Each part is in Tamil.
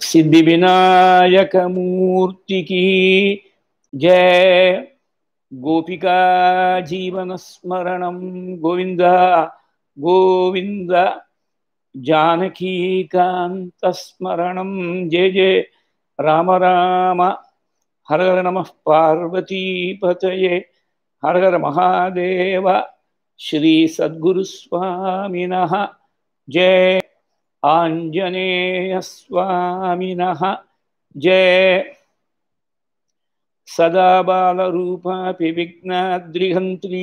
सिद्धि विनायक मूर्ति की जय। गोपिका जीवन स्मरणं गोविंद गोविंद। जानकी कांत स्मरणं जय जय राम राम। हर हर नमः पार्वती पतये हर हर महादेव। श्री सद्गुरु स्वामिनः जय। आंजनेय स्वामिनः जय। सदा बालरूपापि विघ्नाद्रिहन्त्री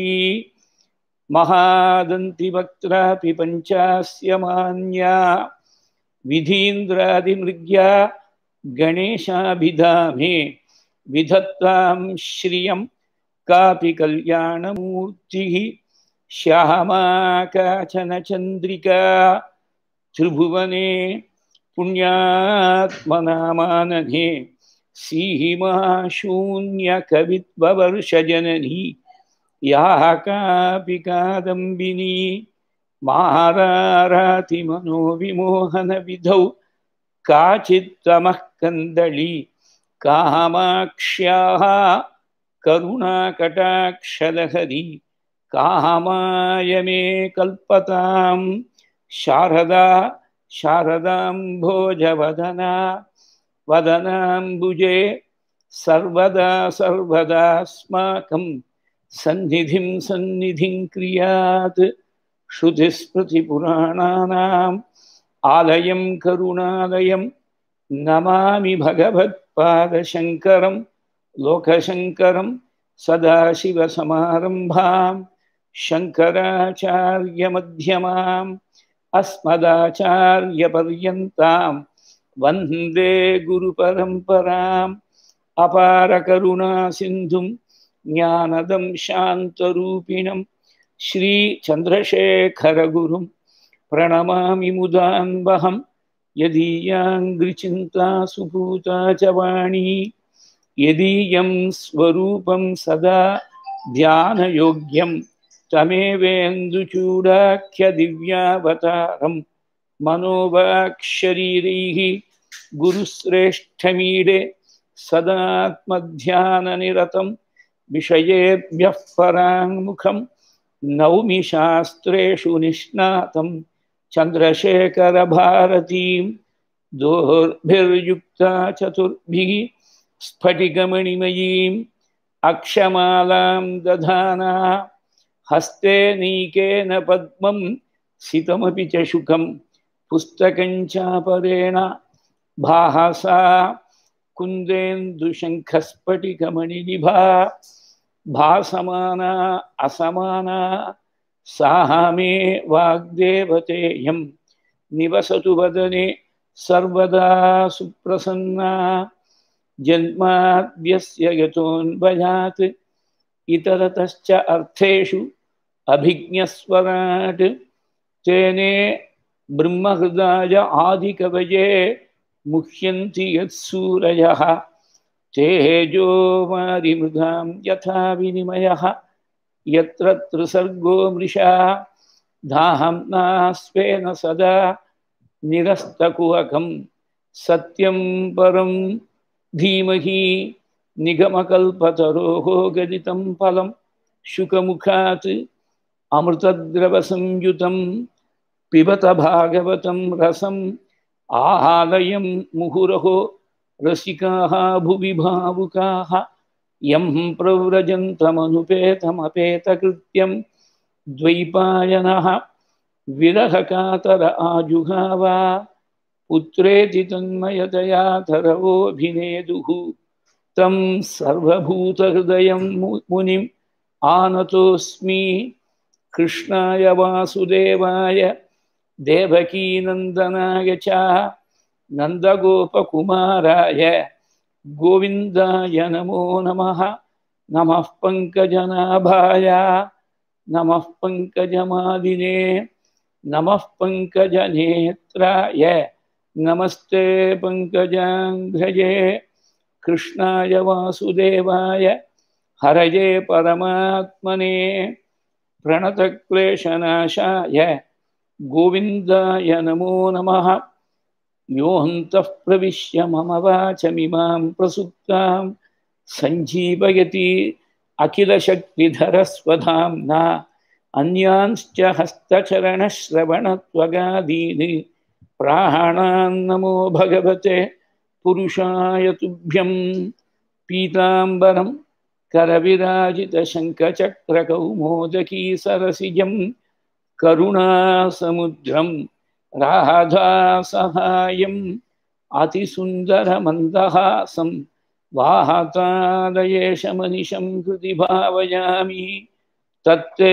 महादन्ति वक्त्रापि पञ्चास्य मान्या विधीन्द्रादिमृग्या गणेशाभिधामे विधत्तां श्रियं कापि कल्याणमूर्तिः श्यामा काचन चन्द्रिका त्रिभुवने पुण्यात्मनामानने सीमा शून्यकवित्ववर्षजननी या कापि कादम्बिनी मारारातिमनोविमोहनविधौ काचित्तमः कन्दली कामाक्ष्याः करुणाकटाक्षलहरी कामाय मे कल्पतां शारदा शारदाम्भोजवदना वदनाम्बुजे सर्वदा सर्वदास्माकं सन्निधिं सन्निधिं क्रियात्। श्रुतिस्मृतिपुराणानाम् आलयं करुणालयं नमामि भगवत्पादशङ्करं लोकशङ्करं सदाशिवसमारम्भां शङ्कराचार्यमध्यमाम् अस्मदाचार्यपर्यन्तां वन्दे गुरुपरम्पराम्। अपारकरुणासिन्धुं ज्ञानदं शान्तरूपिणं श्रीचन्द्रशेखरगुरुं प्रणमामि मुदान्वहं। यदीयाङ्घ्रिचिन्ता सुपूता च वाणी यदीयं स्वरूपं सदा ध्यानयोग्यं तमेवेन्दुचूडाख्यदिव्यावतारं मनोवाक्शरीरैः गुरुश्रेष्ठमीडे सदात्मध्याननिरतं विषयेभ्यः पराङ्मुखं नौमि शास्त्रेषु निष्णातं चन्द्रशेखरभारतीं दोर्भिर्युक्ता चतुर्भिः स्फटिकमणिमयीम् अक्षमालां दधाना हस्ते नीकेन पद्मं सितमपि च शुकं पुस्तकं चापरेण भासा कुन्देन्दुशङ्खस्फटिकमणिनिभा भासमाना असमाना सा मे वाग्देवतेयं निवसतु वदने सर्वदा सुप्रसन्ना। जन्माद्यस्य यतोऽन्वयात् इतरतश्च अर्थेषु अभिज्ञस्वराट् तेने ब्रह्महृदाय आदिकवये मुह्यन्ति यत्सूरयः तेजो वारिमृगां यथा विनिमयः यत्र त्रिसर्गो मृषा धाम्ना स्वेन सदा निरस्तकुहकं सत्यं परं धीमहि निगमकल्पतरोः गदितं फलं शुकमुखात् अमृतद्रवसंयुतं पिबत भागवतं रसम् आहालयं मुहुरहो रसिकाः भुवि भावुकाः यं प्रव्रजन्तमनुपेतमपेतकृत्यं द्वैपायनः विरहकातर आजुहाव पुत्रेति तन्मयतया तरवोऽभिनेदुः तं सर्वभूतहृदयं मुनिम् आनतोऽस्मि। कृष्णाय वासुदेवाय देवकीनन्दनाय च नन्दगोपकुमाराय गोविन्दाय नमो नमः। नमः पङ्कजनाभाय नमः पङ्कजमालिने नमः पङ्कजनेत्राय नमस्ते पङ्कजाङ्घ्रये। कृष्णाय वासुदेवाय हरये परमात्मने प्रणतक्लेशनाशाय गोविन्दाय नमो नमः। योऽन्तः प्रविश्य मम वाचमिमां प्रसुप्तां सञ्जीवयति अखिलशक्तिधरस्वधाम्ना अन्यांश्च हस्तचरणश्रवणत्वगादीनि प्राणान्नमो भगवते पुरुषाय तुभ्यं। पीताम्बरं करविराजितशङ्खचक्रकौमोदकी सरसिजं करुणासमुद्रं राधासहायम् अतिसुन्दरमन्दहासं वातालयेशमनिशं हृदि भावयामि। तत्ते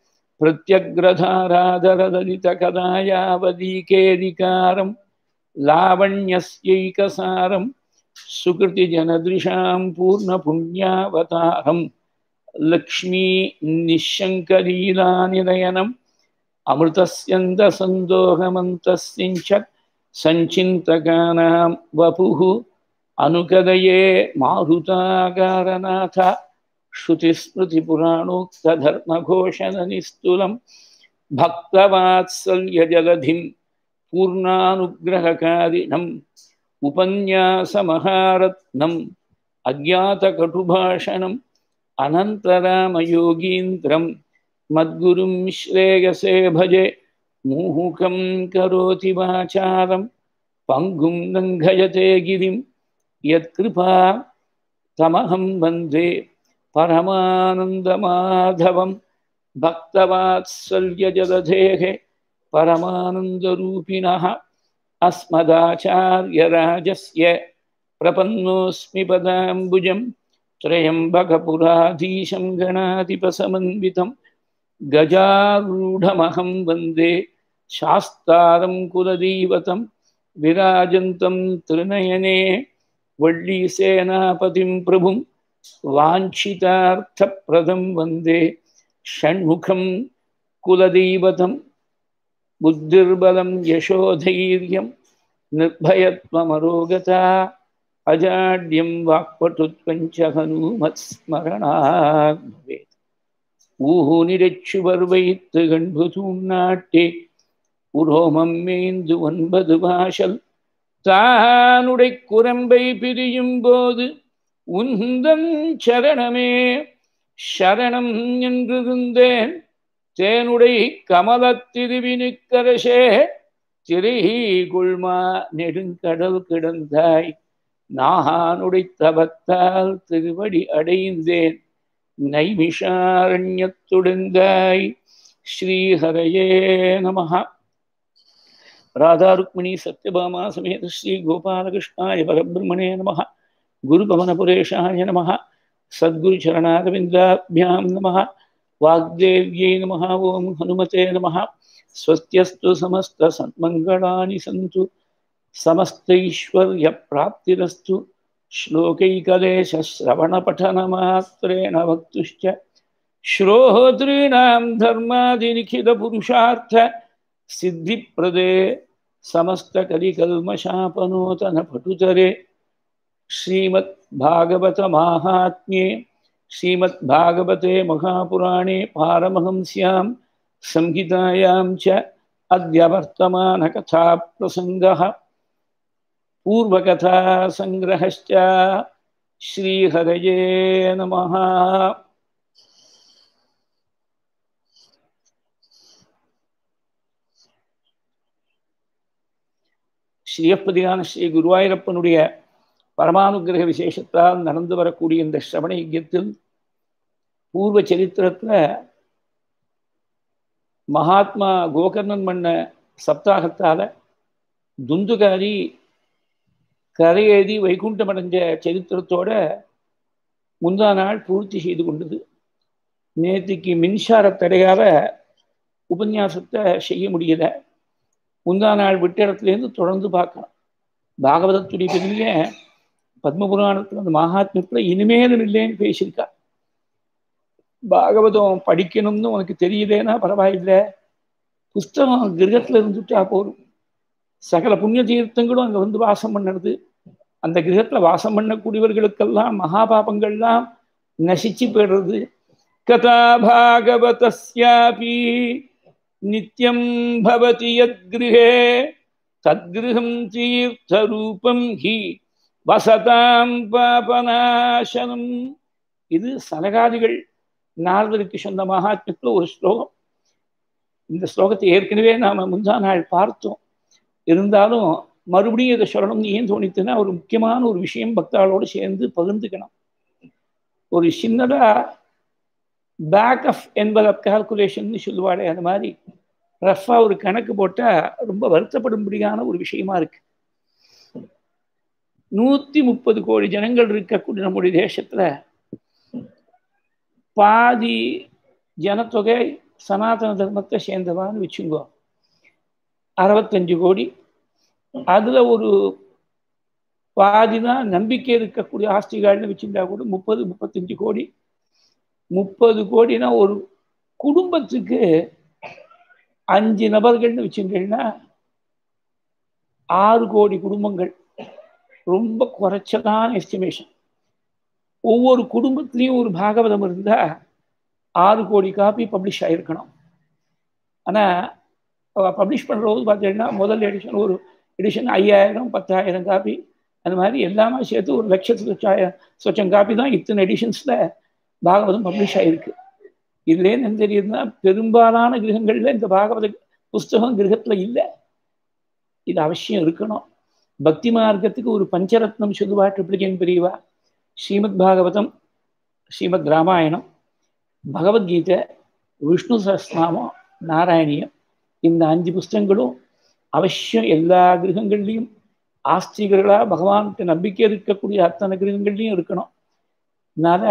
प्रत्यग्रधाराधरदलितकदायावदीकेदिकारं लावण्यस्यैकसारं सुकृतिजनदृशां पूर्णपुण्यावतारं लक्ष्मी निःशङ्कलीलानिलयनम् अमृतस्यन्दसन्दोहमन्तस्सिञ्चत् सञ्चिन्तकानां वपुः अनुकदये मारुतागारनाथ श्रुतिस्मृतिपुराणोक्तधर्मघोषणनिस्तुलं भक्तवात्सल्यजलधिं पूर्णानुग्रहकारिणम् उपन्यासमहारत्नम् अज्ञातकटुभाषणम् अनन्तरामयोगीन्द्रं मद्गुरुं श्रेयसे भजे। मुहुकं करोति वाचालं पङ्गुं लङ्घयते गिरिं यत्कृपा तमहं वन्दे परमानन्दमाधवं। भक्तवात्सल्यजलधेः परमानन्दरूपिणः अस्मदाचार्यराजस्य प्रपन्नोऽस्मि पदाम्बुजं त्र्यम्बकपुराधीशं गणाधिपसमन्वितं गजारूढमहं वन्दे शास्तारं कुलदैवतं विराजन्तं त्रिनयने वल्लीसेनापतिं प्रभुं वाञ्छितार्थप्रदं वन्दे षण्मुखं कुलदैवतं। बुद्धिर्बलं यशोधैर्यं निर्भयत्वमरोगता अजाड्यं वाक्पटुत्वञ्च हनूमत्स्मरणात् भवेत्। ஊனிரச்சுவர் வைத்து கண்புதூம் நாட்டே உரோமம் மேய்ந்து 9 வாசல் தானுடை குரம்பை பிரியும் போது உந்தன் சரணமே சரணம் என்றிருந்தேன். தேனுடை கமலத்திருவினுக்கரசே திரைகுள்மா நெடுங்கடல் கிடந்தாய். நானுடை தவத்தால் திருவடி அடைந்தேன் நைமிஷாரண்யத்துடந்தாய். ஸ்ரீஹரயே நமஹ. ராதா ருக்மிணி சத்யபாமா சமேத ஸ்ரீ கோபாலகிருஷ்ணாய பரபிரம்மணே நமஹ. குருபவனபுரேஷாய நமஹ. சத்குருச்சரணாரவிந்தாभ्यां நமஹ. वाग्देव्यै नमः. ओं हनुमते नमः. स्वस्त्यस्तु समस्त सन्मङ्गलानि सन्तु समस्तैश्वर्यप्राप्तिरस्तु। श्लोकैकदेशश्रवणपठनमात्रेण वक्तुश्च श्रोतॄणां धर्मादिनिखिलपुरुषार्थ सिद्धिप्रदे समस्तकलिकल्मषापनोतनपटुतरे श्रीमद्भागवतमाहात्म्ये श्रीमद्भागवते महापुराणे पारमहंस्यां संहितायां च अद्य वर्तमानकथाप्रसङ्गः पूर्वकथासङ्ग्रहश्च। श्रीहरये नमः. ஸ்ரீயப்பதியான ஸ்ரீ குருவாயூரப்பனுடைய பரமானுகிரக விசேஷத்தால் நடந்து வரக்கூடிய இந்த ஸ்ரவண யஜ்ஞத்தில் பூர்வ சரித்திரத்தில் மகாத்மா கோகர்ணன் மன்ன சப்தாகத்தால் துந்துகாரி கரையேறி வைகுண்டம் அடைஞ்ச சரித்திரத்தோட முந்தா நாள் பூர்த்தி செய்து கொண்டது. நேற்றுக்கு மின்சார தடையால் உபன்யாசத்தை செய்ய முடியல. முந்தா நாள் விட்ட இடத்துலேருந்து தொடர்ந்து பார்க்கலாம். பாகவதத்துடைய பெரிய பத்மபுராணத்தில் அந்த மகாத்மியத்தில் இனிமேலும் இல்லைன்னு பேசியிருக்கா. பாகவதம் படிக்கணும்னு உனக்கு தெரியலேன்னா பரவாயில்லை, புஸ்தகம் கிரகத்தில் இருந்துட்டா போதும். சகல புண்ணிய தீர்த்தங்களும் அங்கே வந்து வாசம் பண்ணுறது. அந்த கிரகத்தில் வாசம் பண்ணக்கூடியவர்களுக்கெல்லாம் மகாபாபங்கள்லாம் நசிச்சு போயிடுறது. கதா பாகவதஸ்யாபி நித்யம் பவதி யத் கிருஹே தத்கிருஹம் தீர்த்தரூபம் ஹி வசதாம் பாபநாசனம். இது சனகாதிகள் நாரதருக்கு சொன்ன மகாத்மியத்தில் ஒரு ஸ்லோகம். இந்த ஸ்லோகத்தை ஏற்கனவே நாம முந்தா நாள் பார்த்தோம். இருந்தாலும் மறுபடியும் இதை சொல்லணும்னு ஏன் தோணித்துன்னா, ஒரு முக்கியமான ஒரு விஷயம் பக்தாளோடு சேர்ந்து பகிர்ந்துக்கணும். ஒரு சின்னதா பேக் ஆஃப் என்வலப் கால்குலேஷன் சொல்லுவாளே, அந்த மாதிரி ரஃபா ஒரு கணக்கு போட்டா ரொம்ப வருத்தப்படும்படியான ஒரு விஷயமா இருக்கு. 130 கோடி ஜனங்கள் இருக்கக்கூடிய நம்முடைய தேசத்துல பாதி ஜனத்தொகை சனாதன தர்மத்தை சேர்ந்தவான்னு வச்சுங்கோ, 65 கோடி. அதுல ஒரு பாதிதான் நம்பிக்கை இருக்கக்கூடிய ஆஸ்திகால்னு வச்சுட்டா கூட 30-35 கோடி. 30 கோடினா ஒரு குடும்பத்துக்கு 5 நபர்கள்னு வச்சுட்டீங்கன்னா 6 கோடி குடும்பங்கள். ரொம்ப குறைச்சதான எஸ்டிமேஷன். ஒவ்வொரு குடும்பத்திலையும் ஒரு பாகவதம் இருந்தா 6 கோடி காப்பி பப்ளிஷ் ஆயிருக்கணும். ஆனா பப்ளிஷ் பண்றது பார்த்தீங்கன்னா முதல் எடிஷன் ஒரு எடிஷன் 5000-10,000 காப்பி, அந்த மாதிரி எல்லாமே சேர்த்து 1,00,000 காப்பி தான் இத்தனை எடிஷன்ஸ்ல பாகவதம் பப்ளிஷ் ஆயிருக்கு. இதுல என்ன தெரியுதுன்னா, பெரும்பாலான கிரகங்கள்ல இந்த பாகவத புஸ்தகம் கிரகத்துல இல்லை. இது அவசியம் இருக்கணும். பக்தி மார்க்கத்துக்கு ஒரு பஞ்சரத்னம் சொல்லுவா ட்ரிப்ளிகேன் பெரியவா. ஸ்ரீமத் பாகவதம், ஸ்ரீமத் ராமாயணம், பகவத்கீதை, விஷ்ணு சஹஸ்ரநாமம், நாராயணியம், இந்த 5 புஸ்தகங்களும் அவசியம் எல்லா கிரகங்கள்லையும் ஆஸ்திகர்களா பகவானுக்கு நம்பிக்கை இருக்கக்கூடிய அத்தனை கிரகங்கள்லையும் இருக்கணும். அதனால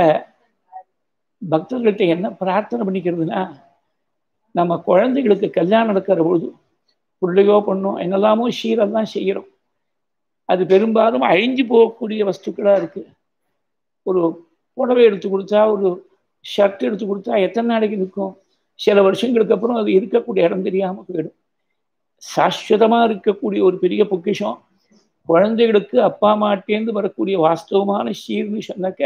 பக்தர்கள்ட்ட என்ன பிரார்த்தனை பண்ணிக்கிறதுனா, நம்ம குழந்தைகளுக்கு கல்யாணம் நடக்கிற பொழுது பிள்ளையோ பொண்ணோ என்னெல்லாமோ ஷீரெல்லாம் செய்கிறோம். அது பெரும்பாலும் அழிஞ்சு போகக்கூடிய வஸ்துக்களா இருக்கு. ஒரு புடவை எடுத்து கொடுத்தா, ஒரு ஷர்ட் எடுத்து கொடுத்தா எத்தனை நாளைக்கு நிற்கும்? சில வருஷங்களுக்கு அப்புறம் அது இருக்கக்கூடிய இடம் தெரியாம போயிடும். சாஸ்வதமா இருக்கக்கூடிய ஒரு பெரிய பொக்கிஷம் குழந்தைகளுக்கு அப்பா அம்மாட்டேந்து வரக்கூடிய வாஸ்தவமான ஷீர்னு சொன்னாக்க,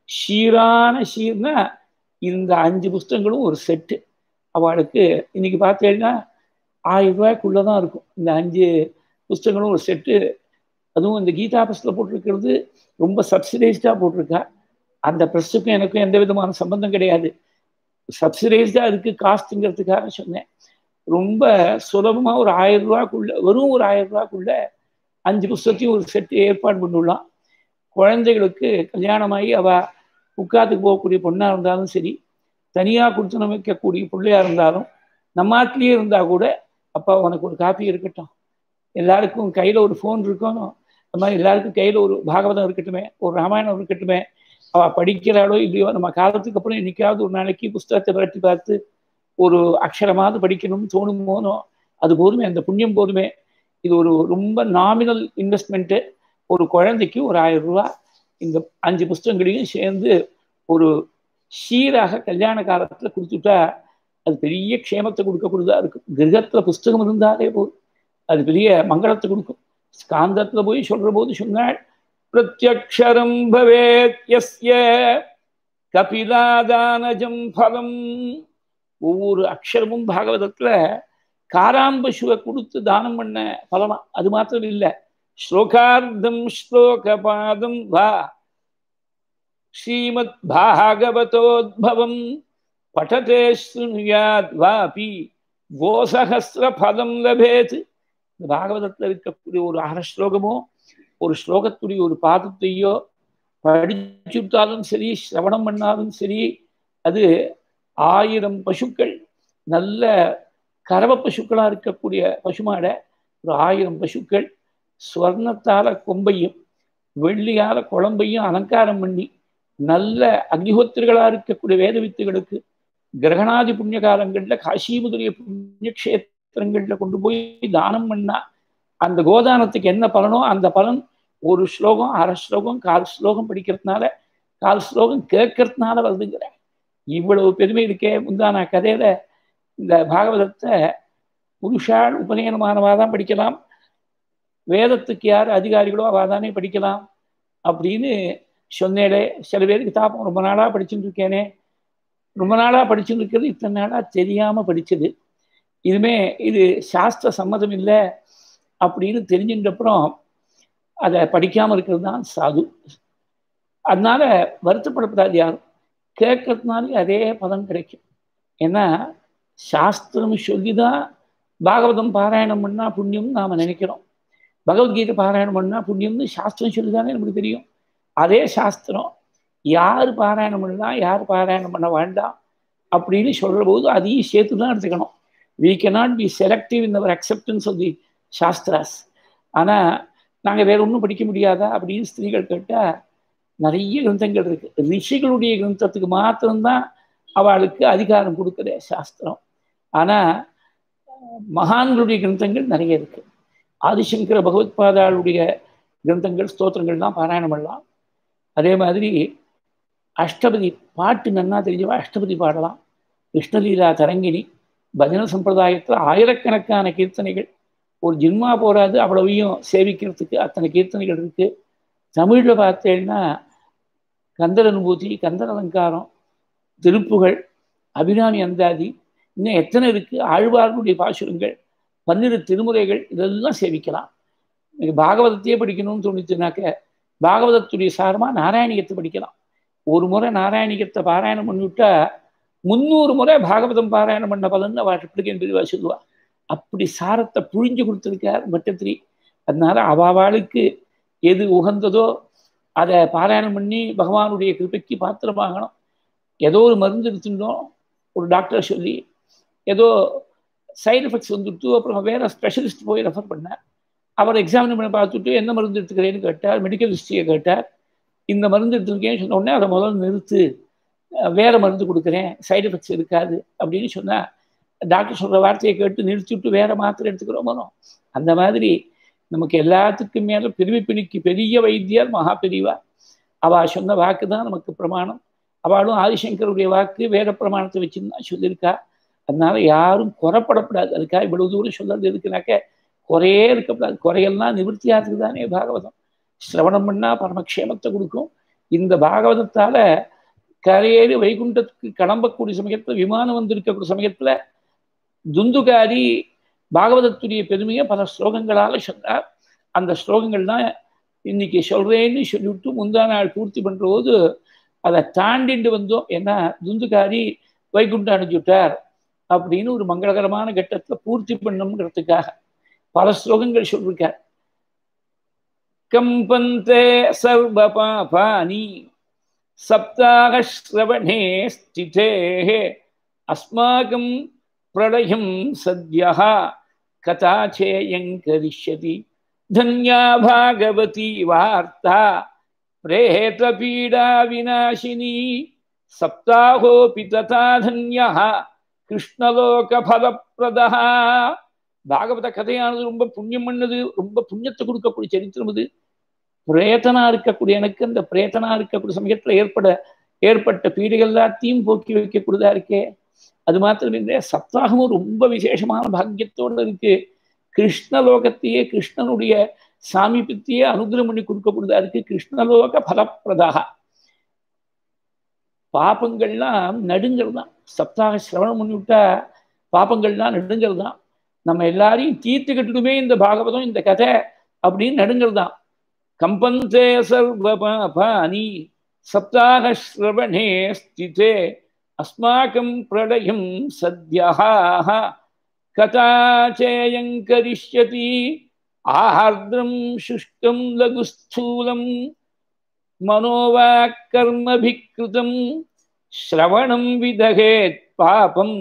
ஷீரான ஷீர்னா இந்த 5 புஸ்தகங்களும் ஒரு செட்டு. அவளுக்கு இன்னைக்கு பார்த்தேன்னா 1000 ரூபாய்க்குள்ளதான் இருக்கும் இந்த 5 புஸ்தகங்களும் ஒரு செட்டு. அதுவும் இந்த கீதா பிரஸ்ல போட்டிருக்கிறது ரொம்ப சப்சிடைஸ்டா போட்டிருக்கா. அந்த பிரஸ்ஸுக்கும் எனக்கும் எந்த விதமான சம்பந்தம் கிடையாது. சப்சிடைஸ்டா இருக்கு காஸ்ட்ங்கிறதுக்காக சொன்னேன். ரொம்ப சுலபமா ஒரு 1000 ரூபாய்க்குள்ள, வெறும் ஒரு 1000 ரூபாய்க்குள்ள 5 புஸ்தகத்தையும் ஒரு செட்டு ஏற்பாடு பண்ணிடலாம். குழந்தைகளுக்கு கல்யாணமாகி அவ உட்காத்துக்கு போகக்கூடிய பொண்ணா இருந்தாலும் சரி, தனியா கொடுத்து நமைக்கக்கூடிய பிள்ளையா இருந்தாலும், நம்ம நாட்டிலேயே இருந்தா கூட அப்பா உனக்கு ஒரு காப்பி இருக்கட்டும், எல்லாருக்கும் கையில ஒரு ஃபோன் இருக்கணும், அந்த மாதிரி எல்லாருக்கும் கையில ஒரு பாகவதம் இருக்கட்டுமே, ஒரு ராமாயணம் இருக்கட்டுமே. அவ படிக்கிறாளோ இல்லையோ, நம்ம காலத்துக்கு அப்புறம் என்னைக்காவது ஒரு நாளைக்கு புஸ்தகத்தை விரட்டி பார்த்து ஒரு அக்ஷரமாவது படிக்கணும்னு தோணுமோனோ, அது போதுமே, அந்த புண்ணியம் போதுமே. இது ஒரு ரொம்ப நாமினல் இன்வெஸ்ட்மெண்ட்டு. ஒரு குழந்தைக்கு ஒரு 1000 ரூபாய் இந்த 5 புஸ்தகங்களையும் சேர்ந்து ஒரு சீராக கல்யாண காலத்துல கொடுத்துட்டா அது பெரிய க்ஷேமத்தை கொடுக்கக்கூடியதா இருக்கும். கிரகத்துல புஸ்தகம் இருந்தாலே போதும், அது பெரிய மங்களத்தை கொடுக்கும். ஸ்காந்தத்துல போய் சொல்ற போது சொன்னாள், பிரத்யக்ஷரம் பவேத் யஸ்ய கபிலாதானஜம் பலம். ஒவ்வொரு அக்ஷரமும் பாகவதத்துல காராம்பசுவை கொடுத்து தானம் பண்ண பலமா. அது மாத்திரம் இல்லை, ஸ்லோகார்த்தம் ஸ்லோகபாதம் வா ஸ்ரீமத் பாகவதோத்பவம் படதே ஸ்ருணுயாத் வாபி கோசஹஸ்ர பதம் லபேத். இந்த பாகவதத்தில் இருக்கக்கூடிய ஒரு 1/2 ஸ்லோகமோ ஒரு ஸ்லோகத்துடைய ஒரு பாதத்தையோ படிச்சுட்டாலும் சரி, சிரவணம் பண்ணாலும் சரி, அது 1000 பசுக்கள், நல்ல கறவ பசுக்களா இருக்கக்கூடிய பசுமாட ஒரு 1000 பசுக்கள் ஸ்வர்ணத்தால கொம்பையும் வெள்ளியால குழம்பையும் அலங்காரம் பண்ணி நல்ல அக்னிஹோத்திரிகளா இருக்கக்கூடிய வேத வித்துகளுக்கு கிரகணாதி புண்ணிய காலங்கள்ல காசி முதலிய புண்ணிய கஷேத்திரங்கள்ல கொண்டு போய் தானம் பண்ணா அந்த கோதானத்துக்கு என்ன பலனோ அந்த பலன் ஒரு ஸ்லோகம், 1/2 ஸ்லோகம், 1/4 ஸ்லோகம் படிக்கிறதுனால, 1/4 ஸ்லோகம் கேட்கறதுனால வருதுங்கிற இவ்வளவு பெருமை இருக்கே. முந்தான கதையில இந்த பாகவதத்தை புருஷால் உபநயனமானவாதான் படிக்கலாம், வேதத்துக்கு யார் அதிகாரிகளோ அவாதானே படிக்கலாம் அப்படின்னு சொன்னேடே. சில பேருக்கு தாப்பம், ரொம்ப நாளா படிச்சுட்டு இருக்கேனே, ரொம்ப நாளா படிச்சுட்டு இருக்கிறது இத்தனை நாளா தெரியாம படிச்சது, இதுமே இது சாஸ்திர சம்மதம் இல்லை அப்படின்னு தெரிஞ்சின்றப்புறம் அதை படிக்காமல் இருக்கிறது தான் சாது. அதனால வருத்தப்படப்படாது யாரும், கேட்கறதுனாலே அதே பலன் கிடைக்கும். ஏன்னா சாஸ்திரம் சொல்லிதான் பாகவதம் பாராயணம் பண்ணா புண்ணியம்னு நாம நினைக்கிறோம். பகவத்கீதை பாராயணம் பண்ணா புண்ணியம்னு சாஸ்திரம் சொல்லிதானே நமக்கு தெரியும். அதே சாஸ்திரம் யார் பாராயணம் பண்ணலாம் யார் பாராயணம் பண்ண வேண்டாம் அப்படின்னு சொல்ற போது அதையும் சேர்த்து தான் எடுத்துக்கணும். We cannot be selective in our acceptance of the shastras. ஆனால் நாங்கள் வேற ஒன்றும் படிக்க முடியாதா அப்படின்னு ஸ்திரீகள் கேட்டால் நிறைய கிரந்தங்கள் இருக்கு. ரிஷிகளுடைய கிரந்தத்துக்கு மாத்திரம்தான் அவளுக்கு அதிகாரம் கொடுக்குற சாஸ்திரம். ஆனால் மகான்களுடைய கிரந்தங்கள் நிறைய இருக்கு. ஆதிசங்கர பகவத்பாதாளுடைய கிரந்தங்கள் ஸ்தோத்திரங்கள்லாம் பாராயணம் பண்ணலாம். அதே மாதிரி அஷ்டபதி பாட்டு நன்னா தெரிஞ்சவா அஷ்டபதி பாடலாம். கிருஷ்ணலீலா தரங்கிணி பஜன சம்பிரதாயத்தில் ஆயிரக்கணக்கான கீர்த்தனைகள், ஒரு ஜின்மா போராது அவ்வளவையும் சேவிக்கிறதுக்கு அத்தனை கீர்த்தனைகள் இருக்கு. தமிழில் பார்த்தேன்னா கந்தர் அனுபூதி, கந்தர் அலங்காரம், திருப்புகழ், அபிராமி அந்தாதி, இன்னும் எத்தனை இருக்கு, ஆழ்வார்களுடைய பாசுரங்கள், 12 திருமுறைகள், இதெல்லாம் சேவிக்கலாம். பாகவதத்தையே படிக்கணும்னு தோணுச்சுனாக்க பாகவதத்துடைய சாரமாக நாராயணிகத்தை படிக்கலாம். ஒரு முறை நாராயணிகத்தை பாராயணம் பண்ணிவிட்டா 300 முறை பாகவதம் பாராயணம் பண்ண பலன்னு அவள் எப்படி பெரியவா சொல்லுவா. அப்படி சாரத்தை புழிஞ்சு கொடுத்துருக்கார் பட்டத்திரி. அதனால அவாளுக்கு எது உகந்ததோ அதை பாராயணம் பண்ணி பகவானுடைய கிருபைக்கு பாத்திரமாகணும். ஏதோ ஒரு மருந்து எடுத்துட்டோம், ஒரு டாக்டர் சொல்லி ஏதோ சைடு எஃபெக்ட்ஸ் வந்துட்டு அப்புறம் வேற ஸ்பெஷலிஸ்ட் போய் ரெஃபர் பண்ணார். அவர் எக்ஸாமின் பண்ணி பார்த்துட்டு என்ன மருந்து எடுத்துக்கிறேன்னு கேட்டார். மெடிக்கல் ஹிஸ்ட்ரியை கேட்டார். இந்த மருந்து எடுத்துருக்கேன்னு சொன்ன உடனே அதை முதல்ல நிறுத்து, வேற மருந்து கொடுக்குறேன், சைடு எஃபெக்ட்ஸ் இருக்காது அப்படின்னு சொன்னால் டாக்டர் சொல்கிற வார்த்தையை கேட்டு நிறுத்திவிட்டு வேற மாத்திரை எடுத்துக்கிறோமோ. அந்த மாதிரி நமக்கு எல்லாத்துக்கும் மேலே பிரிவிப்பிணிக்கு பெரிய வைத்தியர் மகா பெரியவா. அவள் சொன்ன வாக்கு தான் நமக்கு பிரமாணம். அவளும் ஆதிசங்கருடைய வாக்கு வேத பிரமாணத்தை வச்சுன்னு தான் சொல்லியிருக்கா. அதனால யாரும் குறைப்படப்படாது. அதுக்காக இவ்வளவு தூரம் சொல்றது எதுக்குனாக்க குறையே இருக்கப்படாது. குறையெல்லாம் நிவர்த்தியாதுக்கு தானே பாகவதம். சிரவணம் பண்ணால் பரமக்ஷேமத்தை கொடுக்கும். இந்த பாகவதத்தால கரையேறி வைகுண்டத்துக்கு கிளம்பக்கூடிய சமயத்தில், விமானம் வந்திருக்கக்கூடிய சமயத்தில் துந்துகாரி பாகவதத்துடைய பெருமையை பல ஸ்லோகங்களால் சொன்னார். அந்த ஸ்லோகங்கள் தான் இன்னைக்கு சொல்றேன்னு சொல்லிவிட்டு முந்தா நாள் பூர்த்தி பண்ற போது அதை தாண்டிட்டு வந்தோம். ஏன்னா துந்துகாரி வைகுண்டம் அடைஞ்சுட்டார் அப்படின்னு ஒரு மங்களகரமான கட்டத்தில் பூர்த்தி பண்ணணுங்கிறதுக்காக பல ஸ்லோகங்கள் சொல்லிருக்கார். கம்பந்தே சர்வ பாபானி சப்தாக ஸ்ரவணே ஸ்திதே அஸ்மாகம் பிரளயம் சத்யஹ கதாச்சேயங் கரிஷ்யதி தன்யா பாகவதி வார்த்தா பிரேத பீடா விநாசினி சப்தாஹோபி ததா தன்யஹ கிருஷ்ணலோக பலப்பிரதஹ. பாகவத கதையானது ரொம்ப புண்ணியம் பண்ணது, ரொம்ப புண்ணியத்தை கொடுக்கக்கூடிய சரித்திரம் இது. பிரேத்தனா இருக்கக்கூடிய எனக்கு அந்த பிரேத்தனா இருக்கக்கூடிய சமயத்தில் ஏற்பட்ட பீடைகள் எல்லாத்தையும் போக்கி வைக்கக்கூடியதா இருக்கே. அது மாத்திரம் இல்லை, சப்தாகமும் ரொம்ப விசேஷமான பாக்கியத்தோடு இருக்கு. கிருஷ்ணலோகத்தையே கிருஷ்ணனுடைய சாமீபத்தையே அனுகிரகம் பண்ணி கொடுக்கக்கூடியதா இருக்கு. கிருஷ்ணலோக பலப்பிரதாக. பாப்பங்கள்லாம் நடுங்கிறது தான். சப்தாக சிரவணம் பண்ணிவிட்டா பாப்பங்கள்லாம் நடுங்கிறது தான். நம்ம எல்லாரையும் தீர்த்து கட்டுடுமே இந்த பாகவதம் இந்த கதை அப்படின்னு நடுங்கிறது தான். கம்பந்தே சர்வ பாபானி சப்தாக ஸ்ரவணே ஸ்திதே அஸ்மாகம் பிரளயம் சத்யஹ கதாச்சேயங் கரிஷ்யதி ஆஹார்த்ரம் சுஷ்கம் லகுஸ்தூலம் மனோவாக் கர்மபிக்ருதம் ஸ்ரவணம் விதகேத் பாபம்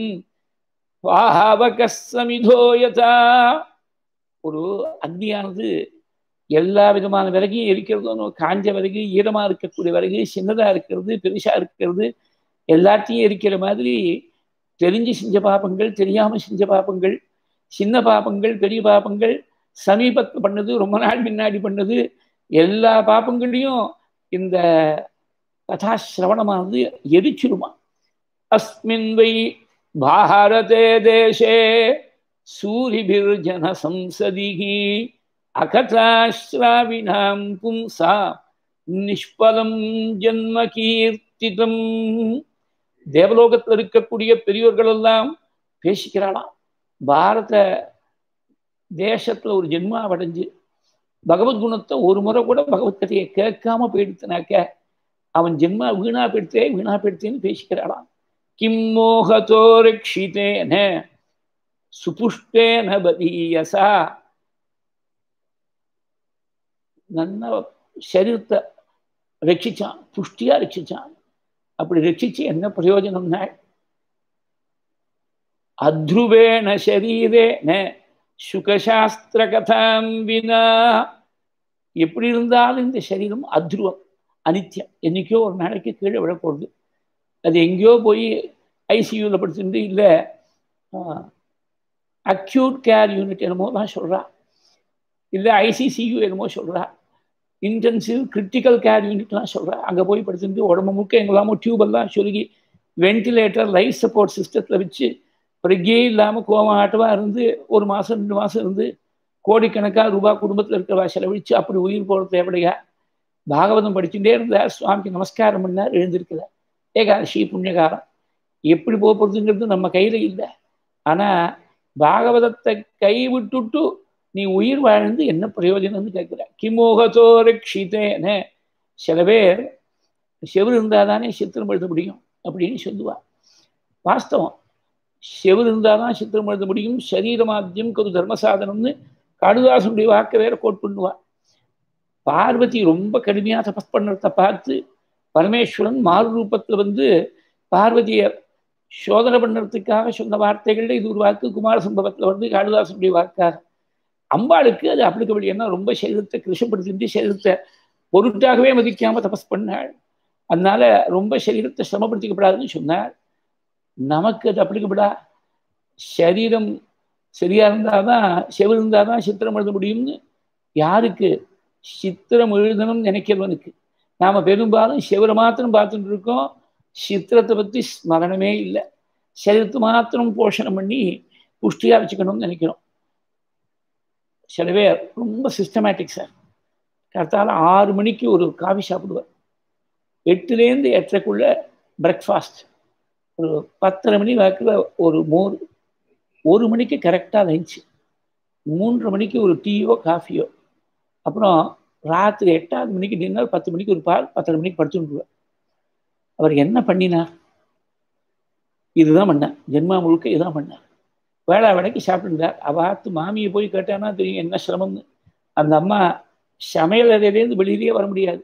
பாவகசமிதோயதா. ஒரு அக்னியானது எல்லா விதமான விறகையும் எரிக்கிறதும், காஞ்ச விறகு, ஈரமா இருக்கக்கூடிய விறகு, சின்னதா இருக்கிறது, பெருசா இருக்கிறது, எல்லாத்தையும் எரிக்கிற மாதிரி தெரிஞ்சு செஞ்ச பாப்பங்கள், தெரியாம செஞ்ச பாப்பங்கள், சின்ன பாப்பங்கள், பெரிய பாப்பங்கள், சமீபத்து பண்ணது, ரொம்ப நாள் முன்னாடி பண்ணது, எல்லா பாப்பங்களையும் இந்த கதாசிரவணமானது எரிச்சிருமா. அஸ்மின் வை பாரதே தேசே சூரிபிர்ஜன சம்சதிஹி அகதாஸ்ராவினாம் பும்சா நிஷ்பலம் ஜன்ம கீர்த்திதம். தேவலோகத்தில் இருக்கக்கூடிய பெரியோர்கள் எல்லாம் பேசிக்கிறாளாம். பாரத தேசத்துல ஒரு ஜென்மா அடைஞ்சு பகவத்குணத்தை ஒரு முறை கூட பகவத்கதையை கேட்காம போயிடுத்துனாக்க அவன் ஜென்மா வீணா போயிடுத்தேன்னு பேசிக்கிறாளாம். கிம் மோகதோ ரக்ஷிதேன சுபுஷ்டேன பதீயசா. நல்ல சரீரத்தை ரட்சிச்சான், புஷ்டியா ரட்சிச்சான். அப்படி ரட்சிச்சு என்ன பிரயோஜனம்னா, அத்ருவேண சரீரேன சுகசாஸ்திர கதாம் வினா. எப்படி இருந்தாலும் இந்த சரீரம் அத்ருவம், அனித்தியம். என்னைக்கோ ஒரு நாளைக்கு கீழே விழப்போகுது. அது எங்கேயோ போய் ஐசியூவில் படுத்துட்டு இல்லை அக்யூட் கேர் யூனிட் என்னமோ தான் சொல்கிறா, இல்லை ஐசிசியூ என்னமோ சொல்கிறா, இன்டென்சிவ் கிரிட்டிக்கல் கேர் யூனிட்லாம் சொல்கிறா. அங்கே போய் படுத்துட்டு உடம்பு முழுக்க எங்கெல்லாமோ டியூபெல்லாம் சொருகி வென்டிலேட்டர் லைஃப் சப்போர்ட் சிஸ்டத்தில் வச்சு பிறகே இல்லாமல் கோமாட்டமாக இருந்து 1 மாதம் 2 மாதம் இருந்து கோடிக்கணக்காக ரூபாய் குடும்பத்தில் இருக்கிறவா செலவழித்து அப்படி உயிர் போகிற தேவையா. பாகவதம் படிச்சுட்டே இருந்தார், சுவாமிக்கு நமஸ்காரம் பண்ணார், எழுந்திருக்கல. ஏகாதசி புண்ணியகாரம் எப்படி போகிறதுங்கிறது நம்ம கையில் இல்லை. ஆனால் பாகவதத்தை கைவிட்டுட்டு நீ உயிர் வாழ்ந்து என்ன பிரயோஜனம்னு கேட்குற. கிமோகதோ ரக்ஷிதேன. சில பேர் செவுரு இருந்தால் தானே சித்திரம் எழுத முடியும் அப்படின்னு சொல்லுவா. வாஸ்தவம், செவுரு இருந்தால் தான் சித்திரம் எழுத முடியும். சரீரமாத்தியம் கொரு தர்மசாதனம்னு காளிதாசனுடைய வாக்க வேற கோட் பண்ணுவா. பார்வதி ரொம்ப கடுமையாக தபஸ் பண்ணுறத பார்த்து பரமேஸ்வரன் மாறு ரூபத்தில் வந்து பார்வதியை சோதனை பண்ணுறதுக்காக சொன்ன வார்த்தைகளில் இது ஒரு வாக்கு. குமார சம்பவத்தில் வந்து காளிதாசனுடைய வாக்காக. அம்பாளுக்கு அது அப்ளிகபிள். ஏன்னா ரொம்ப சரீரத்தை கிருஷப்படுத்திட்டு சரீரத்தை பொருட்டாகவே மதிக்காமல் தபஸ் பண்ணாள். அதனால ரொம்ப சரீரத்தை சிரமப்படுத்திக்கப்படாதுன்னு சொன்னாள். நமக்கு அது அப்ளிகபிளா? சரீரம் சரியா இருந்தாதான் செவில் இருந்தாதான் சித்திரம் எழுத முடியும்னு யாருக்கு? சித்திரம் எழுதணும்னு நினைக்கிறவனுக்கு. நாம பெரும்பாலும் செவரை மாத்திரம் பார்த்துட்டு இருக்கோம், சித்திரத்தை பற்றி ஸ்மரணமே இல்லை. சரீரத்தை மாத்திரம் போஷணம் பண்ணி புஷ்டியாக வச்சுக்கணும்னு நினைக்கிறோம். சில பேர் ரொம்ப சிஸ்டமேட்டிக் சார். கரெக்டாக 6 மணிக்கு ஒரு காஃபி சாப்பிடுவார், 8லேருந்து 8:30க்குள்ள பிரேக்ஃபாஸ்ட், ஒரு 10:30 மணி வாக்கில் ஒரு மோர், 1 மணிக்கு கரெக்டாக லஞ்சு, 3:30 மணிக்கு ஒரு டீயோ காஃபியோ, அப்புறம் ராத்திரி 8வது மணிக்கு டின்னர், 10 மணிக்கு ஒரு பால், 10:30 மணிக்கு படுத்துட்டுருவார். அவர் என்ன பண்ணினார்? இதுதான் பண்ணார். ஜென்மா முழுக்க இதுதான் பண்ணார். வேளா வேலைக்கு சாப்பிட்டுருந்தார். அவாத்து மாமியை போய் கேட்டானா தெரியும் என்ன சிரமம்னு. அந்த அம்மா சமையல் அறையிலேருந்து வெளியிலேயே வர முடியாது.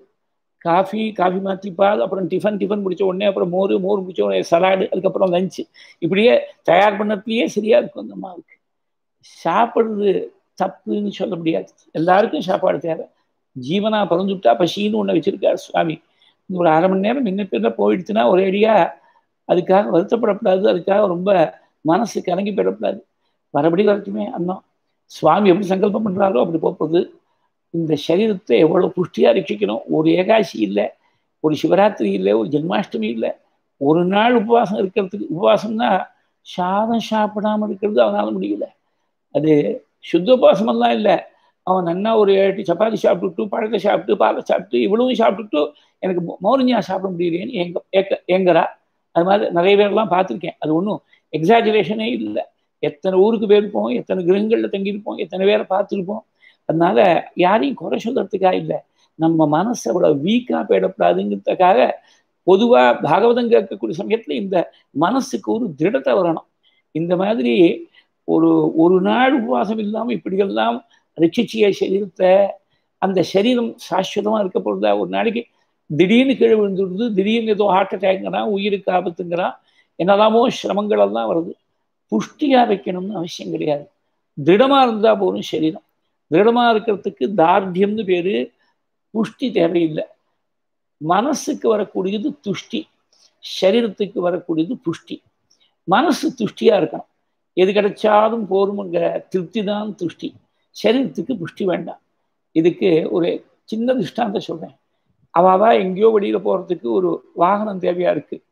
காஃபி மாற்றி பால், அப்புறம் டிஃபன் முடிச்ச உடனே, அப்புறம் மோர் முடிச்ச உடனே சலாடு, அதுக்கப்புறம் லஞ்சு, இப்படியே தயார் பண்ணத்துலேயே சரியா இருக்கும் அந்த அம்மாவுக்கு. சாப்பிட்றது தப்புன்னு சொல்ல முடியாது. எல்லாருக்கும் சாப்பாடு தேவை. ஜீவனா பிறந்துட்டா பசின்னு ஒன்று வச்சிருக்காரு சுவாமி. ஒரு 1/2 மணி நேரம் முன்ன பின்ன போயிடுச்சுன்னா ஒரே அடியா அதுக்காக வருத்தப்படக்கூடாது, அதுக்காக ரொம்ப மனசு கலங்கி போயிடக்கூடாது. மறுபடி வரட்டுமே அண்ணம். சுவாமி எப்படி சங்கல்பம் பண்ணுறாரோ அப்படி போகிறது. இந்த சரீரத்தை எவ்வளோ புஷ்டியாக ரட்சிக்கணும். ஒரு ஏகாசி இல்லை, ஒரு சிவராத்திரி இல்லை, ஒரு ஜென்மாஷ்டமி இல்லை, ஒரு நாள் உபவாசம் இருக்கிறதுக்கு. உபவாசம்னா சாதம் சாப்பிடாமல் இருக்கிறது அவனால் முடியல. அது சுத்த உபவாசமெல்லாம் இல்லை. அவன் நன்னா ஒரு 8 சப்பாத்தி சாப்பிட்டுட்டு, பழத்தை சாப்பிட்டு, பாலை சாப்பிட்டு, இவ்வளவும் சாப்பிட்டுட்டு எனக்கு மௌரிஞ்சா சாப்பிட முடியலையேன்னு ஏங்குறா. அது மாதிரி நிறைய பேர்லாம் பார்த்துருக்கேன். அது ஒன்றும் எக்ஸாஜரேஷனே இல்லை. எத்தனை ஊருக்கு போயிருப்போம், எத்தனை கிரகங்களில் தங்கியிருப்போம், எத்தனை பேரை பார்த்துருப்போம். அதனால யாரையும் குறை சொல்றதுக்காக இல்லை, நம்ம மனசை அவ்வளோ வீக்காக போயிடக்கூடாதுங்கிறதுக்காக பொதுவாக பாகவதம் கேட்கக்கூடிய சமயத்தில் இந்த மனசுக்கு ஒரு திருடத்தை வரணும். இந்த மாதிரி ஒரு நாள் உபவாசம் இல்லாமல் இப்படியெல்லாம் ரட்சிச்சிய சரீரத்தை, அந்த சரீரம் சாஸ்வதமாக இருக்க போகிறதா? ஒரு நாளைக்கு திடீர்னு கீழே விழுந்துடுது, திடீர்னு ஏதோ ஹார்ட் அட்டாக்ங்கிறான், உயிருக்கு ஆபத்துங்கிறான், என்னெல்லாமோ சிரமங்கள் எல்லாம் வருது. புஷ்டியாக வைக்கணும்னு அவசியம் கிடையாது. திருடமாக இருந்தால் போதும் சரீரம். திருடமாக இருக்கிறதுக்கு தார்டியம்னு பேர், புஷ்டி தேவையில்லை. மனசுக்கு வரக்கூடியது துஷ்டி, சரீரத்துக்கு வரக்கூடியது புஷ்டி. மனசு துஷ்டியாக இருக்கணும், எது கிடைச்சாலும் போருங்கிற திருப்தி தான் துஷ்டி. சரீரத்துக்கு புஷ்டி வேண்டாம். இதுக்கு ஒரு சின்ன திருஷ்டாந்தம் சொல்கிறேன். அவாவா எங்கேயோ வெளியில் போகிறதுக்கு ஒரு வாகனம் தேவையாக இருக்குது.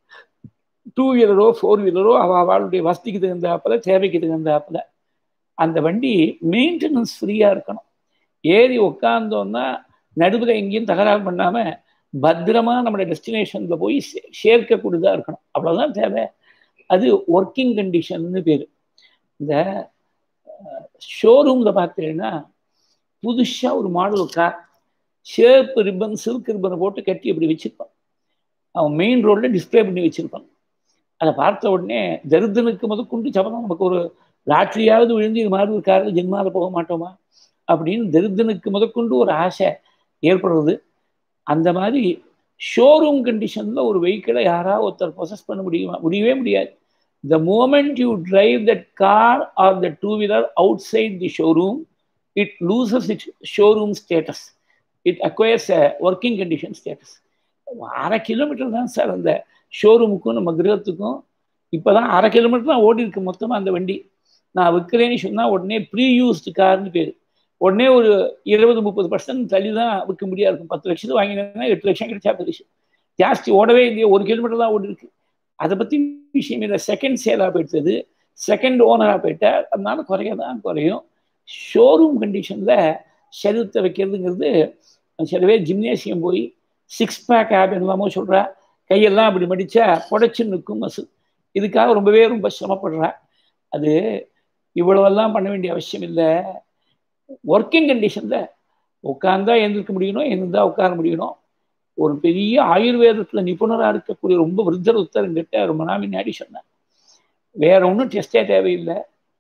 2 வீலரோ 4 வீலரோ அவளுடைய வசதிக்கு தகுந்தாப்புல, தேவைக்கு தகுந்தாப்புல. அந்த வண்டி மெயின்டெனன்ஸ் ஃப்ரீயாக இருக்கணும். ஏறி உட்காந்தோன்னா நடுவில் எங்கேயும் தகராறு பண்ணாமல் பத்திரமா நம்மளோட டெஸ்டினேஷனில் போய் சேர்க்கக்கூடியதாக இருக்கணும். அவ்வளோதான் தேவை. அது ஒர்க்கிங் கண்டிஷன்னு பேர். இந்த ஷோரூமில் பார்த்தீங்கன்னா புதுசாக ஒரு model car shape ribbon silk ரிப்பனை போட்டு கட்டி அப்படி வச்சுருப்பான். அவன் மெயின் ரோடில் டிஸ்பிளே பண்ணி வச்சுருப்பான். அதை பார்த்த உடனே தரித்திரனுக்கு முதற்கொண்டு சபதம், நமக்கு ஒரு லாட்ரியாவது விழுந்து இது மாதிரி ஒரு காரில் ஜென்மாவில் போக மாட்டோமா அப்படின்னு தரித்திரனுக்கு முதற்கொண்டு ஒரு ஆசை ஏற்படுறது. அந்த மாதிரி ஷோரூம் கண்டிஷனில் ஒரு வெஹிக்கிளை யாராவது ஒருத்தர் ப்ரொசஸ் பண்ண முடியவே முடியாது. The moment you drive that car or the two-wheeler outside the showroom, it loses its showroom status. It acquires a working condition status. 1/2 kilometre தான் சார் அந்த ஷோரூமுக்கும் நம்ம கிரகத்துக்கும். இப்போ தான் 1/2 கிலோமீட்டர் தான் ஓடி இருக்கு மொத்தமாக அந்த வண்டி. நான் விற்கிறேன்னு சொன்னால் உடனே ப்ரீ யூஸ்டு கார்னு பேர். உடனே ஒரு 20-30% தள்ளி தான் விற்க முடியாது இருக்கும். 10 லட்சத்து வாங்கினேன்னா 8 லட்சம் கிடைச்சா பெருசு. ஜாஸ்தி ஓடவே இல்லையே, 1 கிலோமீட்டர் தான் ஓடி இருக்கு. அதை பற்றி விஷயம் இல்லை. செகண்ட் சேலாக போயிடுறது, செகண்ட் ஓனராக போயிட்டார், அதனால குறைய தான் குறையும். ஷோரூம் கண்டிஷனில் சரீரத்தை வைக்கிறதுங்கிறது, சில பேர் ஜிம்னேசியம் போய் 6 பேக் ஆப் என்னலாமோ சொல்கிறா, கையெல்லாம் அப்படி மடித்தா புடைச்சி நிற்கும் மசு. இதுக்காக ரொம்ப சிரமப்படுறா. அது இவ்வளவெல்லாம் பண்ண வேண்டிய அவசியம் இல்லை. ஒர்க்கிங் கண்டிஷனில் உட்காந்தா எழுந்திருக்க முடியணும், எழுந்தா உட்கார முடியணும். ஒரு பெரிய ஆயுர்வேதத்தில் நிபுணராக இருக்கக்கூடிய ரொம்ப விருத்தர் என்கிட்ட ரொம்ப நாள் முன்னாடி சொன்னேன், வேற ஒன்றும் டெஸ்டே தேவையில்லை,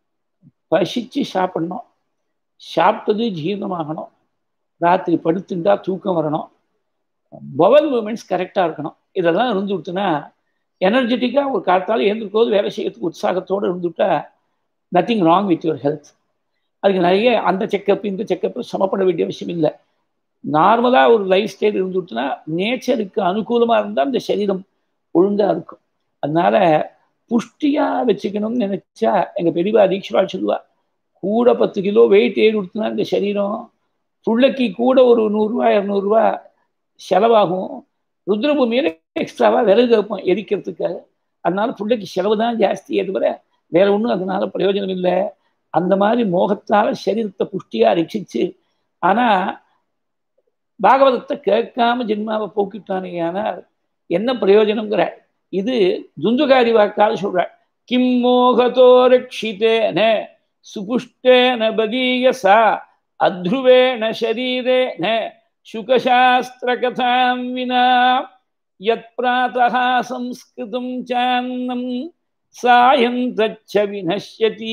பசிச்சு சாப்பிடணும், சாப்பிட்டது ஜீரணமாகணும், ராத்திரி படுத்துட்டா தூக்கம் வரணும், பவல் மூமெண்ட்ஸ் கரெக்டாக இருக்கணும். இதெல்லாம் இருந்து விட்டுனா எனர்ஜெட்டிக்காக ஒரு காலத்தால் எழுந்திருக்கோது வேலை செய்யறதுக்கு உற்சாகத்தோடு இருந்துவிட்டா nothing wrong with your health. அதுக்கு நிறைய அந்த செக்கப் இந்த செக்கப் சமப்பட வேண்டிய அவசியம் இல்லை. நார்மலாக ஒரு லைஃப் ஸ்டைல் இருந்துட்டுனா நேச்சருக்கு அனுகூலமாக இருந்தால் அந்த சரீரம் ஒழுங்காக இருக்கும். அதனால புஷ்டியாக வச்சுக்கணும்னு நினைச்சா எங்கள் பெரியவா தீட்சிவாள் சொல்லுவா, கூட 10 கிலோ வெயிட் ஏறி கொடுத்தனா இந்த சரீரம் புள்ளைக்கு கூட ஒரு 100 ரூபா 200 ரூபா செலவாகும். ருத்ரபூமியில் எக்ஸ்ட்ராவாக விறகு வைப்போம் எரிக்கிறதுக்காக. அதனால பிள்ளைக்கு செலவு தான் ஜாஸ்தியே தவிர வேற ஒன்றும் அதனால பிரயோஜனம் இல்லை. அந்த மாதிரி மோகத்தால் சரீரத்தை புஷ்டியாக ரட்சிச்சு, ஆனால் பாகவதத்தை கேட்காம ஜென்மாவை போக்கிட்டானே ஆனால் என்ன பிரயோஜனங்கிற. இது துந்துகாரி வாக்கால் சொல்றாள், கிம் மோகத்தோ ரட்சிதேன சுபுஷ்டேன பதீயசா அத்ருவேண சரீரேன சுகசாஸ்திர கதாம் வினா யத் பிராதஹ சம்ஸ்கிருதம் சான்னம் சாயம் தச்ச வினஷ்யதி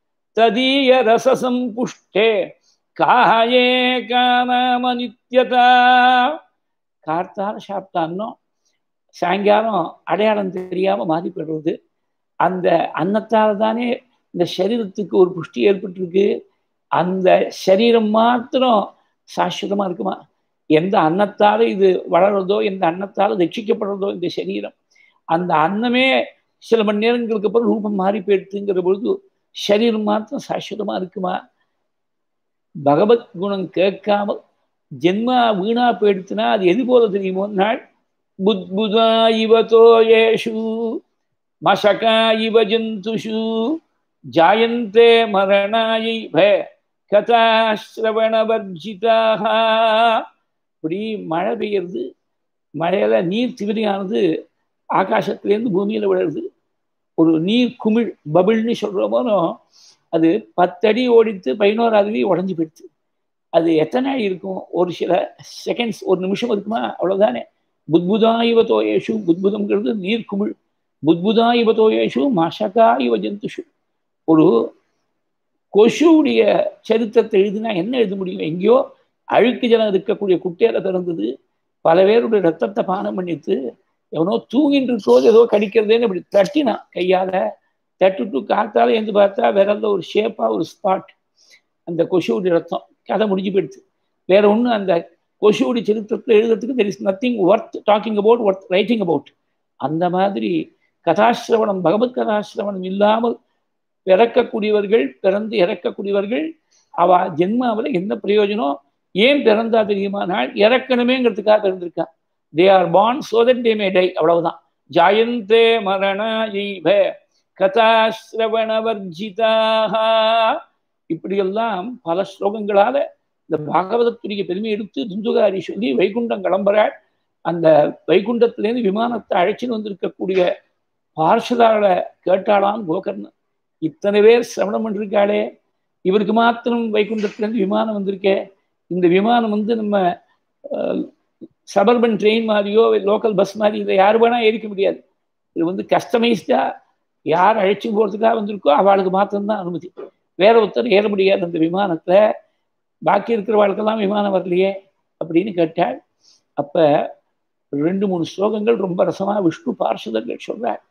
ததீய ரசசம்புஷ்டே காயே காநாம நித்யதா. கார்த்தால சாப்பிட்டான்னோ சாயங்காலம் அடையாளம் தெரியாம மாறிப்படுறது. அந்த அன்னத்தால் தானே இந்த சரீரத்துக்கு ஒரு புஷ்டி ஏற்பட்டிருக்கு. அந்த சரீரம் மாத்திரம் சாஸ்வதமா இருக்குமா? எந்த அன்னத்தால இது வளர்றதோ, எந்த அன்னத்தால ரட்சிக்கப்படுறதோ இந்த சரீரம், அந்த அன்னமே சில மணி நேரங்களுக்கு அப்புறம் ரூபம் மாறி போயிடுதுங்கிற பொழுது சரீரம் மாத்திரம் சாஸ்வதமா இருக்குமா? பகவத் குணம் கேட்காமல் ஜென்மா வீணா போயிடுச்சுன்னா அது எது போல தெரியுமோ, நாள் புத்புதா இவதோ ஏஷு மசகா இவ ஜந்துஷு ஜாயந்தே மரணாயிவ கதாஸ்ரவணவர்ஜிதாக. இப்படி மழை பெய்யறது, மழையில நீர் திவிரியானது ஆகாசத்திலேருந்து பூமியில விழுறது. ஒரு நீர் குமிழ் பபிள்னு சொல்றோமோ, அது 10 அடி ஓடித்து 11வது அடி உடஞ்சி போயிடுச்சு. அது எத்தனை அடி இருக்கும்? ஒரு சில செகண்ட்ஸ், ஒரு நிமிஷம் இருக்குமா? அவ்வளவுதானே. புத்புதா இவதோ ஏஷு, புத்புதம்ங்கிறது நீர் குமிழ். புத்புதா இவதோ ஏஷு மசகா இவ ஜந்துஷு. ஒரு கொசுடைய சரித்திரத்தை எழுதினா என்ன எழுத முடியும்? எங்கேயோ அழுக்கு ஜலம் இருக்கக்கூடிய குட்டையில திறந்தது, பல பேருடைய ரத்தத்தை பானம் பண்ணிட்டு, எவனோ தூங்கிட்டு இருக்கோது ஏதோ கடிக்கிறதேன்னு இப்படி தட்டினா கையால தட்டுட்டு காத்தால எழுந்து பார்த்தா விரல்ல ஒரு ஷேப்பா ஒரு ஸ்பாட், அந்த கொசுடைய ரத்தம். கதை முடிஞ்சு போயிடுச்சு. வேற ஒன்றும் அந்த கொசுடைய சரித்திரத்தில் எழுதுறதுக்கு there is nothing worth talking about, worth writing about. அந்த மாதிரி கதாசிரவணம், பகவத் கதாசிரவணம் இல்லாமல் பிறக்கக்கூடியவர்கள், பிறந்து இறக்கக்கூடியவர்கள், அவ ஜென்மாவில் என்ன பிரயோஜனம்? ஏன் பிறந்தா தெரியுமா? நாள் இறக்கணுமேங்கிறதுக்காக பிறந்திருக்கா. They are born so that they may die, அவ்வளவுதான். ஜாயந்தே மரணாயிவ கதாஸ்ரவணவர்ஜிதாக. இப்படியெல்லாம் பல ஸ்லோகங்களால இந்த பாகவதத்துடைய பெருமை எடுத்து துந்துகாரி சொல்லி வைகுண்டம் கிளம்புறாள். அந்த வைகுண்டத்திலேருந்து விமானத்தை அழைச்சின்னு வந்திருக்கக்கூடிய பார்ஷதால கேட்டாளான் கோகர்ணன். இத்தனை பேர் சிரவணம் பண்ணிருக்காளே, இவருக்கு மாத்திரம் வைகுண்டத்துலேருந்து விமானம் வந்திருக்கே. இந்த விமானம் வந்து நம்ம சபர்பன் ட்ரெயின் மாதிரியோ லோக்கல் பஸ் மாதிரி இதை யார் வேணால் ஏறிக்க முடியாது. இது வந்து கஸ்டமைஸ்டாக யார் அழைச்சி போகிறதுக்காக வந்திருக்கோ அவளுக்கு மாத்திரம்தான் அனுமதி. வேற ஒருத்தர் ஏற முடியாது அந்த விமானத்தில். பாக்கி இருக்கிறவாளுக்கெல்லாம் விமானம் வரலையே அப்படின்னு கேட்டாள். அப்போ 2-3 ஸ்லோகங்கள் ரொம்ப ரசமாக விஷ்ணு பார்ஷதர்கள் சொல்கிறார்.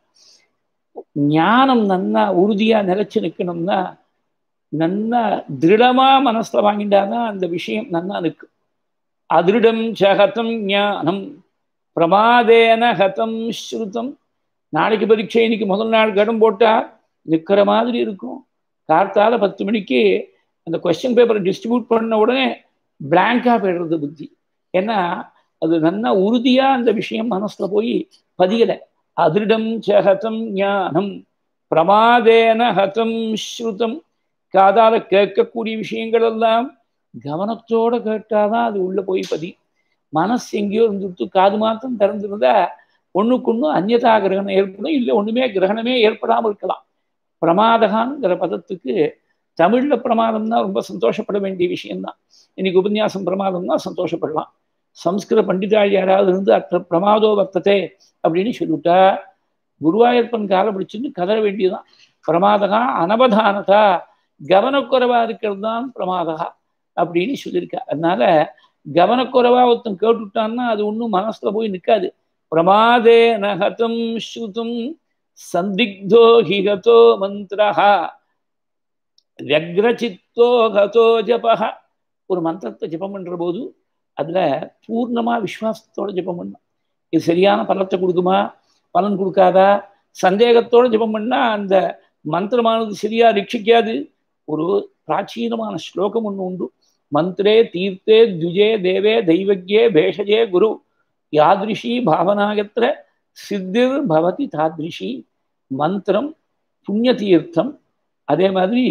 ஞானம் நன்னா உறுதியாக நிலைச்சு நிற்கணும்னா நன்னா திருடமாக மனசில் வாங்கிட்டாதான் அந்த விஷயம் நன்னா நிற்கும். அதிருடம் சகதம் ஞானம் பிரமாதேன ஹதம் ஸ்ருதம். நாளைக்கு பரீட்சை, இன்னைக்கு முதல் நாள் கடன் போட்டால் நிற்கிற மாதிரி இருக்கும். கார்த்தால 10 மணிக்கு அந்த கொஸ்டின் பேப்பரை டிஸ்ட்ரிபியூட் பண்ண உடனே பிளாங்காக போயிடுறது புத்தி. ஏன்னா அது நல்லா உறுதியாக அந்த விஷயம் மனசில் போய் பதியலை. அதிருடம் சகதம் ஞானம் பிரமாதேன ஹதம் ஸ்ருதம். காதால கேட்கக்கூடிய விஷயங்கள் எல்லாம் கவனத்தோடு கேட்டாதான் அது உள்ள போய் பதி. மனசு எங்கேயோ இருந்துட்டு காது மாத்திரம் திறந்துருந்தா ஒன்றுக்கு அந்நியதா கிரகணம் ஏற்படும், இல்லை ஒன்றுமே கிரகணமே ஏற்படாமல் இருக்கலாம். பிரமாதகாங்கிற பதத்துக்கு தமிழில் பிரமாதம்னா ரொம்ப சந்தோஷப்பட வேண்டிய விஷயம்தான். இன்னைக்கு உபன்யாசம் பிரமாதம்னா சந்தோஷப்படலாம். சம்ஸ்கிருத பண்டிதாள் யாராவது இருந்து அத்த பிரமாதோ வர்த்ததே அப்படின்னு சொல்லிவிட்டா குருவாயூர்ப்பன் காலை பிடிச்சின்னு கதற வேண்டியதுதான். பிரமாதகா அனவதானதா, கவனக்குறைவா இருக்கிறது தான் பிரமாதகா அப்படின்னு சொல்லியிருக்கா. அதனால கவனக்குறைவா ஒருத்தன் கேட்டுட்டான்னா அது ஒன்றும் மனசுல போய் நிற்காது. பிரமாதே நகதம் ஸ்ருதம் சந்திக்தோ ஹிகதோ மந்திரஹா வியக்ரசித்தோ கதோ ஜபஹ. ஒரு மந்திரத்தை ஜபம் பண்ற போது அதுல பூர்ணமா விஸ்வாசத்தோட ஜபம் பண்ணணும். இது சரியான பலத்தை கொடுக்குமா பலன் கொடுக்காதா சந்தேகத்தோட ஜபம் பண்ணா அந்த மந்திரமானது சரியா ரட்சிக்காது. ஒரு பிராச்சீனமான ஸ்லோகம் ஒன்று உண்டு. மந்திரே தீர்த்தே துஜே தேவே தெய்வஜ்யே பேஷஜே குரு யாதிருஷி பாவனாயத்திர சித்திர் பவதி தாதிருஷி. மந்திரம் புண்ணிய தீர்த்தம், அதே மாதிரி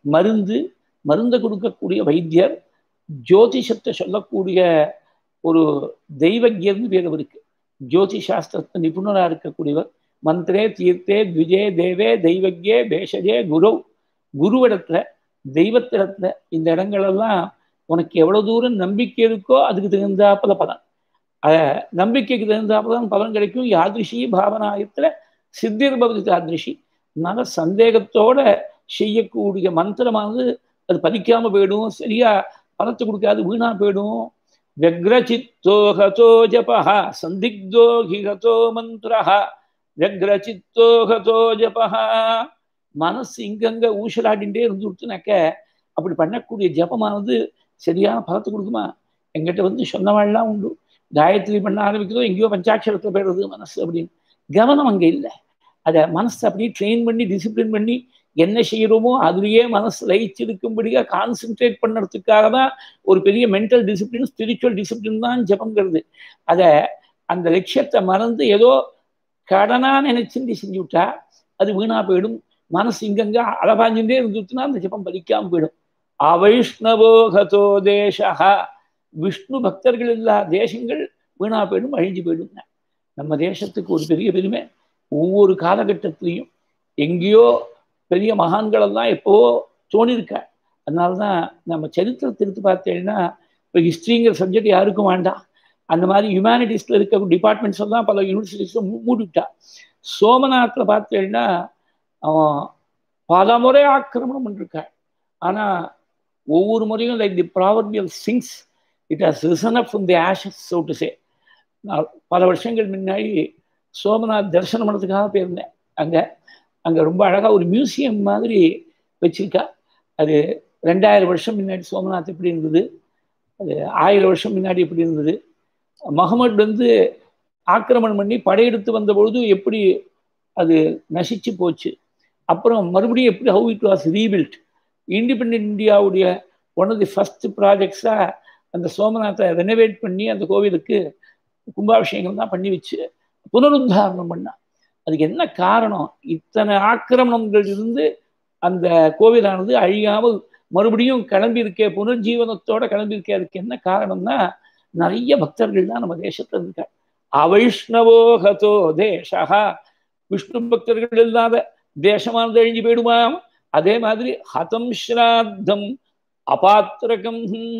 மருந்தை கொடுக்கக்கூடிய வைத்தியர், ஜோதிஷத்தை சொல்லக்கூடிய ஒரு தெய்வஜ்யர்னு பேர் இருக்கு. ஜோதிஷாஸ்திரத்தை நிபுணராக இருக்கக்கூடியவர். மந்திரே தீர்த்தே த்விஜே தேவே தெய்வஜ்யே பேஷஜே குரு. குருவிடத்துல தெய்வத்திடத்துல இந்த இடங்களெல்லாம் உனக்கு எவ்வளவு தூரம் நம்பிக்கை இருக்கோ அதுக்கு தகுந்தாப்புல பலன், நம்பிக்கைக்கு தகுந்தாப்புல பலன் கிடைக்கும். யாதிருஷி பாவனாயத்துல சித்திர் பவதி தாதிருஷி. அதனால சந்தேகத்தோட செய்யக்கூடிய மந்திரமானது அது பதிக்காம போயிடும், சரியா பலத்தை கொடுக்காது, வீணா போயிடும். வியக்ரசித்தோ ஹதோ ஜபஹ சந்திக்தோ ஹிகதோ மந்திரஹ வியக்ரசித்தோ ஹதோ ஜபஹ. மனசு இங்கங்க ஊசலாடிண்டே இருந்துட்டுனாக்க அப்படி பண்ணக்கூடிய ஜபமானது சரியான பலத்தை கொடுக்குமா? எங்கிட்ட வந்து சொன்னவாள்லாம் உண்டு. காயத்ரி பண்ண ஆரம்பிக்கிறதோ எங்கேயோ பஞ்சாட்சரத்தை போயிடுறது மனசு அப்படின்னு. கவனம் அங்கே இல்லை. அதை மனசை அப்படியே ட்ரெயின் பண்ணி டிசிப்ளின் பண்ணி என்ன செய்யறோமோ அதுலேயே மனசு லயிச்சிருக்கும்படியாக கான்சென்ட்ரேட் பண்ணுறதுக்காக தான் ஒரு பெரிய மென்டல் டிசிப்ளின் ஸ்பிரிச்சுவல் டிசிப்ளின் தான் ஜபங்கிறது. அதை அந்த லட்சியத்தை மறந்து ஏதோ கடனா நினைச்சுட்டு செஞ்சு விட்டா அது வீணா போயிடும். மனசு இங்கங்க அலபாஞ்சுட்டே இருந்துச்சுன்னா அந்த ஜபம் பலிக்காம போயிடும். அவைஷ்ணவோகதோ தேசா. விஷ்ணு பக்தர்கள் இல்லா தேசங்கள் வீணா போயிடும், அழிஞ்சு போயிடும். நம்ம தேசத்துக்கு ஒரு பெரிய பெருமை, ஒவ்வொரு காலகட்டத்திலையும் எங்கேயோ பெரிய மகான்களெல்லாம் எப்போவோ தோணியிருக்கா. அதனால்தான் நம்ம சரித்திரத்தை எடுத்து பார்த்தேன்னா இப்போ ஹிஸ்ட்ரிங்கிற சப்ஜெக்ட் யாருக்கும் வேண்டாம். அந்த மாதிரி ஹியூமனிட்டிஸ்ல இருக்க டிபார்ட்மெண்ட்ஸ் எல்லாம் பல யூனிவர்சிட்டிஸ்ல மூடிவிட்டா. சோமநாத்தில் பார்த்தேன்னா அவன் பல முறை ஆக்கிரமணம் பண்ணிருக்கான். ஆனால் ஒவ்வொரு முறையும் like the proverbial phoenix it has risen up from the ashes so to say. நான் பல வருஷங்கள் முன்னாடி சோமநாத் தரிசனம் பண்ணதுக்காக போயிருந்தேன். அங்கே ரொம்ப அழகாக ஒரு மியூசியம் மாதிரி வச்சிருக்கா. அது 2000 வருஷம் முன்னாடி சோமநாத் எப்படி இருந்தது, அது 1000 வருஷம் முன்னாடி எப்படி இருந்தது, முகமது வந்து ஆக்கிரமணம் பண்ணி படையெடுத்து வந்த பொழுது எப்படி அது நசிச்சு போச்சு, அப்புறம் மறுபடியும் எப்படி how it was rebuilt. Independent இந்தியாவுடைய ஒன் ஆஃப் தி ஃபர்ஸ்ட் ப்ராஜெக்ட்ஸாக அந்த சோமநாத்தை ரெனோவேட் பண்ணி அந்த கோவிலுக்கு கும்பாபிஷேகம் தான் பண்ணி வச்சு புனருத்தாரணம் பண்ணா. அதுக்கு என்ன காரணம்? இத்தனை ஆக்கிரமணங்கள் இருந்து அந்த கோவிலானது அழியாமல் மறுபடியும் கிளம்பியிருக்கே, புனர்ஜீவனத்தோட கிளம்பியிருக்கே. அதுக்கு என்ன காரணம்னா நிறைய பக்தர்கள் தான் நம்ம தேசத்துல இருக்காங்க. அவைஷ்ணவோகதோ தேசா. விஷ்ணு பக்தர்கள் இல்லாத தேசமானது அழிஞ்சு போயிடுமா? அதே மாதிரி ஹதம் ஸ்ராத்தம் அபாத்திரகம்,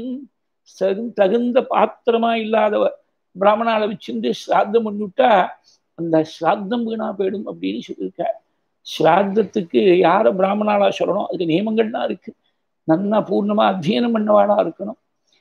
தகுந்த பாத்திரமா இல்லாத பிராமணால வச்சிருந்து ஸ்ராத்தம் பண்ணிவிட்டா அந்த ஸ்ராத்தம் வீணா போயிடும் அப்படின்னு சொல்லியிருக்க. ஸ்ராத்தத்துக்கு யார பிராமணாலா சொல்லணும், அதுக்கு நியமங்கள்லாம் இருக்கு. நன்னா பூர்ணமா அத்தியனம் பண்ணவாளா இருக்கணும்.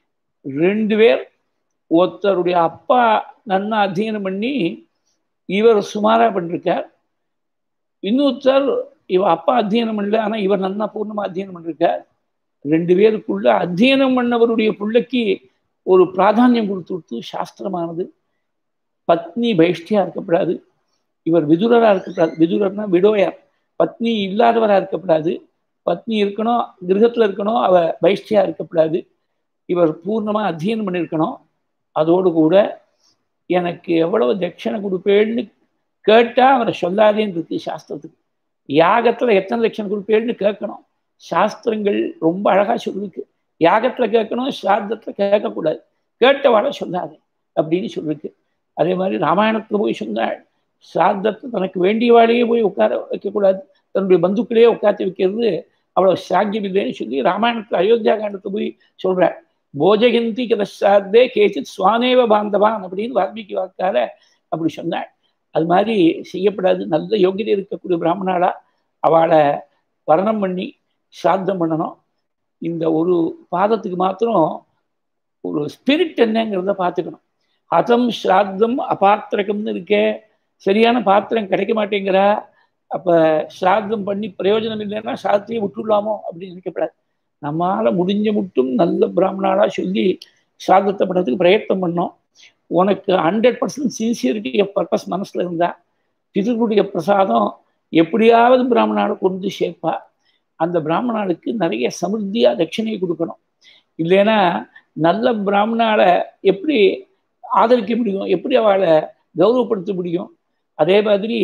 2 பேர், ஒருத்தருடைய அப்பா நன்னா அத்தியனம் பண்ணி இவர் சுமாரா பண்ணிருக்கார், இன்னொருத்தர் இவ அப்பா அத்தியனம் பண்ணல ஆனா இவர் நன்னா பூர்ணமா அத்தியனம் பண்ணிருக்கார். 2 பேருக்குள்ள அத்தியனம் பண்ணவருடைய பிள்ளைக்கு ஒரு பிராதானியம் கொடுத்து சாஸ்திரமானது. பத்னி பைஷ்டியா இருக்கப்படாது, இவர் விதுரரா இருக்கக்கூடாது. விதுரர்னா விடோயார், பத்னி இல்லாதவரா இருக்கக்கூடாது. பத்னி இருக்கணும், கிரகத்துல இருக்கணும், அவ பைஷ்டியா இருக்கக்கூடாது. இவர் பூர்ணமா அத்தியனம் பண்ணியிருக்கணும். அதோடு கூட எனக்கு எவ்வளவு தட்சணை கொடுப்பேன்னு கேட்டா அவரை சொல்லாதேன்னு இருக்கு சாஸ்திரத்துக்கு. யாகத்துல எத்தனை தட்சணை கொடுப்பேன்னு கேட்கணும், சாஸ்திரங்கள் ரொம்ப அழகா சொல்லிருக்கு. யாகத்துல கேட்கணும், ஸ்ராத்தத்துல கேட்கக்கூடாது, கேட்டவாட சொல்லாதே அப்படின்னு சொல்லிருக்கு. அதே மாதிரி ராமாயணத்துல போய் சொன்னாள், ஸ்ராத்தத்தை தனக்கு வேண்டியவாளையே போய் உட்கார வைக்கக்கூடாது, தன்னுடைய பந்துக்களையே உட்காந்து வைக்கிறது அவ்வளவு சாக்கியம் இல்லைன்னு சொல்லி ராமாயணத்துல அயோத்தியா காண்டத்தை போய் சொல்றாள். போஜகந்தி கதசாத்தே கேச்சித் சுவானேவ பாந்தவான் அப்படின்னு வால்மீகி வாக்கால அப்படி சொன்னாள். அது மாதிரி செய்யப்படாது. நல்ல யோகியதை இருக்கக்கூடிய பிராமணாளா அவளை வர்ணம் பண்ணி ஸ்ராத்தம் பண்ணணும். இந்த ஒரு பாதத்துக்கு மாத்திரம் ஒரு ஸ்பிரிட் என்னங்கிறத பார்த்துக்கணும். ஹதம் ஸ்ராத்தம் அபாத்திரகம்னு இருக்கே, சரியான பாத்திரம் கிடைக்க மாட்டேங்கிறா, அப்ப ஸ்ராத்தம் பண்ணி பிரயோஜனம் இல்லைன்னா சாத்தியை விட்டுடலாமோ அப்படின்னு நினைக்கப்படாது. நம்மால முடிஞ்ச மட்டும் நல்ல பிராமணாலா சொல்லி ஸ்ராத்தத்தை பண்ணுறதுக்கு பிரயத்தனம் பண்ணோம். உனக்கு 100% சின்சியரிட்டி ஆஃப் பர்பஸ் மனசுல இருந்தா பிதர்களுடைய பிரசாதம் எப்படியாவது பிராமணால கொண்டு சேர்ப்பா. அந்த பிராமணாளுக்கு நிறைய சமிருத்தியா தட்சிணையை கொடுக்கணும். இல்லைன்னா நல்ல பிராமணால எப்படி ஆதரிக்க முடியும், எப்படி அவளை கௌரவப்படுத்த முடியும்? அதே மாதிரி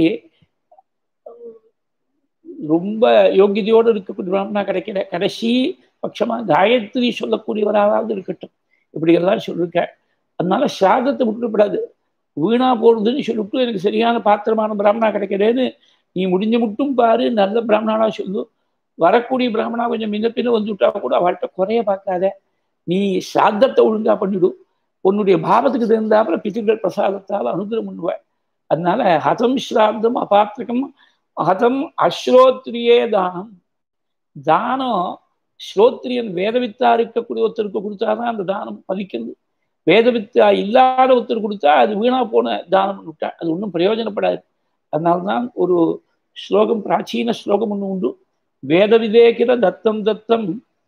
ரொம்ப யோகியதையோடு இருக்கக்கூடிய பிராமணா கிடைக்கல, கடைசி பட்சமா காயத்ரி சொல்லக்கூடியவராவது இருக்கட்டும், இப்படிங்கிறதா சொல்லியிருக்க. அதனால சாதத்தை விட்டுப்படாது. வீணா போறதுன்னு சொல்லிவிட்டு எனக்கு சரியான பாத்திரமான பிராமணா கிடைக்கிறேன்னு நீ முடிஞ்ச மட்டும் பாரு, நல்ல பிராமணானா சொல்லு. வரக்கூடிய பிராமணா கொஞ்சம் முன்ன பின்ன வந்துவிட்டா கூட அவள்கிட்ட குறைய பார்க்காத, நீ சாத்தத்தை ஒழுங்கா பண்ணிவிடும். உன்னுடைய பாவத்துக்கு தெரிந்தாப்புல பித்திருக்கள் பிரசாதத்தால் அனுகிரகம் பண்ணுவாள். அதனால ஹதம் ஸ்ராத்தம் அபாத்திரகம் ஹதம் அஸ்ரோத்ரியே தானம். தானம் ஸ்ரோத்ரியன் வேதவித்தா இருக்கக்கூடிய ஒருத்தருக்கு கொடுத்தாதான் அந்த தானம் பலிக்கிறது. வேதவித்தா இல்லாத ஒருத்தர் கொடுத்தா அது வீணா போன தானம் விட்டா அது ஒன்றும் பிரயோஜனப்படாது. அதனால்தான் ஒரு ஸ்லோகம், பிராச்சீன ஸ்லோகம் ஒன்று உண்டு, வேத விவேகித தத்தம் தத்தம்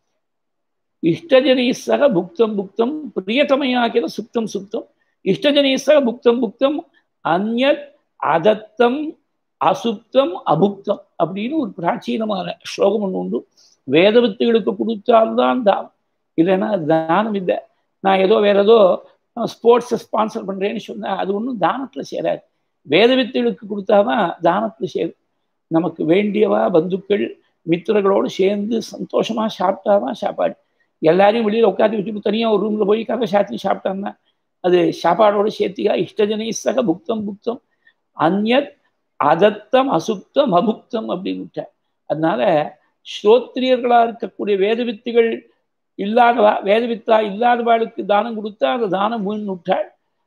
இஷ்டஜனீ சக புக்தம் புக்தம் பிரியதமையாகிற சுப்தம் சுப்தம் இஷ்டஜனீ சக புக்தம் புக்தம் அந்யத் அதத்தம் அசுப்தம் அபுக்தம் அப்படின்னு ஒரு பிராச்சீனமான ஸ்லோகம் ஒன்று உண்டு. வேத வித்துகளுக்கு கொடுத்தால்தான் தானம், இல்லைன்னா தானம் இல்லை. நான் ஏதோ வேற ஏதோ ஸ்போர்ட்ஸை ஸ்பான்சர் பண்றேன்னு சொன்னேன், அது ஒன்றும் தானத்துல சேராது. வேத வித்துகளுக்கு கொடுத்தாதான் தானத்துல சேரும். நமக்கு வேண்டியவா பந்துக்கள் மித்திரர்களோடு சேர்ந்து சந்தோஷமா சாப்பிட்டாதான் சாப்பாடு. எல்லாரையும் வெளியில உட்காந்து வச்சுட்டு தனியா ஒரு ரூம்ல போய் கதை சாத்தி சாப்பிட்டாங்கன்னா அது சாப்பாடோடு சேர்த்தியா. இஷ்டஜனை சக புக்தம் புக்தம் அந்யத் அதத்தம் அசுப்தம் அபுக்தம் அப்படின்னு விட்டார். அதனால ஸ்ரோத்ரியர்களா இருக்கக்கூடிய வேதவித்துகள் இல்லாதவா, வேதவித்தா இல்லாதவாளுக்கு தானம் கொடுத்தா அந்த தானம் வீண் விட்டாள்.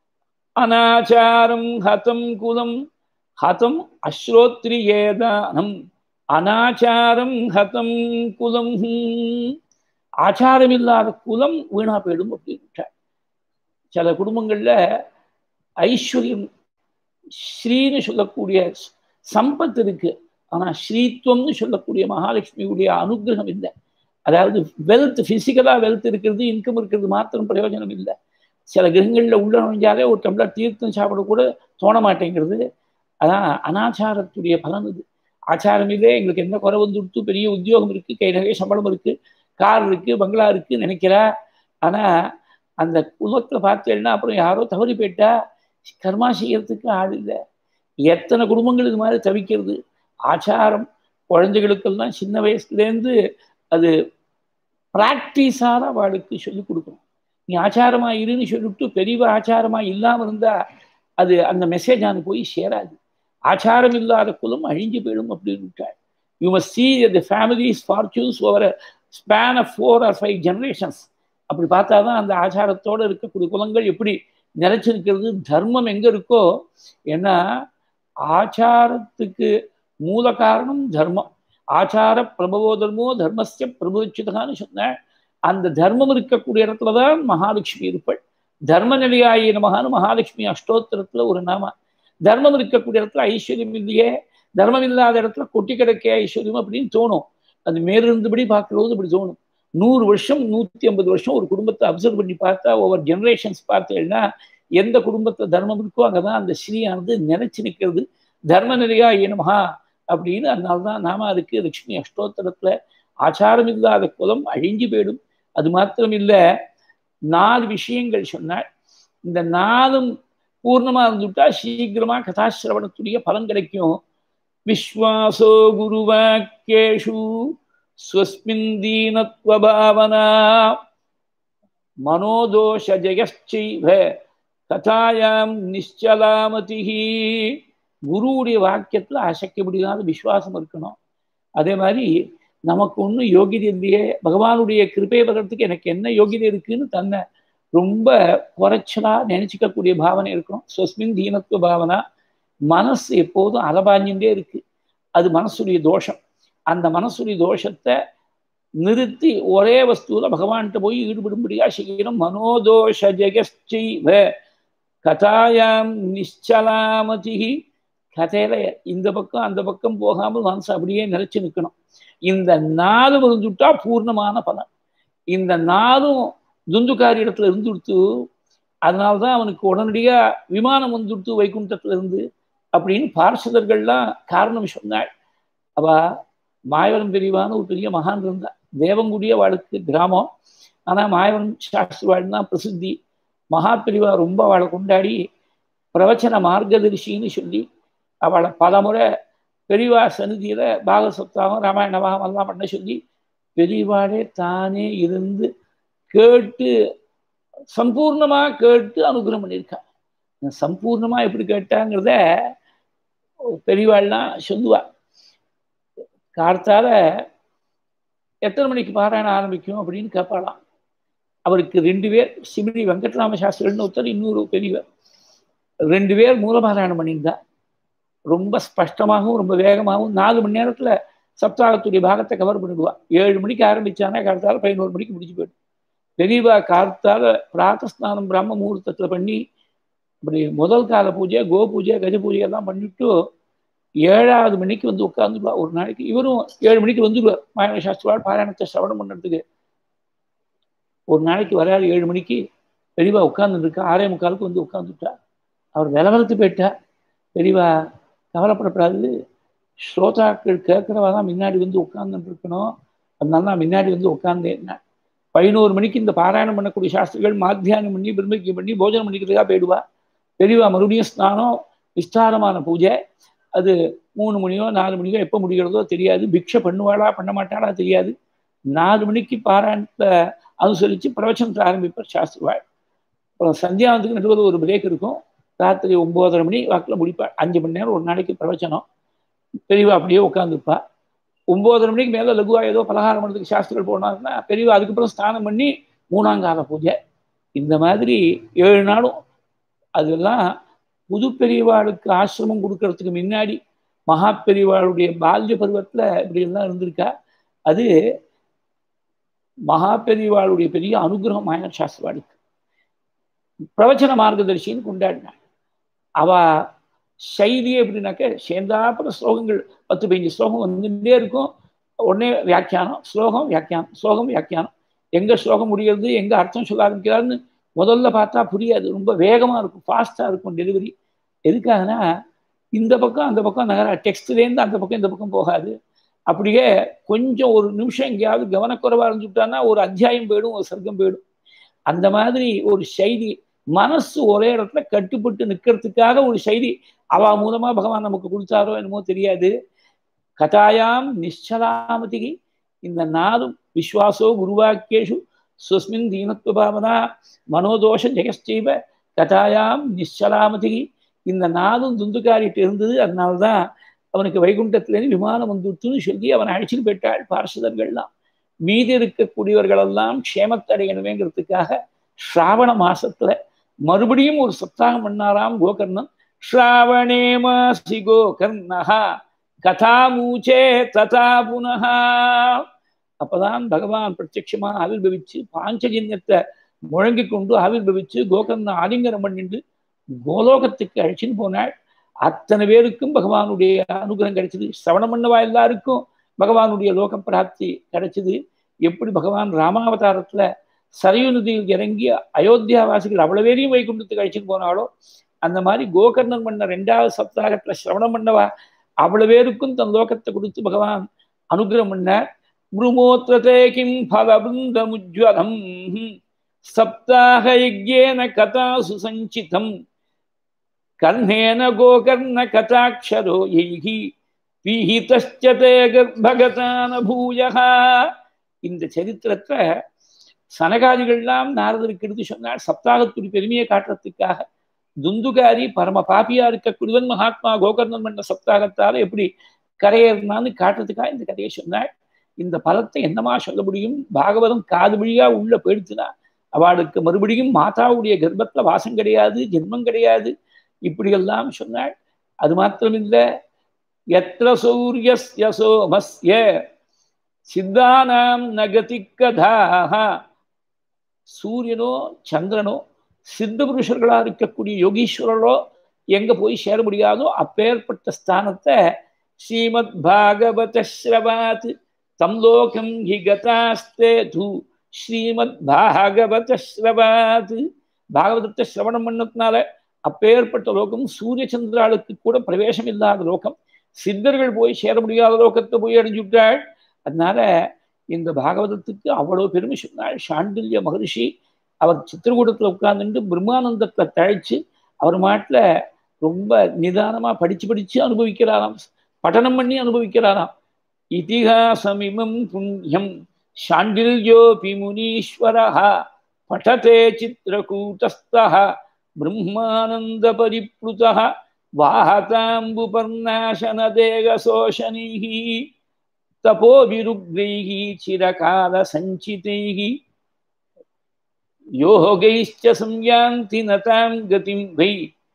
அநாச்சாரம் ஹதம் குலம் ஹதம் அஸ்ரோத்ரியேதானம் அநாச்சாரம் ஹதம் குலம். ஆச்சாரம் இல்லாத குலம் வீணா போயிடும் அப்படின்னு. சில குடும்பங்கள்ல ஐஸ்வர்யம் ஸ்ரீன்னு சொல்லக்கூடிய சம்பத்து இருக்கு, ஆனா ஸ்ரீத்துவம்னு சொல்லக்கூடிய மகாலட்சுமியுடைய அனுகிரகம் இல்லை. அதாவது வெல்த், பிசிக்கலா வெல்த் இருக்கிறது, இன்கம் இருக்கிறது மாத்திரம் பிரயோஜனம் இல்லை. சில கிரகங்கள்ல உள்ள நுழைஞ்சாலே ஒரு டம்ளர் தீர்த்தம் சாப்பிட கூட தோண மாட்டேங்கிறது. அதான் அனாச்சாரத்துடைய பலன் இது. ஆச்சாரம் இல்லை, எங்களுக்கு என்ன குறை வந்துடுத்து, பெரிய உத்தியோகம் இருக்கு, கை நிறைய சம்பளம் இருக்கு, கார் இருக்கு, பங்களா இருக்கு நினைக்கிறா. ஆனா அந்த குலத்துல பார்த்தேன்னா அப்புறம் யாரோ தவறி போயிட்டா கர்மா செய்யறதுக்கு ஆள் இல்லை. எத்தனை குடும்பங்கள் இது மாதிரி தவிக்கிறது. ஆச்சாரம் குழந்தைகளுக்கெல்லாம் சின்ன வயசுலேருந்து அது பிராக்டிஸான அவளுக்கு சொல்லிக் கொடுக்கணும். நீ ஆச்சாரமா இருன்னு சொல்லிட்டு பெரிய ஆச்சாரமா இல்லாம இருந்தா அது அந்த மெசேஜ் ஆனு போய் சேராது. ஆச்சாரம் இல்லாத குலம் அழிஞ்சு போயிடும் அப்படின்னு விட்டாள். You must see the family's fortunes over a span of 4 or 5 generations. அப்படி பார்த்தா தான் அந்த ஆச்சாரத்தோடு இருக்கக்கூடிய குலங்கள் எப்படி நிலைச்சிருக்கிறது, தர்மம் எங்கே இருக்கோ. ஏன்னா ஆச்சாரத்துக்கு மூல காரணம் தர்மம். ஆச்சார பிரபவோ தர்மோ தர்மஸ்ய பிரபுச்சிதகான்னு சொன்ன அந்த தர்மம் இருக்கக்கூடிய இடத்துல தான் மகாலட்சுமி இருப்பாள். தர்ம நிலையாயி நமகான்னு மகாலட்சுமி அஷ்டோத்திரத்துல ஒரு நாம. தர்மம் இருக்கக்கூடிய இடத்துல ஐஸ்வர்யம் இல்லையே, தர்மம் இல்லாத இடத்துல கொட்டி கிடக்கே ஐஸ்வர்யம் அப்படின்னு தோணும். அது மேலிருந்தபடி பார்க்கறது இப்படி தோணும். 100 வருஷம் 150 வருஷம் ஒரு குடும்பத்தை அப்சர்வ் பண்ணி பார்த்தா, ஒவ்வொரு ஜெனரேஷன்ஸ் பார்த்தேன்னா எந்த குடும்பத்தில் தர்மம் இருக்கோ அங்கதான் அந்த ஸ்ரீயானது நினைச்சு நிற்கிறது. தர்ம நிலையா ஏனமஹா அப்படின்னு. அதனால்தான் நாம அதுக்கு லட்சுமி அஷ்டோத்திரத்துல ஆச்சாரம் இல்லாத குலம் அழிஞ்சு போயிடும். அது மாத்திரம் இல்லை, 4 விஷயங்கள் சொன்னாள். இந்த 4ம் பூர்ணமா இருந்துட்டா சீக்கிரமா கதாசிரவணத்துடைய பலன் கிடைக்கும். விஸ்வாசோ குருவாக்கியேஷு ஸ்வஸ்மின் தீனத்வ பாவனா மனோதோஷ ஜெயச்சைவ கதாயாம் நிச்சலாமதிஹி. குருவுடைய வாக்கியத்துல அசைக்க முடியாத விசுவாசம் இருக்கணும். அதே மாதிரி நமக்கு ஒன்றும் யோகிதை இல்லையே, பகவானுடைய கிருபை பகறதுக்கு எனக்கு என்ன யோகிதை இருக்குன்னு தன்னை ரொம்ப குறைச்சலா நினைச்சிக்கக்கூடிய பாவனை இருக்கணும். ஸ்வஸ்மின் தீனத்துவ பாவனா. மனசு எப்போதும் அலபாஞ்சுட்டே இருக்கு, அது மனசுடைய தோஷம். அந்த மனசுடைய தோஷத்தை நிறுத்தி ஒரே வஸ்துவில் பகவான்கிட்ட போய் ஈடுபடும்படியா செய்யணும். மனோதோஷ ஜெகச்சைவ கதாயாம் நிச்சலாமதிஹி. கதையில இந்த பக்கம் அந்த பக்கம் போகாமல் மனசு அப்படியே நிலைச்சு நிற்கணும். இந்த 4 இருந்துட்டா பூர்ணமான பலன். இந்த 4ம் துந்துக்காரி இடத்துல இருந்துடுத்து. அதனால்தான் அவனுக்கு உடனடியா விமானம் வந்துடுத்து வைகுண்டத்துல இருந்து அப்படின்னு பார்ஷதர்கள்லாம் காரணம் சொன்னாள். அவ மாயவரம் பெரியவான்னு ஒரு பெரிய மகான் இருந்தா. தேவங்குடிய வாழ்க்கை கிராமம். ஆனா மாயவரம் சாஸ்திரி வாழ்தான் பிரசித்தி. மகா பெரியவா ரொம்ப அவளை கொண்டாடி பிரவச்சன மார்க்கதரிசின்னு சொல்லி அவளை பலமுறை பெரியவா சந்நிதியில பாகசப்தாகம் ராமாயண பாகம் எல்லாம் பண்ண சொல்லி பெரியவாளே தானே இருந்து கேட்டு சம்பூர்ணமா கேட்டு அனுகிரகம் பண்ணியிருக்கான். சம்பூர்ணமா எப்படி கேட்டாங்கிறத பெரியவாள்லாம் சொல்லுவா. கார்த்தால எத்தனை மணிக்கு பாராயணம் ஆரம்பிக்கும் அப்படின்னு கேட்பாளாம். அவருக்கு 2 பேர், சிமிடி வெங்கட்ராம சாஸ்திரன்னு ஒருத்தர், இன்னொரு பெரியவர், 2 பேர் மூலபாராயணம் பண்ணியிருந்தா. ரொம்ப ஸ்பஷ்டமாகவும் ரொம்ப வேகமாகவும் 4 மணி நேரத்துல சப்தாகத்துடைய பாகத்தை கவர் பண்ணிடுவா. 7 மணிக்கு ஆரம்பிச்சானா கார்த்தால 11 மணிக்கு முடிச்சு போயிடும். பெரியவா கார்த்தால பிராத்தஸ்நானம் பிரம்ம முகூர்த்தத்துல பண்ணி அப்படி முதல் கால பூஜை, கோ பூஜை, கஜ பூஜை எல்லாம் பண்ணிட்டு 7வது மணிக்கு வந்து உட்காந்துடுவா ஒரு நாளைக்கு. இவரும் 7 மணிக்கு வந்துடுவார் மாயவ சாஸ்திரிவாள் பாராயணத்தை சிரவணம் பண்ணுறதுக்கு. ஒரு நாளைக்கு வராது 7 மணிக்கு பெரியவா உட்காந்துருக்கா. 6:45 வந்து உட்காந்துட்டா. அவர் விலவரத்து போயிட்டா. பெரியவா கவலைப்படப்படாது, ஸ்ரோதாக்கள் கேட்குறவா தான் முன்னாடி வந்து உட்காந்துட்டு இருக்கணும், அதனால நான் முன்னாடி வந்து உட்காந்தேன். 11 மணிக்கு இந்த பாராயணம் பண்ணக்கூடிய சாஸ்திரிகள் மாத்தியானம் பண்ணி பிரம்மக்கியம் பண்ணி போஜனம் பண்ணிக்கிறதுக்காக போயிடுவா. பெரியவா மறுபடியும் ஸ்நானம், விஸ்தாரமான பூஜை. அது 3 மணியோ 4 மணியோ எப்போ முடிகிறதோ தெரியாது. பிக்ஷை பண்ணுவாளா பண்ண மாட்டாளா தெரியாது. 4 மணிக்கு பாராயணத்தை அனுசரித்து பிரவச்சனத்தை ஆரம்பிப்பார் சாஸ்திரிவாள். அப்புறம் சந்தியாவதுக்கு நடுவில் ஒரு பிரேக் இருக்கும். ராத்திரி 9:30 மணி வாக்கில் முடிப்பாள். 5 மணி நேரம் ஒரு நாளைக்கு பிரவச்சனம். பெரியவா அப்படியே உட்காந்துருப்பா. 9:30 மணிக்கு மேலே லகுவா ஏதோ பலகாரம் பண்ணுறதுக்கு சாஸ்திரிகள் போனாங்கன்னா பெரியவா அதுக்கப்புறம் ஸ்நானம் பண்ணி 3ஆம் கால பூஜை. இந்த மாதிரி 7 நாளும். அதெல்லாம் புது பெரியவாளுக்கு ஆசிரமம் கொடுக்கறதுக்கு முன்னாடி மகா பெரியவாளுடைய பால்ய பருவத்தில் இப்படியெல்லாம் இருந்திருக்கா. அது மகா பெரியவாளுடைய பெரிய அனுகிரகம் மாயவ சாஸ்திரிவாளுக்கு. பிரவச்சன மார்க்கதர்சின்னு கொண்டாடினாள். அவ சைலியே எப்படின்னாக்க சேர்ந்தாப்புற ஸ்லோகங்கள் 10-15 ஸ்லோகம் வந்துட்டே இருக்கும். உடனே வியாக்கியானம், ஸ்லோகம் வியாக்கியானம், ஸ்லோகம் வியாக்கியானம். எங்க ஸ்லோகம் முடிகிறது, எங்க அர்த்தம் சொல்ல ஆரம்பிக்கிறாருன்னு முதல்ல பார்த்தா புரியாது. ரொம்ப வேகமா இருக்கும், ஃபாஸ்டா இருக்கும் டெலிவரி. எதுக்காகனா இந்த பக்கம் அந்த பக்கம் நகர, டெக்ஸ்ட்லேருந்து அந்த பக்கம் இந்த பக்கம் போகாது. அப்படியே கொஞ்சம் ஒரு நிமிஷம் எங்கேயாவது கவனக்குறைவா இருந்துட்டான்னா ஒரு அத்தியாயம் போயிடும், ஒரு சர்க்கம் போயிடும். அந்த மாதிரி ஒரு செய்தி மனசு ஒரே இடத்துல கட்டுப்பட்டு நிற்கிறதுக்காக ஒரு செய்தி அவ மூலமா பகவான் நமக்கு கொடுத்தாரோ என்னமோ தெரியாது. கதாயாம் நிச்சலாமதிகி. இந்த 4 விஸ்வாசோ குருவாக்கியேஷு ஸ்வஸ்மின் தீனத்வ பாவனா மனோதோஷ ஜெகச்சைவ கதாயாம் நிச்சலாமதிகி. இந்த 4 துந்துக்காரிட்டு இருந்தது. அதனால்தான் அவனுக்கு வைகுண்டத்திலேருந்து விமானம் வந்துட்டுன்னு சொல்லி அவனை அழைச்சிட்டு போயிட்டாள் பார்ஷதர்கள்லாம். மீதி இருக்கக்கூடியவர்களெல்லாம் க்ஷேமத்தடையணுமேங்கிறதுக்காக ஸ்ராவண மாசத்துல மறுபடியும் ஒரு சப்தாகம் பண்ணாராம் கோகர்ணன். ஸ்ராவணே மாசி கோகர்ணஹா கதாமூச்சே ததா புனஹா. அப்பதான் பகவான் பிரத்யட்சமா ஆவிர்பவிச்சு பாஞ்சஜன்யத்தை முழங்கி கொண்டு ஆவிர்பவிச்சு கோகர்ண ஆலிங்கனம் பண்ணிட்டு கோலோகத்துக்கு அழைச்சின்னு போனாள். அத்தனை பேருக்கும் பகவானுடைய அனுகிரகம் கிடைச்சது. சிரவணம் பண்ணவா எல்லாருக்கும் பகவானுடைய லோக பிராப்தி கிடைச்சது. எப்படி பகவான் ராமாவதாரத்துல சரையு நதியில் இறங்கி அயோத்தியாவாசிகள் அவ்வளவு பேரையும் வைகுண்டத்துக்கு அழைச்சிட்டு போனாலோ அந்த மாதிரி கோகர்ணன் பண்ண 2வது சப்தாகத்துல சிரவணம் பண்ணவா அவ்வளவு பேருக்கும் தன் லோகத்தை கொடுத்து பகவான் அனுகிரகம் பண்ணார். ப்ருமோத்ரதே கிம் பலபிருந்தமுஜ்வலம் சப்தாக யஜ்ஞேன கதா சுசஞ்சிதம் கர்ணேன கோகர்ண கதாட்சரோ யைஹி பீஹிதஸ்சதே கர்ப்பகதான பூயஹா. இந்த சரித்திரத்தை சனகாதிகள்லாம் நாரதருக்கு எடுத்து சொன்னார். சப்தாகத்துடைய பெருமையை காட்டுறதுக்காக துந்துகாரி பரம பாப்பியா இருக்கக்கூடியவன் மகாத்மா கோகர்ணன் பண்ண சப்தாகத்தால எப்படி கரையேறினான்னு காட்டுறதுக்காக இந்த கதையை சொன்னாள். இந்த பலத்தை என்னமா சொல்ல முடியும்? பாகவதம் காது வழியா உள்ள போயிடுச்சுன்னா அவளுக்கு மறுபடியும் மாதாவுடைய கர்ப்பத்துல வாசம் கிடையாது, ஜென்மம் கிடையாது, இப்படியெல்லாம் சொன்னாள். அது மாத்திரமில்லை, எத்திர சௌரியஸ்ய சோமஸ்ய சித்தானாம் நகதிக்கதாக. சூரியனோ சந்திரனோ சித்த புருஷர்களா இருக்கக்கூடிய யோகீஸ்வரரோ எங்க போய் சேர முடியாதோ அப்பேற்பட்ட ஸ்தானத்தை ஸ்ரீமத் பாகவத ஸ்ரவாத் தம் லோகம் ஹி கதாஸ்தே து ஸ்ரீமத் பாகவத ஸ்ரவாத். பாகவதத்தை சிரவணம் பண்ணதுனால அப்பேற்பட்ட லோகம் சூரிய சந்திராளுக்கு கூட பிரவேசம் இல்லாத லோகம், சித்தர்கள் போய் சேர முடியாத லோகத்தை போய் அடைஞ்சுட்டாள். அதனால இந்த பாகவதத்துக்கு அவ்வளவு பெருமை சொன்னாள். சாண்டில்ய மகரிஷி அவர் சித்திரகூடத்துல உட்கார்ந்துட்டு பிரம்மானந்தத்தை தழைச்சு அவர் மாட்டில் ரொம்ப நிதானமா படிச்சு அனுபவிக்கிறாராம், பட்டனம் பண்ணி அனுபவிக்கிறாராம். இதிஹாசமிமம் புண்ணியம் சாண்டில்யோபி முனீஸ்வரஹ படதே சித்திரகூட்டஸ்தஹ பிரம்மானந்த பரிப்ளுதஹ வாஹதாம்புபர்ணாசன தேகசோஷனைஹி தபோவிருக்ரைஹி சிரகால சஞ்சிதைஹி யோகைஷ்ச சம்யாந்தி நதாம் கதிம் வை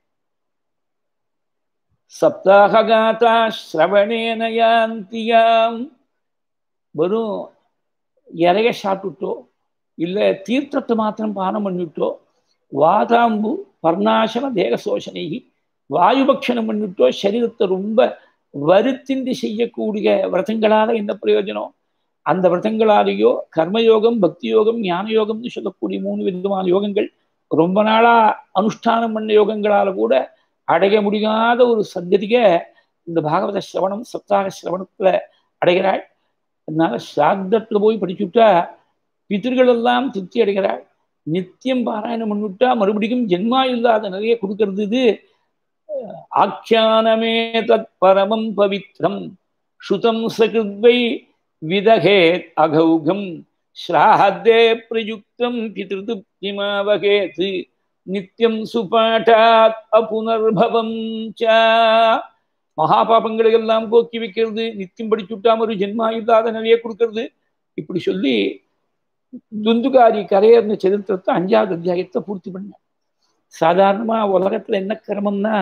சப்தாககாதா ஸ்ரவணேன யாந்தியாம். வெறும் இறைய சாப்பிட்டுட்டோ இல்லை தீர்த்தத்தை மாத்திரம் பானம் பண்ணிவிட்டோ, வாதாம்பு பர்ணாசன தேகசோஷனைகி வாயுபக்ஷணம் பண்ணிவிட்டோ சரீரத்தை ரொம்ப வருத்தின்றி செய்யக்கூடிய விரதங்களால என்ன பிரயோஜனம்? அந்த விரதங்களாலேயோ கர்மயோகம், பக்தி யோகம், ஞான யோகம்னு சொல்லக்கூடிய 3 விதமான யோகங்கள் ரொம்ப நாளா அனுஷ்டானம் பண்ண யோகங்களால கூட அடைய முடியாத ஒரு சங்கதியை இந்த பாகவத சிரவணம் சப்தாக சிரவணத்துல அடைகிறாள். அதனால சாத்தத்துல போய் படிச்சுட்டா பிதர்கள் எல்லாம் திருப்தி அடைகிறாள். நித்தியம் பாராயணம் பண்ணிவிட்டா மறுபடியும் ஜென்மா இல்லாத நிறைய கொடுக்கறது இது. ஆக்கியானமே தத் பரமம் பவித்ரம் ஸ்ருதம் சகிருத்வை விதகேத் அகௌகம் ஸ்ராஹத்தே பிரயுக்தம் பித்ருதிமாவகேத் நித்தியம் சுபாட்டாத் அபுனர்பவம் ச. மகாபாபங்களை எல்லாம் போக்கி வைக்கிறது, நித்தியம் படிச்சுட்டாம ஒரு ஜென்மா இல்லாத நிறைய கொடுக்கறது, இப்படி சொல்லி துந்துகாரி கரையர்ந்த சரித்திரத்தை 5வது அத்தியாயத்தை பூர்த்தி பண்ண. சாதாரணமா உலகத்துல என்ன கிரமம்னா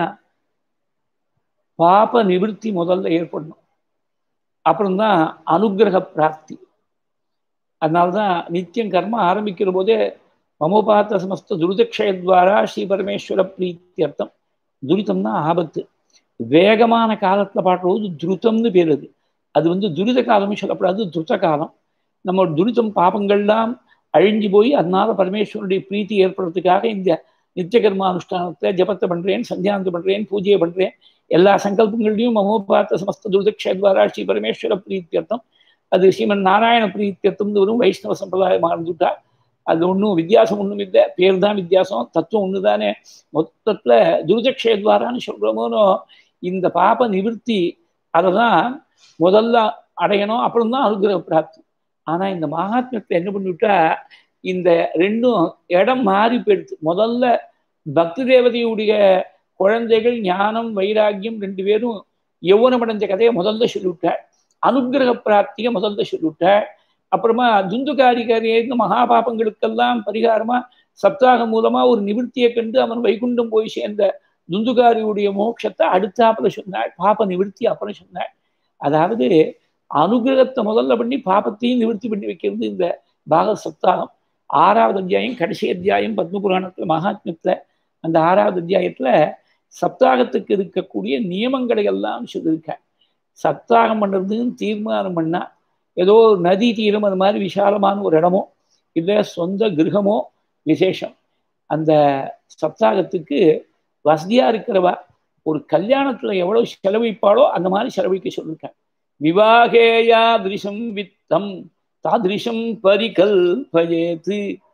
பாப நிவர்த்தி முதல்ல ஏற்படணும், அப்புறம்தான் அனுகிரக பிராப்தி. அதனால்தான் நித்தியம் கர்மம் ஆரம்பிக்கிற போதே மமோபாத்த சமஸ்த துரிதக்ஷயத்வாரா ஸ்ரீ பரமேஸ்வர பிரீத்தியர்த்தம். துரிதம்னா ஆபத்து. வேகமான காலத்துல பாடுறது துருத்தம்னு பேர். அது துரித காலம்னு சொல்லப்படாது, துருத்த காலம். நம்ம துரிதம் பாபங்கள்லாம் அழிஞ்சு போய் அதனால பரமேஸ்வரனுடைய பிரீத்தி ஏற்படுறதுக்காக இந்த நித்திய கர்மானுஷ்டானத்தை ஜபத்தை பண்றேன், சந்தியானந்தம் பண்றேன், பூஜையை பண்றேன், எல்லா சங்கல்பங்களையும் மமோபாத்த சமஸ்த துரிதக்ஷயத்வாரா ஸ்ரீ பரமேஸ்வர பிரீத்தியர்த்தம். அது ஸ்ரீமன் நாராயண பிரீத்தியர்த்தம்னு வரும். வைஷ்ணவ சம்பிரதாயமாக இருந்துட்டா அது ஒன்றும் வித்தியாசம் ஒன்றும் இல்லை, பேர் தான் வித்தியாசம், தத்துவம் ஒன்று தானே. மொத்தத்துல துரிதக்ஷயத்வாரான்னு சொல்றோமோனோ இந்த பாப நிவர்த்தி அதை தான் முதல்ல அடையணும், அப்புறம்தான் அனுகிரக பிராப்தி. ஆனா இந்த மகாத்மியத்தை என்ன பண்ணிவிட்டா இந்த ரெண்டும் இடம் மாறி போயிடுது. முதல்ல பக்தி தேவதையுடைய குழந்தைகள் ஞானம் வைராக்கியம் 2 பேரும் யௌவனம் அடைஞ்ச கதையை முதல்ல சொல்லிவிட்டாள். அனுகிரக பிராப்தியை முதல்ல சொல்லிவிட்டாள். அப்புறமா துந்துகாரிகரேன்னு மகாபாபங்களுக்கெல்லாம் பரிகாரமா சப்தாகம் மூலமா ஒரு நிவர்த்தியை கண்டு அவன் வைகுண்டம் போய் சேர்ந்த துந்துகாரியுடைய மோட்சத்தை அடுத்தாப்புல சொன்னாள். பாப நிவர்த்தி அப்புறம் சொன்னாள். அதாவது அனுகிரகத்தை முதல்ல பண்ணி பாபத்தையும் நிவர்த்தி பண்ணி வைக்கிறது இந்த பாகவத சப்தாகம். 6வது அத்தியாயம் கடைசி அத்தியாயம் பத்ம புராணத்துல மகாத்மியத்துல அந்த 6வது அத்தியாயத்துல சப்தாகத்துக்கு இருக்கக்கூடிய நியமங்களை எல்லாம் சொல்லியிருக்க. சப்தாகம் பண்ணுறதுன்னு தீர்மானம் பண்ணா ஏதோ ஒரு நதி தீரம் அது மாதிரி விசாலமான ஒரு இடமோ இல்லை சொந்த கிரகமோ விசேஷம். அந்த சப்தாகத்துக்கு வசதியா இருக்கிறவா ஒரு கல்யாணத்துல எவ்வளவு செலவிப்பாளோ அந்த மாதிரி செலவிக்க சொல்லியிருக்கேன். விவாகேயா திருஷம் வித்தம் தாதிருஷம் பரிகல்பயேத்து.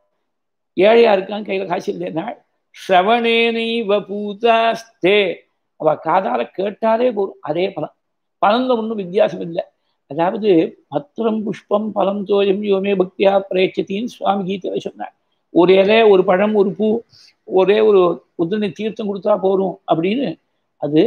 ஏழையா இருக்கான், கையில காசு இல்லைன்னா ஸ்ரவணேனைவ பூதாஸ்தே, அவ காதால கேட்டாலே போதும், அதே பலம். பலன்ல ஒன்றும் வித்தியாசம் இல்லை. அதாவது பத்திரம் புஷ்பம் பலம் தோயம் யோமே பக்தியா பிரேட்சத்தின்னு சுவாமி கீதையில சொன்னார். ஒரு இலை ஒரு பழம் ஒரு பூ ஒரே ஒரு உதிரணி தீர்த்தம் கொடுத்தா போறோம் அப்படின்னு. அது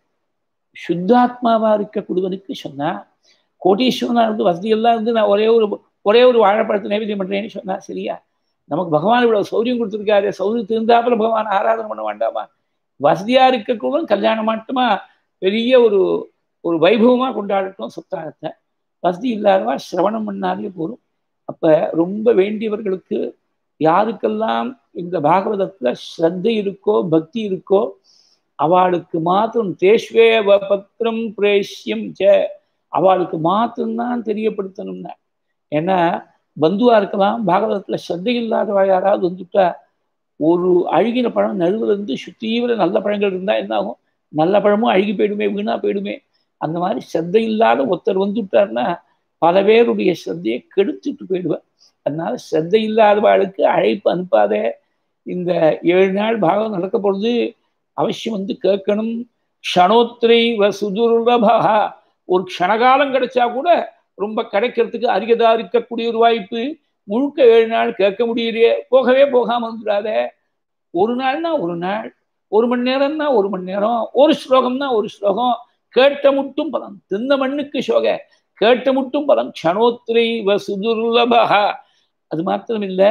சுத்தாத்மாவா இருக்கக்கூடியவனுக்கு சொன்னா. கோட்டீஸ்வரனா இருந்து வசதியெல்லாம் இருந்து நான் ஒரே ஒரு வாழைப்பழத்தை நைவேத்தியம் பண்றேன்னு சொன்னா சரியா? நமக்கு பகவான் இவ்வளவு சௌரியம் கொடுத்துருக்காரு, சௌரியம் திருந்தாப்புல பகவான் ஆராதனை பண்ண வேண்டாமா? வசதியா இருக்கக்கூட கல்யாணம் மட்டுமா பெரிய ஒரு வைபவமா கொண்டாடட்டும் சப்தாகத்தை. வசதி இல்லாதவா சிரவணம் பண்ணாலே போதும். அப்ப ரொம்ப வேண்டியவர்களுக்கு யாருக்கெல்லாம் இந்த பாகவதத்துல ஸ்ரத்தை இருக்கோ பக்தி இருக்கோ அவளுக்கு மாத்திரம் தேஷ்வேவ பத்திரம் பிரேஷ்யம் அவளுக்கு மாத்திரம்தான் தெரியப்படுத்தணும்னா. ஏன்னா பந்துவா இருக்கலாம், பாகவதத்துல ஸ்ரத்தை இல்லாதவா யாராவது வந்துட்டா ஒரு அழுகின பழம் நடுவில் இருந்து சுத்தீவிர நல்ல பழங்கள் இருந்தா என்ன ஆகும்? நல்ல பழமும் அழுகி போயிடுமே, வீணா போயிடுமே. அந்த மாதிரி ஸ்ரத்தை இல்லாத ஒருத்தர் வந்துட்டார்னா பல பேருடைய ஸ்ரத்தையை கெடுத்துட்டு போயிடுவார். அதனால ஸ்ரத்தை இல்லாதவாளுக்கு அழைப்பு அனுப்பாதே. இந்த 7 நாள் பாகவதம் நடக்க பொழுது அவசியம் வந்து கேட்கணும். க்ஷணோத்ரை வசுதுர்லபா, ஒரு க்ஷணகாலம் கிடைச்சா கூட ரொம்ப கிடைக்கிறதுக்கு அருகதா இருக்கக்கூடிய ஒரு வாய்ப்பு. முழுக்க 7 நாள் கேட்க முடியலையே, போகவே போகாம வந்துடாத. ஒரு நாள்னா ஒரு நாள், 1 மணி நேரம்னா 1 மணி நேரம், ஒரு ஸ்லோகம்னா ஒரு ஸ்லோகம், கேட்ட முட்டும் பலம். தின்ன மண்ணுக்கு சோக, கேட்ட முட்டும் பலம். க்ஷணோத்ரை வசுதுர்லபா. அது மாத்திரம் இல்லை,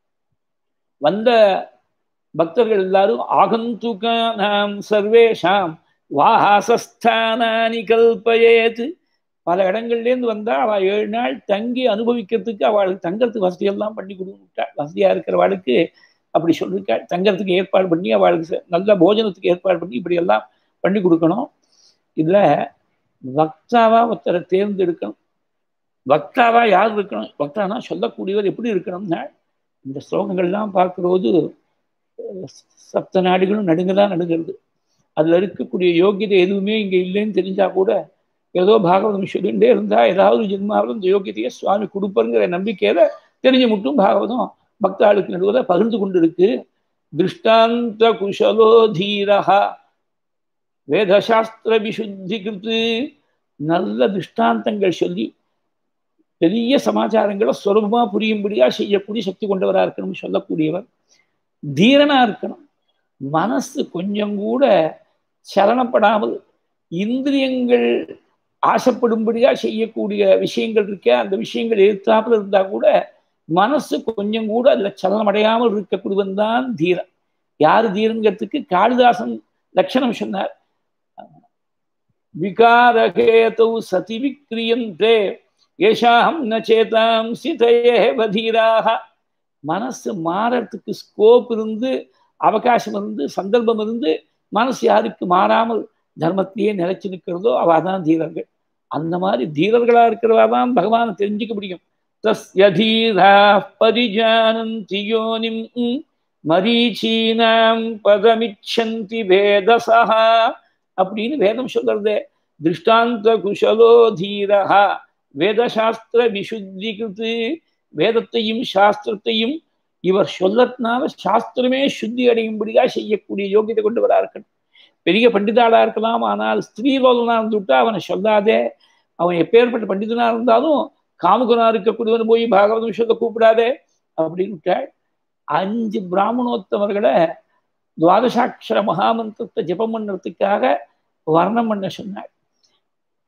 வந்த பக்தர்கள் எல்லாரும் ஆகந்துகானாம் சர்வேஷாம் வாசஸ்தானானி கல்பயேத். பல இடங்கள்லேருந்து வந்தா அவள் 7 நாள் தங்கி அனுபவிக்கிறதுக்கு அவளுக்கு தங்கறதுக்கு வசதியெல்லாம் பண்ணி கொடுத்துட்டாள். வசதியா இருக்கிறவாளுக்கு அப்படி சொல்லியிருக்காள். தங்கறதுக்கு ஏற்பாடு பண்ணி அவளுக்கு நல்ல போஜனத்துக்கு ஏற்பாடு பண்ணி இப்படி எல்லாம் பண்ணி கொடுக்கணும். இதுல வக்தாவா ஒருத்தரை தேர்ந்தெடுக்கணும். வக்தாவா யார் இருக்கணும்? வக்தானா சொல்லக்கூடியவர் எப்படி இருக்கணும்னா, இந்த ஸ்லோகங்கள்லாம் பார்க்கும்போது சப்த நாடுகளும் நடுங்கதான் நடுங்கிறது. அதுல இருக்கக்கூடிய யோகியதை எதுவுமே இங்க இல்லைன்னு தெரிஞ்சா கூட ஏதோ பாகவதம் சொல்லிகிட்டே இருந்தா ஏதாவது ஜென்மாவில் இந்த யோகியத்தையே சுவாமி கொடுப்பருங்கிற நம்பிக்கையில தெரிஞ்சு மட்டும் பாகவதம் பக்தாளுக்கு நடுவில் பகிர்ந்து கொண்டு இருக்கு. திருஷ்டாந்த குஷலோ தீரஹா வேதசாஸ்திர விசுத்தி கிருத்து. நல்ல திருஷ்டாந்தங்கள் சொல்லி பெரிய சமாச்சாரங்களை சுலபமா புரியும்படியா செய்யக்கூடிய சக்தி கொண்டவரா இருக்கணும்னு சொல்லக்கூடியவர். தீரனா இருக்கணும். மனசு கொஞ்சம் கூட சலனப்படாமல் இந்திரியங்கள் ஆசைப்படும்படியா செய்யக்கூடிய விஷயங்கள் இருக்க, அந்த விஷயங்கள் எதிர்த்தாப்புல இருந்தா கூட மனசு கொஞ்சம் கூட அதுல சலனமடையாமல் இருக்கக்கூடியவன் தான் தீரன். யாரு தீரங்கிறதுக்கு காளிதாசன் லட்சணம் சொன்னார். விகாரகேதௌ சதி விக்ரியந்தே யேஷாம் ந சேதாம் சிதயேவ தீராஹ. மனசு மாறத்துக்கு ஸ்கோப் இருந்து அவகாசம் இருந்து சந்தர்ப்பம் இருந்து மனசு யாருக்கு மாறாமல் தர்மத்திலேயே நிலைச்சு நிற்கிறதோ அவதான் தீரர்கள். அந்த மாதிரி தீரர்களா இருக்கிறவா தான் பகவானை தெரிஞ்சுக்க முடியும். தஸ்ய தீரா பரிஜானந்தி யோனிம் மரீச்சீனாம் பதமிச்சந்தி வேதசா அப்படின்னு வேதம் சொல்றதே. திருஷ்டாந்த குஷலோ தீரஹா வேதசாஸ்திர விசுத்தி கிருத்து. வேதத்தையும் சாஸ்திரத்தையும் இவர் சொல்லத்தினால சாஸ்திரமே சுத்தி அடையும்படியா செய்யக்கூடிய யோகியத்தை கொண்டவரா இருக்கணும். பெரிய பண்டிதாளா இருக்கலாம், ஆனால் ஸ்திரீலோலனா இருந்துவிட்டா அவனை சொல்லாதே. அவன் எப்பேற்பட்ட பண்டிதனா இருந்தாலும் காமுகனா இருக்கக்கூடியவன் போய் பாகவதம் சொல்ல கூப்பிடாதே அப்படின்னு விட்டாள். 5 பிராமணோத்தமர்களை துவாதசாட்சர மகாமந்திரத்தை ஜபம் பண்ணுறதுக்காக வர்ணம் பண்ண சொன்னாள்.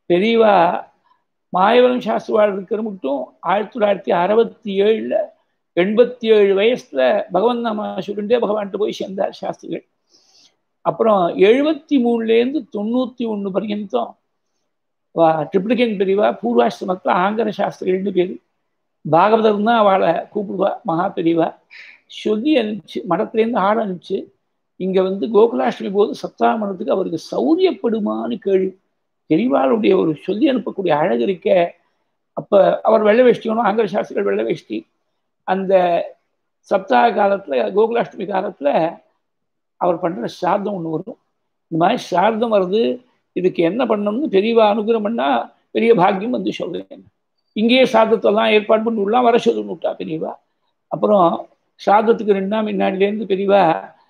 பெரியவா மாயவரம் சாஸ்திரிவாள் இருக்கிற மட்டும் 1967 87 வயசுல பகவன் நாம சொல்லிட்டே பகவான்கிட்ட போய் சேர்ந்தார் சாஸ்திரிகள். அப்புறம் 73லேருந்து 91 பர்யந்தம் ட்ரிப்ளிகேன் பெரியவா பூர்வாசிரமத்தில் ஆங்கர சாஸ்திரிகள்னு பேர். பாகவதர் தான் அவளை கூப்பிடுவா மகா பெரியவா. சொல்லி அனுப்பிச்சு மடத்துலேருந்து ஆட அனுப்பிச்சு இங்கே வந்து கோகுலாஷ்டமி போது சப்தாமணத்துக்கு அவருக்கு சௌரியப்படுமான்னு கேள்வி. பெரியவாளுடைய ஒரு சொல்லி அனுப்பக்கூடிய அழகு இருக்க. அப்போ அவர் வெள்ளை வேஷ்டிக்கணும், ஆங்கர சாஸ்திரிகள் வெள்ளை வேஷ்டி. அந்த சப்தாக காலத்தில் கோகுலாஷ்டமி காலத்தில் அவர் பண்ணுற சார்த்தம் ஒன்று வரும். இந்த மாதிரி சார்த்தம் வருது, இதுக்கு என்ன பண்ணணும்னு பெரியவா அனுகிரகம் பண்ணால் பெரிய பாக்கியம் வந்து சொல்கிறேன். இங்கேயே சாதத்தெல்லாம் ஏற்பாடு பண்ணி விடலாம், வர சொல்லணும் விட்டா பெரியவா. அப்புறம் சாதத்துக்கு 2 நாள் முன்னாடிலேருந்து பெரியவா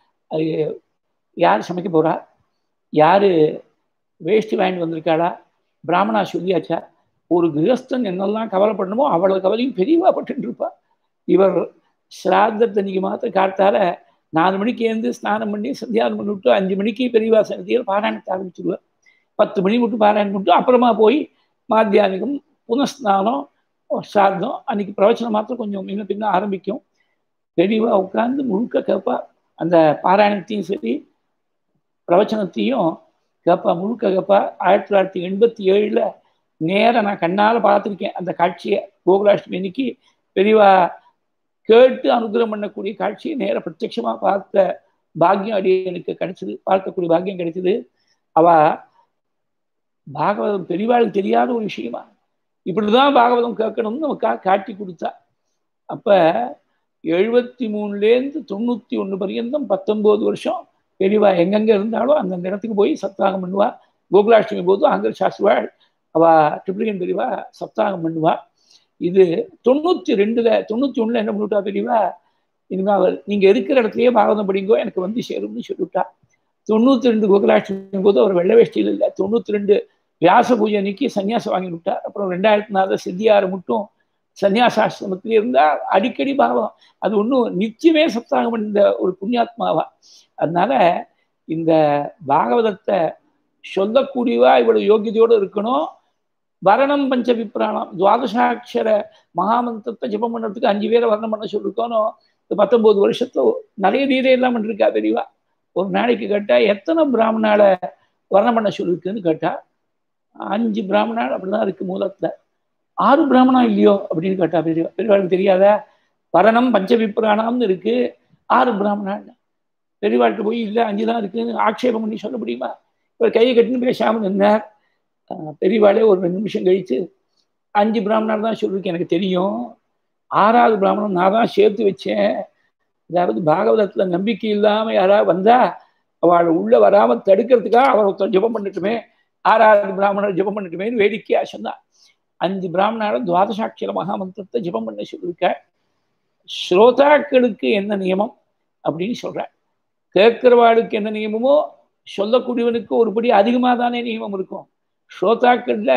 யார் சமைக்க போகிறா, யார் வேஷ்டி வாங்கிட்டு வந்திருக்காளா, பிராமணா சொல்லியாச்சா, ஒரு கிரகஸ்தன் என்னெல்லாம் கவலைப்படணுமோ அவ்வளோ கவலையும் பெரியவா பட்டு இருப்பா. இவர் சிராத்தத்தன்னைக்கு மாத்திரம் காத்தால 4 மணிக்கு எழுந்து ஸ்நானம் பண்ணி சந்தியானம் பண்ணி விட்டு 5 மணிக்கு பெரியவா சன்னதியில் பாராயணத்தை ஆரம்பிச்சுடுவார். 10 மணி விட்டு பாராயணம் பண்ணிட்டு அப்புறமா போய் மாத்தியானிகம் புனஸ்நானம் சார்த்தம். அன்னைக்கு பிரவச்சனம் மாத்திரம் கொஞ்சம் முன்ன பின்ன ஆரம்பிக்கும். பெரியவா உட்கார்ந்து முழுக்க கேட்பா. அந்த பாராயணத்தையும் சரி பிரவச்சனத்தையும் கேட்பா, முழுக்க கேட்பா. 1987 நேரம் நான் கண்ணால் பார்த்துருக்கேன் அந்த காட்சியை. கோகுலாஷ்டமி அன்னைக்கு பெரியவா கேட்டு அனுகிரகம் பண்ணக்கூடிய காட்சியை நேர பிரத்யட்சமாக பார்த்த பாக்கியம் அடி எனக்கு கிடைச்சது, பார்க்கக்கூடிய பாக்கியம் கிடைச்சது. அவ பாகவதம் பெரியவாளுக்கு தெரியாத ஒரு விஷயமா இப்படிதான் பாகவதம் கேட்கணும்னு நமக்காக காட்டி கொடுத்தா. அப்ப 73லேருந்து 91 பர்யந்தம் 19 வருஷம் பெரியவா எங்கெங்க இருந்தாலும் அந்தந்த இடத்துக்கு போய் சப்தாகம் பண்ணுவா. கோகுலாஷ்டமி போது ஆங்கர் சாஸ்திரிவாள் அவ ட்ரிப்ளிகேன் பெரியவா சப்தாகம் பண்ணுவா. இது 91ல என்ன பண்ணிவிட்டா பெரியவா, இனிமே அவர் நீங்க இருக்கிற இடத்துலயே பாகவதம் படிங்கோ எனக்கு வந்து சேரும்னு சொல்லிவிட்டா. 92 கோகுலாஷ்டமி போது அவர் வெள்ளை வேஷ்டியில் இல்லை. 92 வியாச பூஜை அன்னைக்கு சன்னியாசம் வாங்கி விட்டார். அப்புறம் 2004 சித்தியாறு மட்டும் சன்னியாசாசிரமத்திலே இருந்தால் அடிக்கடி பாகவதம். அது ஒன்றும் நிச்சயமே சப்தாகம் பண்ண ஒரு புண்ணியாத்மாவா. அதனால இந்த பாகவதத்தை சொல்லக்கூடியவா இவ்வளவு யோகியதையோடு இருக்கணும். வரணம் பஞ்ச விப்ராணம் துவாதசாட்சர மகாமந்திரத்தை ஜபம் பண்ணுறதுக்கு 5 பேரை வர்ணம் பண்ண சொல்லிருக்கணும். 19 வருஷத்துல நிறைய தீரையெல்லாம் பண்ணிருக்கா பெரியவா. ஒரு நாளைக்கு கேட்டா எத்தனை பிராமணால வர்ணம் பண்ண சொல்லிருக்குன்னு கேட்டா 5 பிராமணால் அப்படிதான் இருக்கு மூலத்துல. 6 பிராமணா இல்லையோ அப்படின்னு கேட்டா பெரியவா. பெரியவாளுக்கு தெரியாதா? வரணம் பஞ்ச விப்ராணம்னு இருக்கு, 6 பிராமணால். பெரியவாழ்கிட்ட போய் இல்லை 5 தான் இருக்குன்னு ஆட்சேபம் பண்ணி சொல்ல முடியுமா? இவர் கையை கட்டின்னு பேசாமல் இருந்தார். பெரியவாளே ஒரு 2 நிமிஷம் கழிச்சு 5 பிராமணர் தான் சொல்லிருக்கு எனக்கு தெரியும், 6வது பிராமணன் நான் தான் சேர்த்து வச்சேன். அதாவது பாகவதத்துல நம்பிக்கை இல்லாம யாராவது வந்தா அவளை உள்ள வராம தடுக்கிறதுக்காக அவர் ஒருத்தர் ஜபம் பண்ணட்டுமே, 6வது பிராமணர் ஜபம் பண்ணட்டுமேன்னு வேடிக்கையா சொன்னா. 5 பிராமணாலும் துவாதசாட்சர மகாமந்திரத்தை ஜபம் பண்ண சொல்லியிருக்க. ஸ்ரோதாக்களுக்கு என்ன நியமம் அப்படின்னு சொல்ற, கேட்கிறவாளுக்கு என்ன நியமமோ சொல்லக்கூடியவனுக்கு ஒருபடி அதிகமாக தானே நியமம் இருக்கும். ஸ்ரோதாக்கள்ல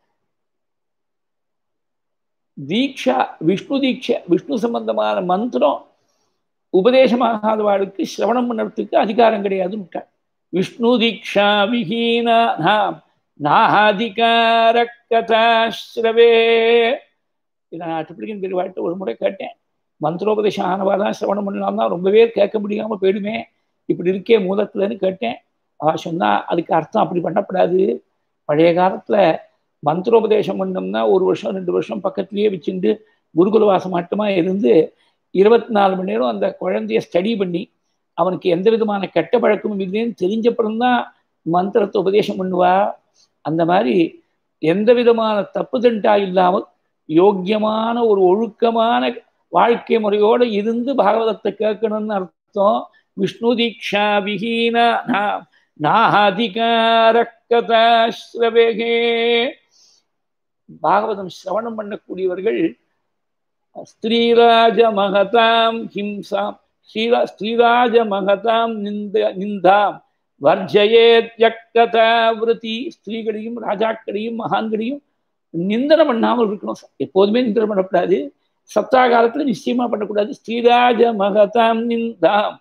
தீட்சா விஷ்ணு தீட்சை விஷ்ணு சம்பந்தமான மந்திரம் உபதேசமாகாதவாளுக்கு சிரவணம் பண்ணுறதுக்கு அதிகாரம் கிடையாதுன்னு விட்டார். விஷ்ணு தீட்சா விஹீனா நாஹாதிகார கதாஸ்ரவே. இதை நான் ட்ரிப்ளிகேன் பெரியவாழ்கிட்ட ஒரு முறை கேட்டேன். மந்திரோபதேசம் ஆனவா தான் சிரவணம் பண்ணலாம் தான், ரொம்ப பேர் கேட்க முடியாமல் போயிடுமே, இப்படி இருக்கே மூலத்துலன்னு கேட்டேன். அவ சொன்னா அதுக்கு அர்த்தம் அப்படி பண்ணக்கூடாது. பழைய காலத்துல மந்திரோபதேசம் பண்ணோம்னா 1 வருஷம் 2 வருஷம் பக்கத்துலேயே வச்சுட்டு குருகுலவாசம் மட்டுமா இருந்து 24 மணி நேரம் அந்த குழந்தைய ஸ்டடி பண்ணி அவனுக்கு எந்த விதமான கெட்ட பழக்கமும் இல்லைன்னு தெரிஞ்சப்பறம்தான் மந்திரத்தை உபதேசம் பண்ணுவா. அந்த மாதிரி எந்த விதமான தப்பு தண்டா இல்லாமல் யோக்கியமான ஒரு ஒழுக்கமான வாழ்க்கை முறையோடு இருந்து பாகவதத்தை கேட்கணும்னு அர்த்தம். விஷ்ணு தீக்ஷா விஹீனா நாஹாதிகார கதாஸ்ரவேகே. பாகவதம் சிரவணம் பண்ணக்கூடியவர்கள் ஸ்ரீராஜ மகதாம் ஹிம்சாம் ஸ்ரீராஜ மகதாம் நிந்தாம் வர்ஜயேத்யக்கதாவிருதி. ஸ்திரீகளையும் ராஜாக்களையும் மகான்களையும் நிந்தனை பண்ணாமல் இருக்கணும். எப்போதுமே நிந்தனை பண்ணக்கூடாது, சப்தா காலத்துல நிச்சயமா பண்ணக்கூடாது. ஸ்ரீராஜ மகதாம் நிந்தாம்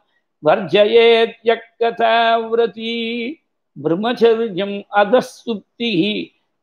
வர்ஜயேத்யக்கதாவிருதி. பிரம்மச்சரியம் அதசுப்தி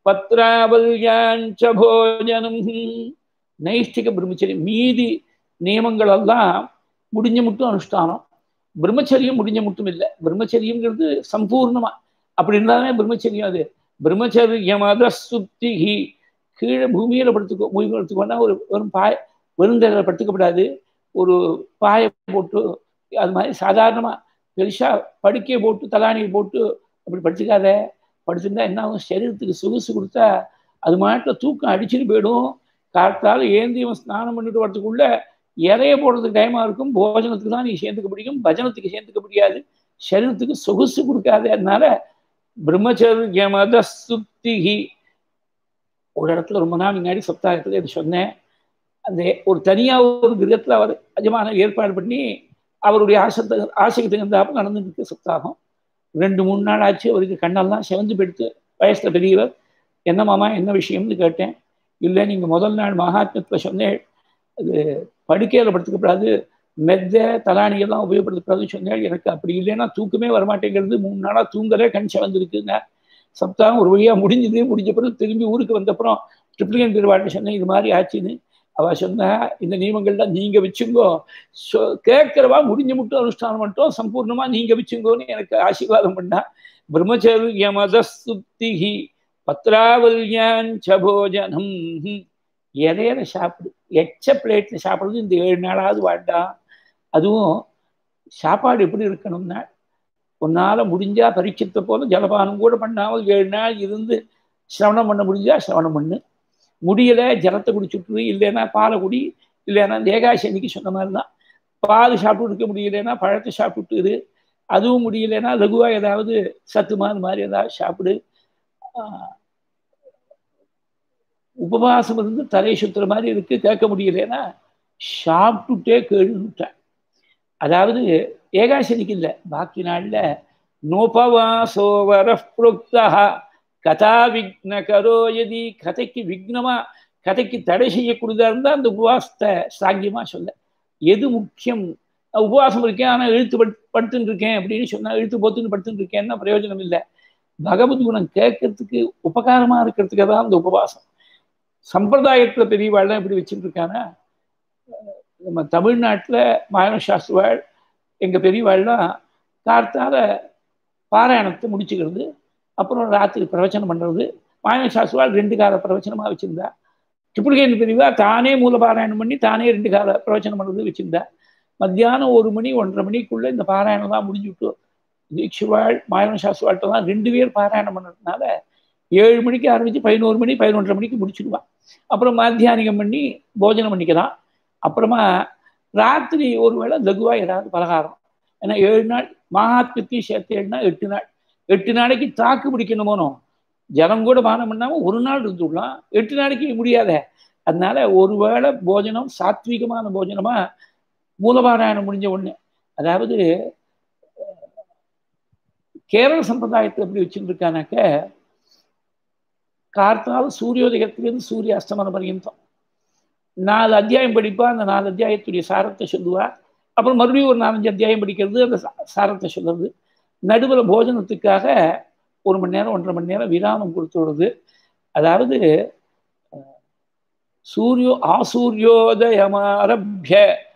பத்ராவல்யாஞ்ச போஜனம். நைஷ்டிக பிரம்மச்சரியம் மீதி நியமங்கள் எல்லாம் முடிஞ்ச மட்டும் அனுஷ்டானம். பிரம்மச்சரியம் முடிஞ்ச மட்டும் இல்லை. பிரம்மச்சரியம்ங்கிறது சம்பூர்ணமா அப்படி இருந்தாலே பிரம்மச்சரியம். அது பிரம்மச்சரியம் அதசுப்திகி. கீழே பூமியில படுத்துக்கோன்னா ஒரு வெறும் வெறுந்தரையில் படுத்துக்கப்படாது. ஒரு பாயை போட்டு அது மாதிரி சாதாரணமா பெருசா படுக்கையை போட்டு தலானியை போட்டு அப்படி படுத்துக்காத. படுத்துருந்தா என்ன ஆகும், சரீரத்துக்கு சொகுசு கொடுத்தா அது மாட்டில் தூக்கம் அடிச்சுட்டு போயிடும். காத்தால் ஏந்தியும் ஸ்நானம் பண்ணிட்டு வரதுக்குள்ள இறைய போடுறதுக்கு டைமா இருக்கும். போஜனத்துக்கு தான் நீ சேர்ந்துக்க முடியும், பஜனத்துக்கு சேர்ந்துக்க முடியாது. சரீரத்துக்கு சொகுசு கொடுக்காது. அதனால பிரம்மச்சரியமத சுத்திகி. ஒரு இடத்துல ரொம்ப நாள் முன்னாடி சப்தாகத்துல இது சொன்னேன். அந்த ஒரு தனியாக ஒரு கிரகத்தில் அவர் அஜமான ஏற்பாடு பண்ணி அவருடைய ஆசைக்கு தகுந்தாப்புல நடந்துட்டு சப்தாகம். 2-3 நாள் ஆச்சு. அவருக்கு கண்ணெல்லாம் செவந்து போயிடுத்து. வயசுல பெரியவர். என்ன மாமா என்ன விஷயம்னு கேட்டேன். இல்லை நீங்கள் முதல் நாள் மகாத்மத்தில் சொன்னேன், அது படுக்கையில் படுத்துக்கப்படாது, மெத்த தலானியெல்லாம் உபயோகப்படுத்தக்கூடாதுன்னு சொன்னேன். எனக்கு அப்படி இல்லைன்னா தூக்கமே வரமாட்டேங்கிறது, 3 நாளாக தூங்கலே, கண் செவந்துருக்குங்க. சப்தாகம் ஒரு வழியாக முடிஞ்சது. முடிஞ்ச பிறகு திரும்பி ஊருக்கு வந்தப்புறம் ட்ரிப்ளிகன் பெருவாட்டு சொன்னேன் இது மாதிரி ஆச்சுன்னு. அவ சொன்ன இந்த நியமங்கள்லாம் நீங்க வச்சுங்கோ, கேட்கிறவா முடிஞ்ச மட்டும் அனுஷ்டானம் மட்டும் சம்பூர்ணமா நீங்க வச்சுங்கோன்னு எனக்கு ஆசீர்வாதம் பண்ணா. பிரம்மச்சரியமதசுப்திகி பத்ராவல்யாஞ்ச போஜனம். இலையில சாப்பிடு, எச்ச பிளேட்ல சாப்பிடுறது இந்த 7 நாளாவது வாண்டாம். அதுவும் சாப்பாடு எப்படி இருக்கணும்னா, உன்னால முடிஞ்சா பரீட்சத்தை போல ஜலபானம் கூட பண்ணாமல் 7 நாள் இருந்து சிரவணம் பண்ண முடிஞ்சா சிரவணம் பண்ணு. முடியலை ஜலத்தை குடிச்சுட்டு, இல்லைன்னா பாலை குடி, இல்லைன்னா இந்த ஏகாசி அன்னைக்கு சொன்ன மாதிரி தான் பால் சாப்பிட்டு இருக்க முடியலைன்னா பழத்தை சாப்பிட்டுரு. அதுவும் முடியலைன்னா லகுவாக ஏதாவது சத்துமான் மாதிரி ஏதாவது சாப்பிடு. உபவாசம் இருந்து தலை சுத்துற மாதிரி இருக்கு, கேட்க முடியலைன்னா சாப்பிட்டுட்டே கேளுன்னுட்டேன். அதாவது ஏகாசனிக்கு இல்லை, பாக்கி நாள்ல நோபவாசோ வரப்ரோக்தா கதா விக்ன கரோ எதி. கதைக்கு விக்னமா கதைக்கு தடை செய்யக்கூடியதா இருந்தால் அந்த உபவாசத்தை சாங்கியமா சொல்ல. எது முக்கியம், உபவாசம் இருக்கேன் ஆனால் இழுத்து படுத்துன்னு இருக்கேன் அப்படின்னு சொன்னா, இழுத்து போத்துன்னு படுத்துன்னு இருக்கேன்னா பிரயோஜனம் இல்லை. பகவத் குணம் கேட்கறதுக்கு உபகாரமா இருக்கிறதுக்கு தான் அந்த உபவாசம். சம்பிரதாயத்துல பெரியவாள்லாம் எப்படி வச்சுட்டு இருக்கானா, நம்ம தமிழ்நாட்டில் மாயன சாஸ்திரவாள் எங்க பெரியவாள்லாம் கார்த்தால பாராயணத்தை முடிச்சுக்கிறது, அப்புறம் ராத்திரி பிரவச்சனம் பண்றது. மாயன சாஸ்திரவாள் 2 கால பிரவச்சனமா வச்சிருந்தா. ட்ரிபிள்கேன் பெரியவா தானே மூலபாராயணம் பண்ணி தானே 2 கால பிரவச்சனம் பண்ணுறது வச்சிருந்தா. மத்தியானம் 1 மணி 1:30 மணிக்குள்ள இந்த பாராயணம் தான் முடிஞ்சுட்டு, தீட்சிவாள் மாயன சாஸ்திரவாள்கிட்ட தான் 2 பேர் பாராயணம் பண்ணதுனால 7 மணிக்கு ஆரம்பிச்சு 11 மணி 11:30 மணிக்கு முடிச்சுடுவான். அப்புறம் மத்தியானிகம் பண்ணி போஜனம் பண்ணிக்கலாம். அப்புறமா ராத்திரி ஒரு வேளை லகுவா ஏதாவது பலகாரம். ஏன்னா 7 நாள் மகாத்மத்தையும் சேர்த்து 7 நாள் 8 நாள். 8 நாளைக்கு தாக்கு பிடிக்கணுமோனோ, ஜலம் கூட பானம் பண்ணாம 1 நாள் இருந்துடலாம், 8 நாளைக்கு முடியாத. அதனால ஒரு வேளை போஜனம் சாத்வீகமான போஜனமா மூலபாராயணம் முடிஞ்ச உடனே. அதாவது கேரள சம்பிரதாயத்தை எப்படி வச்சுட்டு இருக்கானாக்க, கார்த்தால் சூரியோதயத்திலிருந்து சூரிய அஸ்தமனம் பர்யந்தம் 4 அத்தியாயம் படிப்பா. அந்த 4 அத்தியாயத்துடைய சாரத்தை சொல்லுவா. அப்புறம் மறுபடியும் ஒரு 4-5 அத்தியாயம் படிக்கிறது, அந்த சாரத்தை சொல்றது. நடுவில் போஜனத்துக்காக 1 மணி நேரம் 1.5 மணி நேரம் விராமம் கொடுத்து விடுறது. அதாவது ஆசூரியோதயமாரபிய,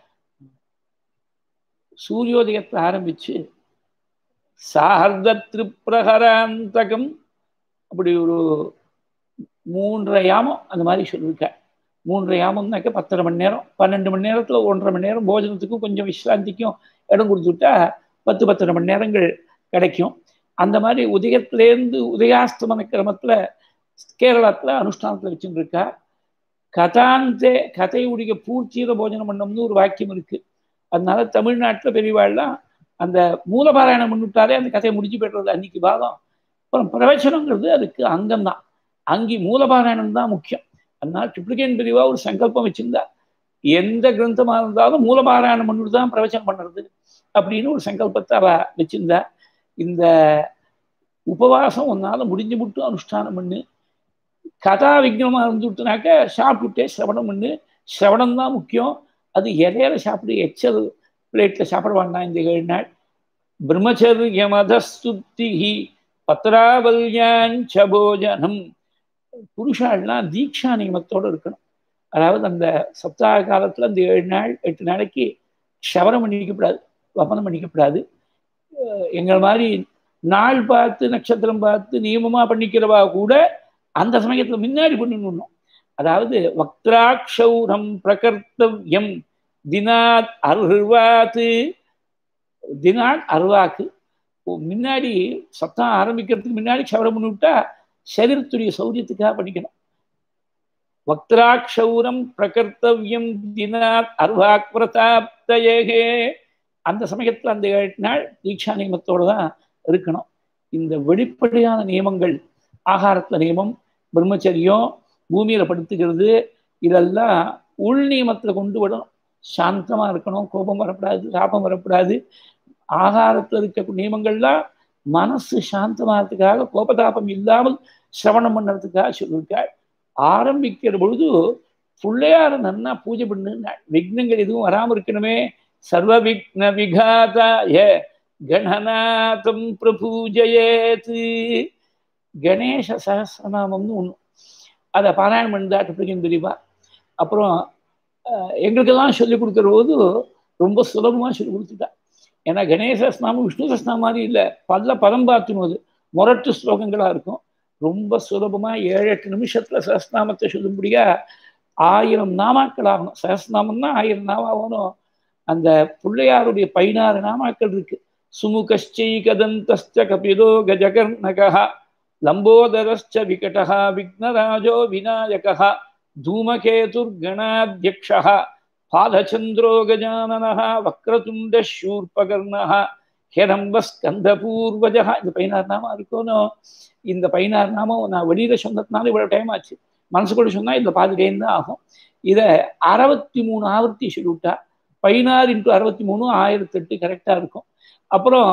சூரியோதயத்தை ஆரம்பிச்சு சார்த திரிப்ரஹராந்தகம் அப்படி ஒரு 3.5 யாமம் அந்த மாதிரி சொல்லியிருக்க. 3.5 யாமம்னாக்க 10.5 மணி நேரம். 12 மணி நேரத்துல 1.5 மணி நேரம் போஜனத்துக்கும் கொஞ்சம் விசிராந்திக்கும் இடம் கொடுத்துட்டா 10-10.5 மணி நேரங்கள் கிடைக்கும். அந்த மாதிரி உதயத்திலேருந்து உதயாஸ்தமன கிரமத்துல கேரளத்துல அனுஷ்டானத்துல வச்சுட்டு இருக்கா. கதாந்தே கதையுடைய பூர்த்தியில போஜனம் பண்ணோம்னு ஒரு வாக்கியம் இருக்கு. அதனால தமிழ்நாட்டுல பெரியவாள்லாம் அந்த மூலபாராயணம் பண்ணிவிட்டாலே அந்த கதையை முடிஞ்சு போய்டுறது அன்னைக்கு பாகம். அப்புறம் பிரவச்சனங்கிறது அதுக்கு அங்கம்தான். அங்கே மூலபாராயணம் தான் முக்கியம். அதனால ட்ரிப்ளிகேன் பெரியவா ஒரு சங்கல்பம் வச்சிருந்தா, எந்த கிரந்தமாக இருந்தாலும் மூலபாராயணம் பண்ணிட்டு தான் பிரவச்சனம் பண்ணுறது அப்படின்னு ஒரு சங்கல்பத்தை அவ வச்சிருந்தா. இந்த உபவாசம் ஒன்னால முடிஞ்சு மட்டும் அனுஷ்டானம் பண்ணு, கதா விக்னமாக இருந்துட்டுனாக்க சாப்பிட்டுட்டே சிரவணம் பண்ணு. சிரவணம் தான் முக்கியம். அது இலையில சாப்பிடு, எச்சல் பிளேட்ல சாப்பிட வேண்டாம் இந்த 7 நாள். பிரம்மச்சரியமதஸ்துப்திஹி பத்ராவல்யாஞ்ச போஜனம். புருஷாள்லாம் தீக்ஷா நியமத்தோடு இருக்கணும். அதாவது அந்த சப்தாக காலத்தில் அந்த 7 நாள் 8 நாளைக்கு க்ஷவரம் பண்ணிக்கப்படாது, வபனம் பண்ணிக்கப்படாது. எங்கள் மாதிரி நாள் பார்த்து நட்சத்திரம் பார்த்து நியமமாக பண்ணிக்கிறவா கூட அந்த சமயத்தில் முன்னாடி பண்ணிடணும். அதாவது வக்திராட்சௌரம் பிரகர்த்தவ்யம் தினாத் அர்வாத்து, தினாத் அர்வாக்கு முன்னாடி சப்தம் ஆரம்பிக்கிறதுக்கு முன்னாடி க்ஷவரம் பண்ணி விட்டா சரீரத்துடைய சௌரியத்துக்காக பண்ணிக்கணும். வக்திராட்சௌரம் பிரகர்த்தவ்யம் தினாத் அர்வாக் பிரதாப்தயே, அந்த சமயத்தில் அந்த 7 நாள் தீட்சா நியமத்தோடு தான் இருக்கணும். இந்த வெளிப்படையான நியமங்கள், ஆகாரத்தில் நியமம், பிரம்மச்சரியம், பூமியில் படுத்துக்கிறது, இதெல்லாம் உள் நியமத்தில் கொண்டு விடணும். சாந்தமாக இருக்கணும், கோபம் வரக்கூடாது, சாபம் வரக்கூடாது. ஆகாரத்தில் இருக்க நியமங்கள்லாம் மனசு சாந்தமாகிறதுக்காக, கோபதாபம் இல்லாமல் சிரவணம் பண்ணுறதுக்காக சொல்லியிருக்காள். ஆரம்பிக்கிற பொழுது பிள்ளையார நன்னா பூஜை பண்ணு, விக்னங்கள் எதுவும் வராமல் இருக்கணுமே. சர்வ விக்ன விகாதாய கணநாதம் பிரபூஜயேத். கணேச சஹஸ்ரநாமம்னு ஒன்று, அதை பாராயணம் பண்ணிதாட்டு பிடிக்கும் தெரியுமா. அப்புறம் எங்களுக்கெல்லாம் சொல்லிக் கொடுக்குற போது ரொம்ப சுலபமாக சொல்லிக் கொடுத்துட்டா. ஏன்னா கணேச சஹஸ்ரநாமம் விஷ்ணு சஹஸ்ரநாமம் மாதிரி இல்லை, பதம் பார்த்துனது முரட்டு ஸ்லோகங்களாக இருக்கும். ரொம்ப சுலபமாக 7-8 நிமிஷத்தில் சஹஸ்ரநாமத்தை சொல்லும்படியா 1000 நாமாக்கள் ஆகணும். சஹஸ்ரநாமம்னா 1000 நாமாகணும். அந்த பிள்ளையாருடைய 16 நாமாக்கள் இருக்கு. சுமுகச்சைகதந்தஸ்ச கபிலோ கஜகர்ணகः லம்போதரஸ்ச விகடः விக்னராஜோ விநாயகः தூமகேதுர்கணாத்யக்ஷः பாலச்சந்திரோ கஜானனः வக்ரதுண்ட சூர்பகர்ணः ஹிரம்பஸ்கந்தபூர்வஜः. இந்த 16 நாமம் இருக்கணும். இந்த 16 நாமம் நான் வெளியில சொன்னதுனால இவ்வளவு டைம் ஆச்சு. மனசுக்குள்ள சொன்னா இதுல பாதி டைம் தான் ஆகும். இதை 63 ஆவர்த்தி சொல்லிவிட்டா 16 × 63 1008 கரெக்டா இருக்கும். அப்புறம்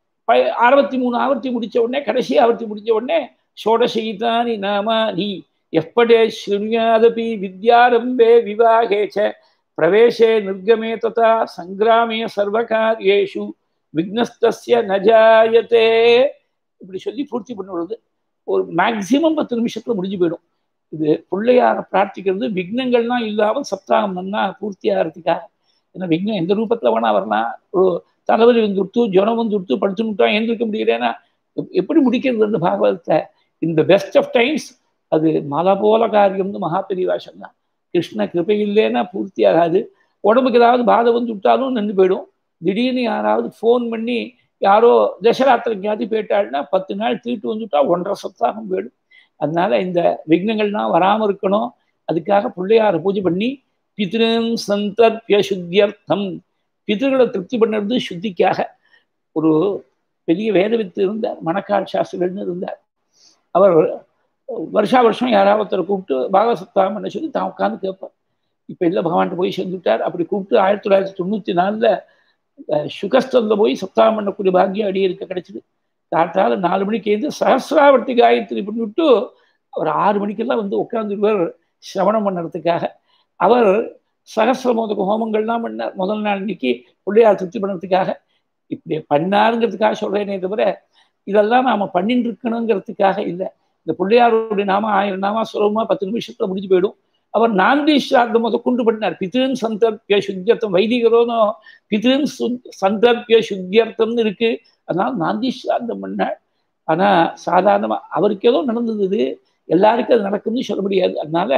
63 ஆவர்த்தி முடிச்ச உடனே, கடைசி ஆவர்த்தி முடிச்ச உடனே ஷோடசைதானி நாமானி எப்படே ஸ்ருண்யாதபி வித்யாரம்பே விவாகேச்ச பிரவேசே நிர்கமே ததா சங்கிராமே சர்வகாரியேஷு விக்னஸ்தஸ்ய நஜாயதே. இப்படி சொல்லி பூர்த்தி பண்ணுறது ஒரு மேக்சிமம் 10 நிமிஷத்துல முடிஞ்சு போயிடும். இது பிள்ளையார பிரார்த்திக்கிறது விக்னங்கள்லாம் இல்லாமல் சப்தாகம் நன்னா பூர்த்தி ஆகிறதுக்காக. ஏன்னா விக்னம் எந்த ரூபத்தில் வேணா வரலாம். ஒரு தலைவலி வந்துடுத்து, ஜுரம் வந்துடுத்து, படுத்துட்டா எழுந்திருக்க முடியலன்னா எப்படி முடிக்கிறது அந்த பாகவதத்தை? இந்த பெஸ்ட் ஆஃப் டைம்ஸ் அது மலை போல காரியம்னு மகாபெரிவா சொன்னான். கிருஷ்ண கிருபை இல்லைன்னா பூர்த்தி ஆகாது. உடம்புக்கு ஏதாவது பாதை வந்து விட்டாலும் நின்று போயிடும். திடீர்னு யாராவது ஃபோன் பண்ணி யாரோ தசராத்திரிக்காவது போயிட்டாள்னா 10 நாள் தீட்டு வந்துட்டா 1.5 சப்தாகம் போயிடும். அதனால இந்த விக்னங்கள்லாம் வராமல் இருக்கணும். அதுக்காக பிள்ளையார பூஜை பண்ணி பித்ருன் சந்தர்ப்பிய சுத்தியர்த்தம், பித்ருகளை திருப்தி பண்ணுறது சுத்திக்காக. ஒரு பெரிய வேதவித்து இருந்தார், மணக்கால் சாஸ்திரிகள்னு இருந்தார். அவர் வருஷா வருஷம் யாராவத்தரை கூப்பிட்டு பாகவத சப்தாகம் பண்ண சொல்லி தான் உட்காந்து கேட்பார். இப்போ இல்லை, பகவான்கிட்ட போய் சேர்ந்துட்டார். அப்படி கூப்பிட்டு 1994 சுகஸ்தலில் போய் சப்தாகம் பண்ணக்கூடிய பாக்கியம் அடியிருக்க கிடைச்சிது. காத்தால 4 மணிக்கு எழுந்து சஹஸ்ராவர்த்தி காயத்ரி பண்ணிவிட்டு அவர் 6 மணிக்கெல்லாம் வந்து உட்காந்துருவார் சிரவணம் பண்ணுறதுக்காக. அவர் சகசிரமோதக ஹோமங்கள்லாம் பண்ணார் முதல் நாள் இன்னைக்கு பிள்ளையார் திருப்தி பண்ணுறதுக்காக. இப்படி பண்ணாருங்கிறதுக்காக சொல்கிறேனே தவிர இதெல்லாம் நாம் பண்ணிட்டு இருக்கணுங்கிறதுக்காக இல்லை. இந்த பிள்ளையாருடைய நாம 1000 நாமா சுலபமாக 10 நிமிஷத்தில் முடிஞ்சு போயிடும். அவர் நாந்தி ஸ்ராத்தம் கொண்டு பண்ணார். பித்ருன் சந்தர்ப்பிய சுத்தியர்த்தம், வைதிகரோனோ பித்ருன் சந்தர்ப்பிய சுத்தியர்த்தம்னு இருக்கு. அதனால நாந்தி ஸ்ராத்தம் பண்ணார். ஆனால் சாதாரணமாக அவருக்கு ஏதோ நடந்தது, எல்லாருக்கும் அது நடக்கும்னு சொல்ல முடியாது. அதனால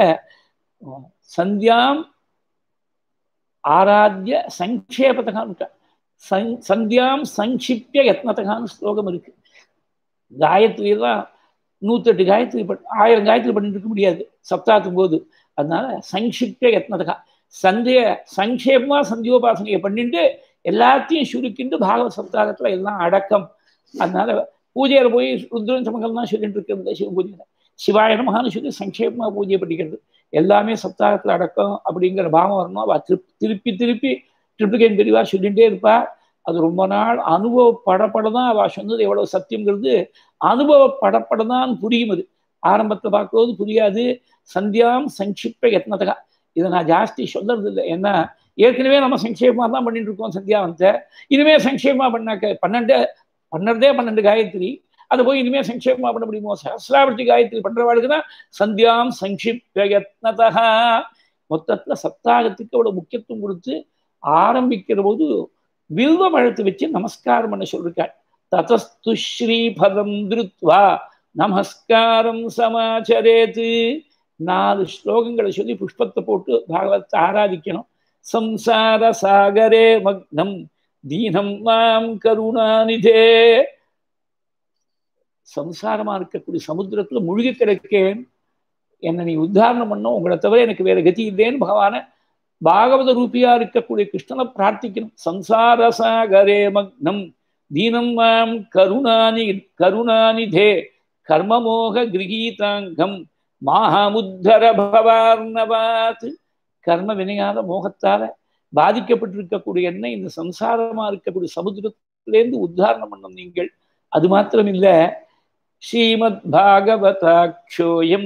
சந்தியாம் ஆராத்திய சங்கேபத்தகான்னு சந்தியாம் சங்கிப்ய யத்னத்தகான்னு ஸ்லோகம் இருக்கு. காயத்ரியெல்லாம் 108 காயத்ரி 1000 காயத்ரி பண்ணிட்டு இருக்க முடியாது சப்தாத்தும் போது. அதனால சங்கிப்ய யத்னத்தகா சந்திய சங்கேபமாக சந்தியோபாசனையை பண்ணிட்டு எல்லாத்தையும் சுருக்கிண்டு பாகவத சப்தாகத்தில் எல்லாம் அடக்கம். அதனால பூஜையில் போய் ருத்ரன் சமங்கள்லாம் சொல்லிட்டு இருக்கிறது சிவ பூஜையில் சிவாய நமகான்னு சொல்லி சங்கேபமாக பூஜை பண்ணிக்கிறது எல்லாமே சப்தாகத்தில் அடக்கம் அப்படிங்கிற பாவம் வரணும். அவள் திருப்பி திருப்பி ட்ரிப்ளிகேன் தெளிவாக சொல்லிகிட்டே இருப்பா. அது ரொம்ப நாள் அனுபவப்படப்படதான் அவள் சொன்னது எவ்வளோ சத்தியங்கிறது அனுபவப்படப்படதான் புரியும். அது ஆரம்பத்தில் பார்க்கும்போது புரியாது. சந்தியாம் சங்கிப்த யத்னத்தகா இதை நான் ஜாஸ்தி சொல்றது இல்லை. ஏன்னா ஏற்கனவே நம்ம சங்கேபமாக தான் பண்ணிட்டு இருக்கோம் சந்தியாவந்தத்தை. இனிமே சங்கேபமாக பண்ணாக்க 12 காயத்ரி அதை போய் இனிமேல் சங்கேபமா பண்ண முடியுமோ? சஹஸ்ராவர்த்தி காயத்ரி பண்றவாளுக்கு தான் சந்தியாம் சங்கிப்யத்னதா. மொத்தத்துல சப்தாகத்துக்கு அவ்வளவு முக்கியத்துவம் கொடுத்து ஆரம்பிக்கிற போது வில்வ பழத்தை வச்சு நமஸ்காரம் பண்ண சொல்லிருக்காள். ததஸ்து ஸ்ரீபதம் திருத்வா நமஸ்காரம் சமாச்சரேத்து. 4 ஸ்லோகங்களை சொல்லி புஷ்பத்தை போட்டு பாகவத்தை ஆராதிக்கணும். சம்சார சாகரே மக்னம் தீனம் மாம் கருணாநிதே. சம்சாரமா இருக்கக்கூடிய சமுத்திரத்துல முழுகி கிடக்கேன், என்னை நீ உத்தாரணம் பண்ணும், உங்களை தவிர எனக்கு வேற கதி இல்லைன்னு பகவான பாகவத ரூபியா இருக்கக்கூடிய கிருஷ்ணனை பிரார்த்திக்கணும். சம்சார சாகரே மக்னம் தீனம் மாம் கருணாநிதே கர்மமோக கிரகீதாங்கம் மாஹமுத்தர பவார்ணவாத். கர்ம வினையால மோகத்தால பாதிக்கப்பட்டிருக்கக்கூடிய என்ன இந்த சம்சாரமா இருக்கக்கூடிய சமுத்திரத்திலேருந்து உத்தாரணம் பண்ணும் நீங்கள். அது மாத்திரம் இல்ல, ஸ்ரீமத் பாகவதாட்சோயம்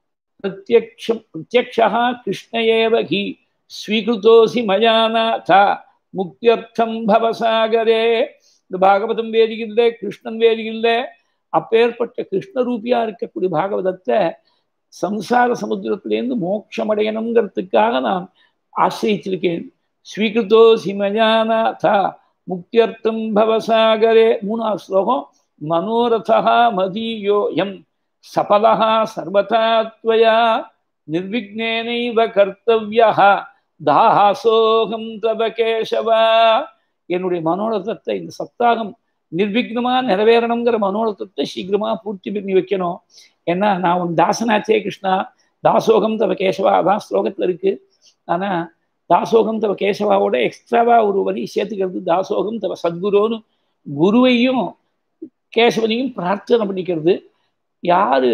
பிரத்யக்ஷா கிருஷ்ண ஏவ ஹி ஸ்வீகிருதோசி மயாநாதா முக்தியர்த்தம் பவசாகரே. இந்த பாகவதம் வேதியில்லை, கிருஷ்ணன் வேதியில்லை. அப்பேற்பட்ட கிருஷ்ண ரூபியா இருக்கக்கூடிய பாகவதத்தை சம்சார சமுத்திரத்திலேருந்து மோட்சமடையணுங்கிறதுக்காக நான் ஆசிரிச்சிருக்கேன். ஸ்வீகிருதோசி மயாநாதா முக்தியர்த்தம் பவசாகரே. 3வது ஸ்லோகம். மனோரதா மதீயோயம் சபலஹ சர்வதா த்வயா நிர்விக்னேனைவ கர்த்தவ்யஹ தாசோகம் தவ கேசவா. என்னுடைய மனோரதத்தை இந்த சப்தாகம் நிர்விக்னமா நிறைவேறணுங்கிற மனோரதத்தை சீக்கிரமா பூர்த்தி பண்ணி வைக்கணும். ஏன்னா நான் உன் தாசனாச்சே கிருஷ்ணா, தாசோகம் தவ கேசவா அதான் ஸ்லோகத்துல இருக்கு. ஆனா தாசோகம் தவ கேசவாவோட எக்ஸ்ட்ராவா ஒரு வரி சேர்த்துக்கிறது தாசோகம் தவ சத்குருன்னு குருவையும் கேசவனையும் பிரார்த்தனை பண்ணிக்கிறது. யாரு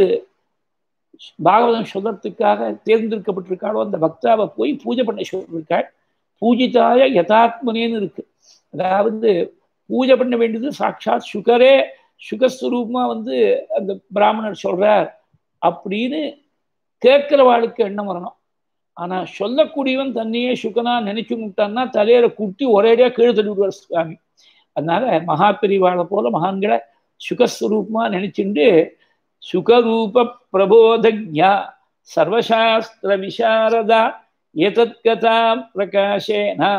பாகவதம் சொல்றதுக்காக தேர்ந்தெடுக்கப்பட்டிருக்காளோ அந்த பக்தாவை போய் பூஜை பண்ண சொல்லியிருக்காள். பூஜிதாய யதாத்மனேன்னு இருக்கு. அதாவது பூஜை பண்ண வேண்டியது சாட்சாத் சுகரே சுகஸ்வரூபமா அந்த பிராமணர் சொல்றார் அப்படின்னு கேட்கிறவாளுக்கு எண்ணம் வரணும். ஆனா சொல்லக்கூடியவன் தன்னையே சுகனா நினைச்சு விட்டான்னா தலையில குட்டி ஒரேடியா கீழே தள்ளி விடுவார் சுவாமி. அதனால மகா பெரிவாளை போல மகான்களை சுகஸ்வரூபமா நினைச்சுண்டு சுகரூப பிரபோதஜ்ஞா சர்வசாஸ்திர விசாரதா ஏதத் கதா பிரகாசேனா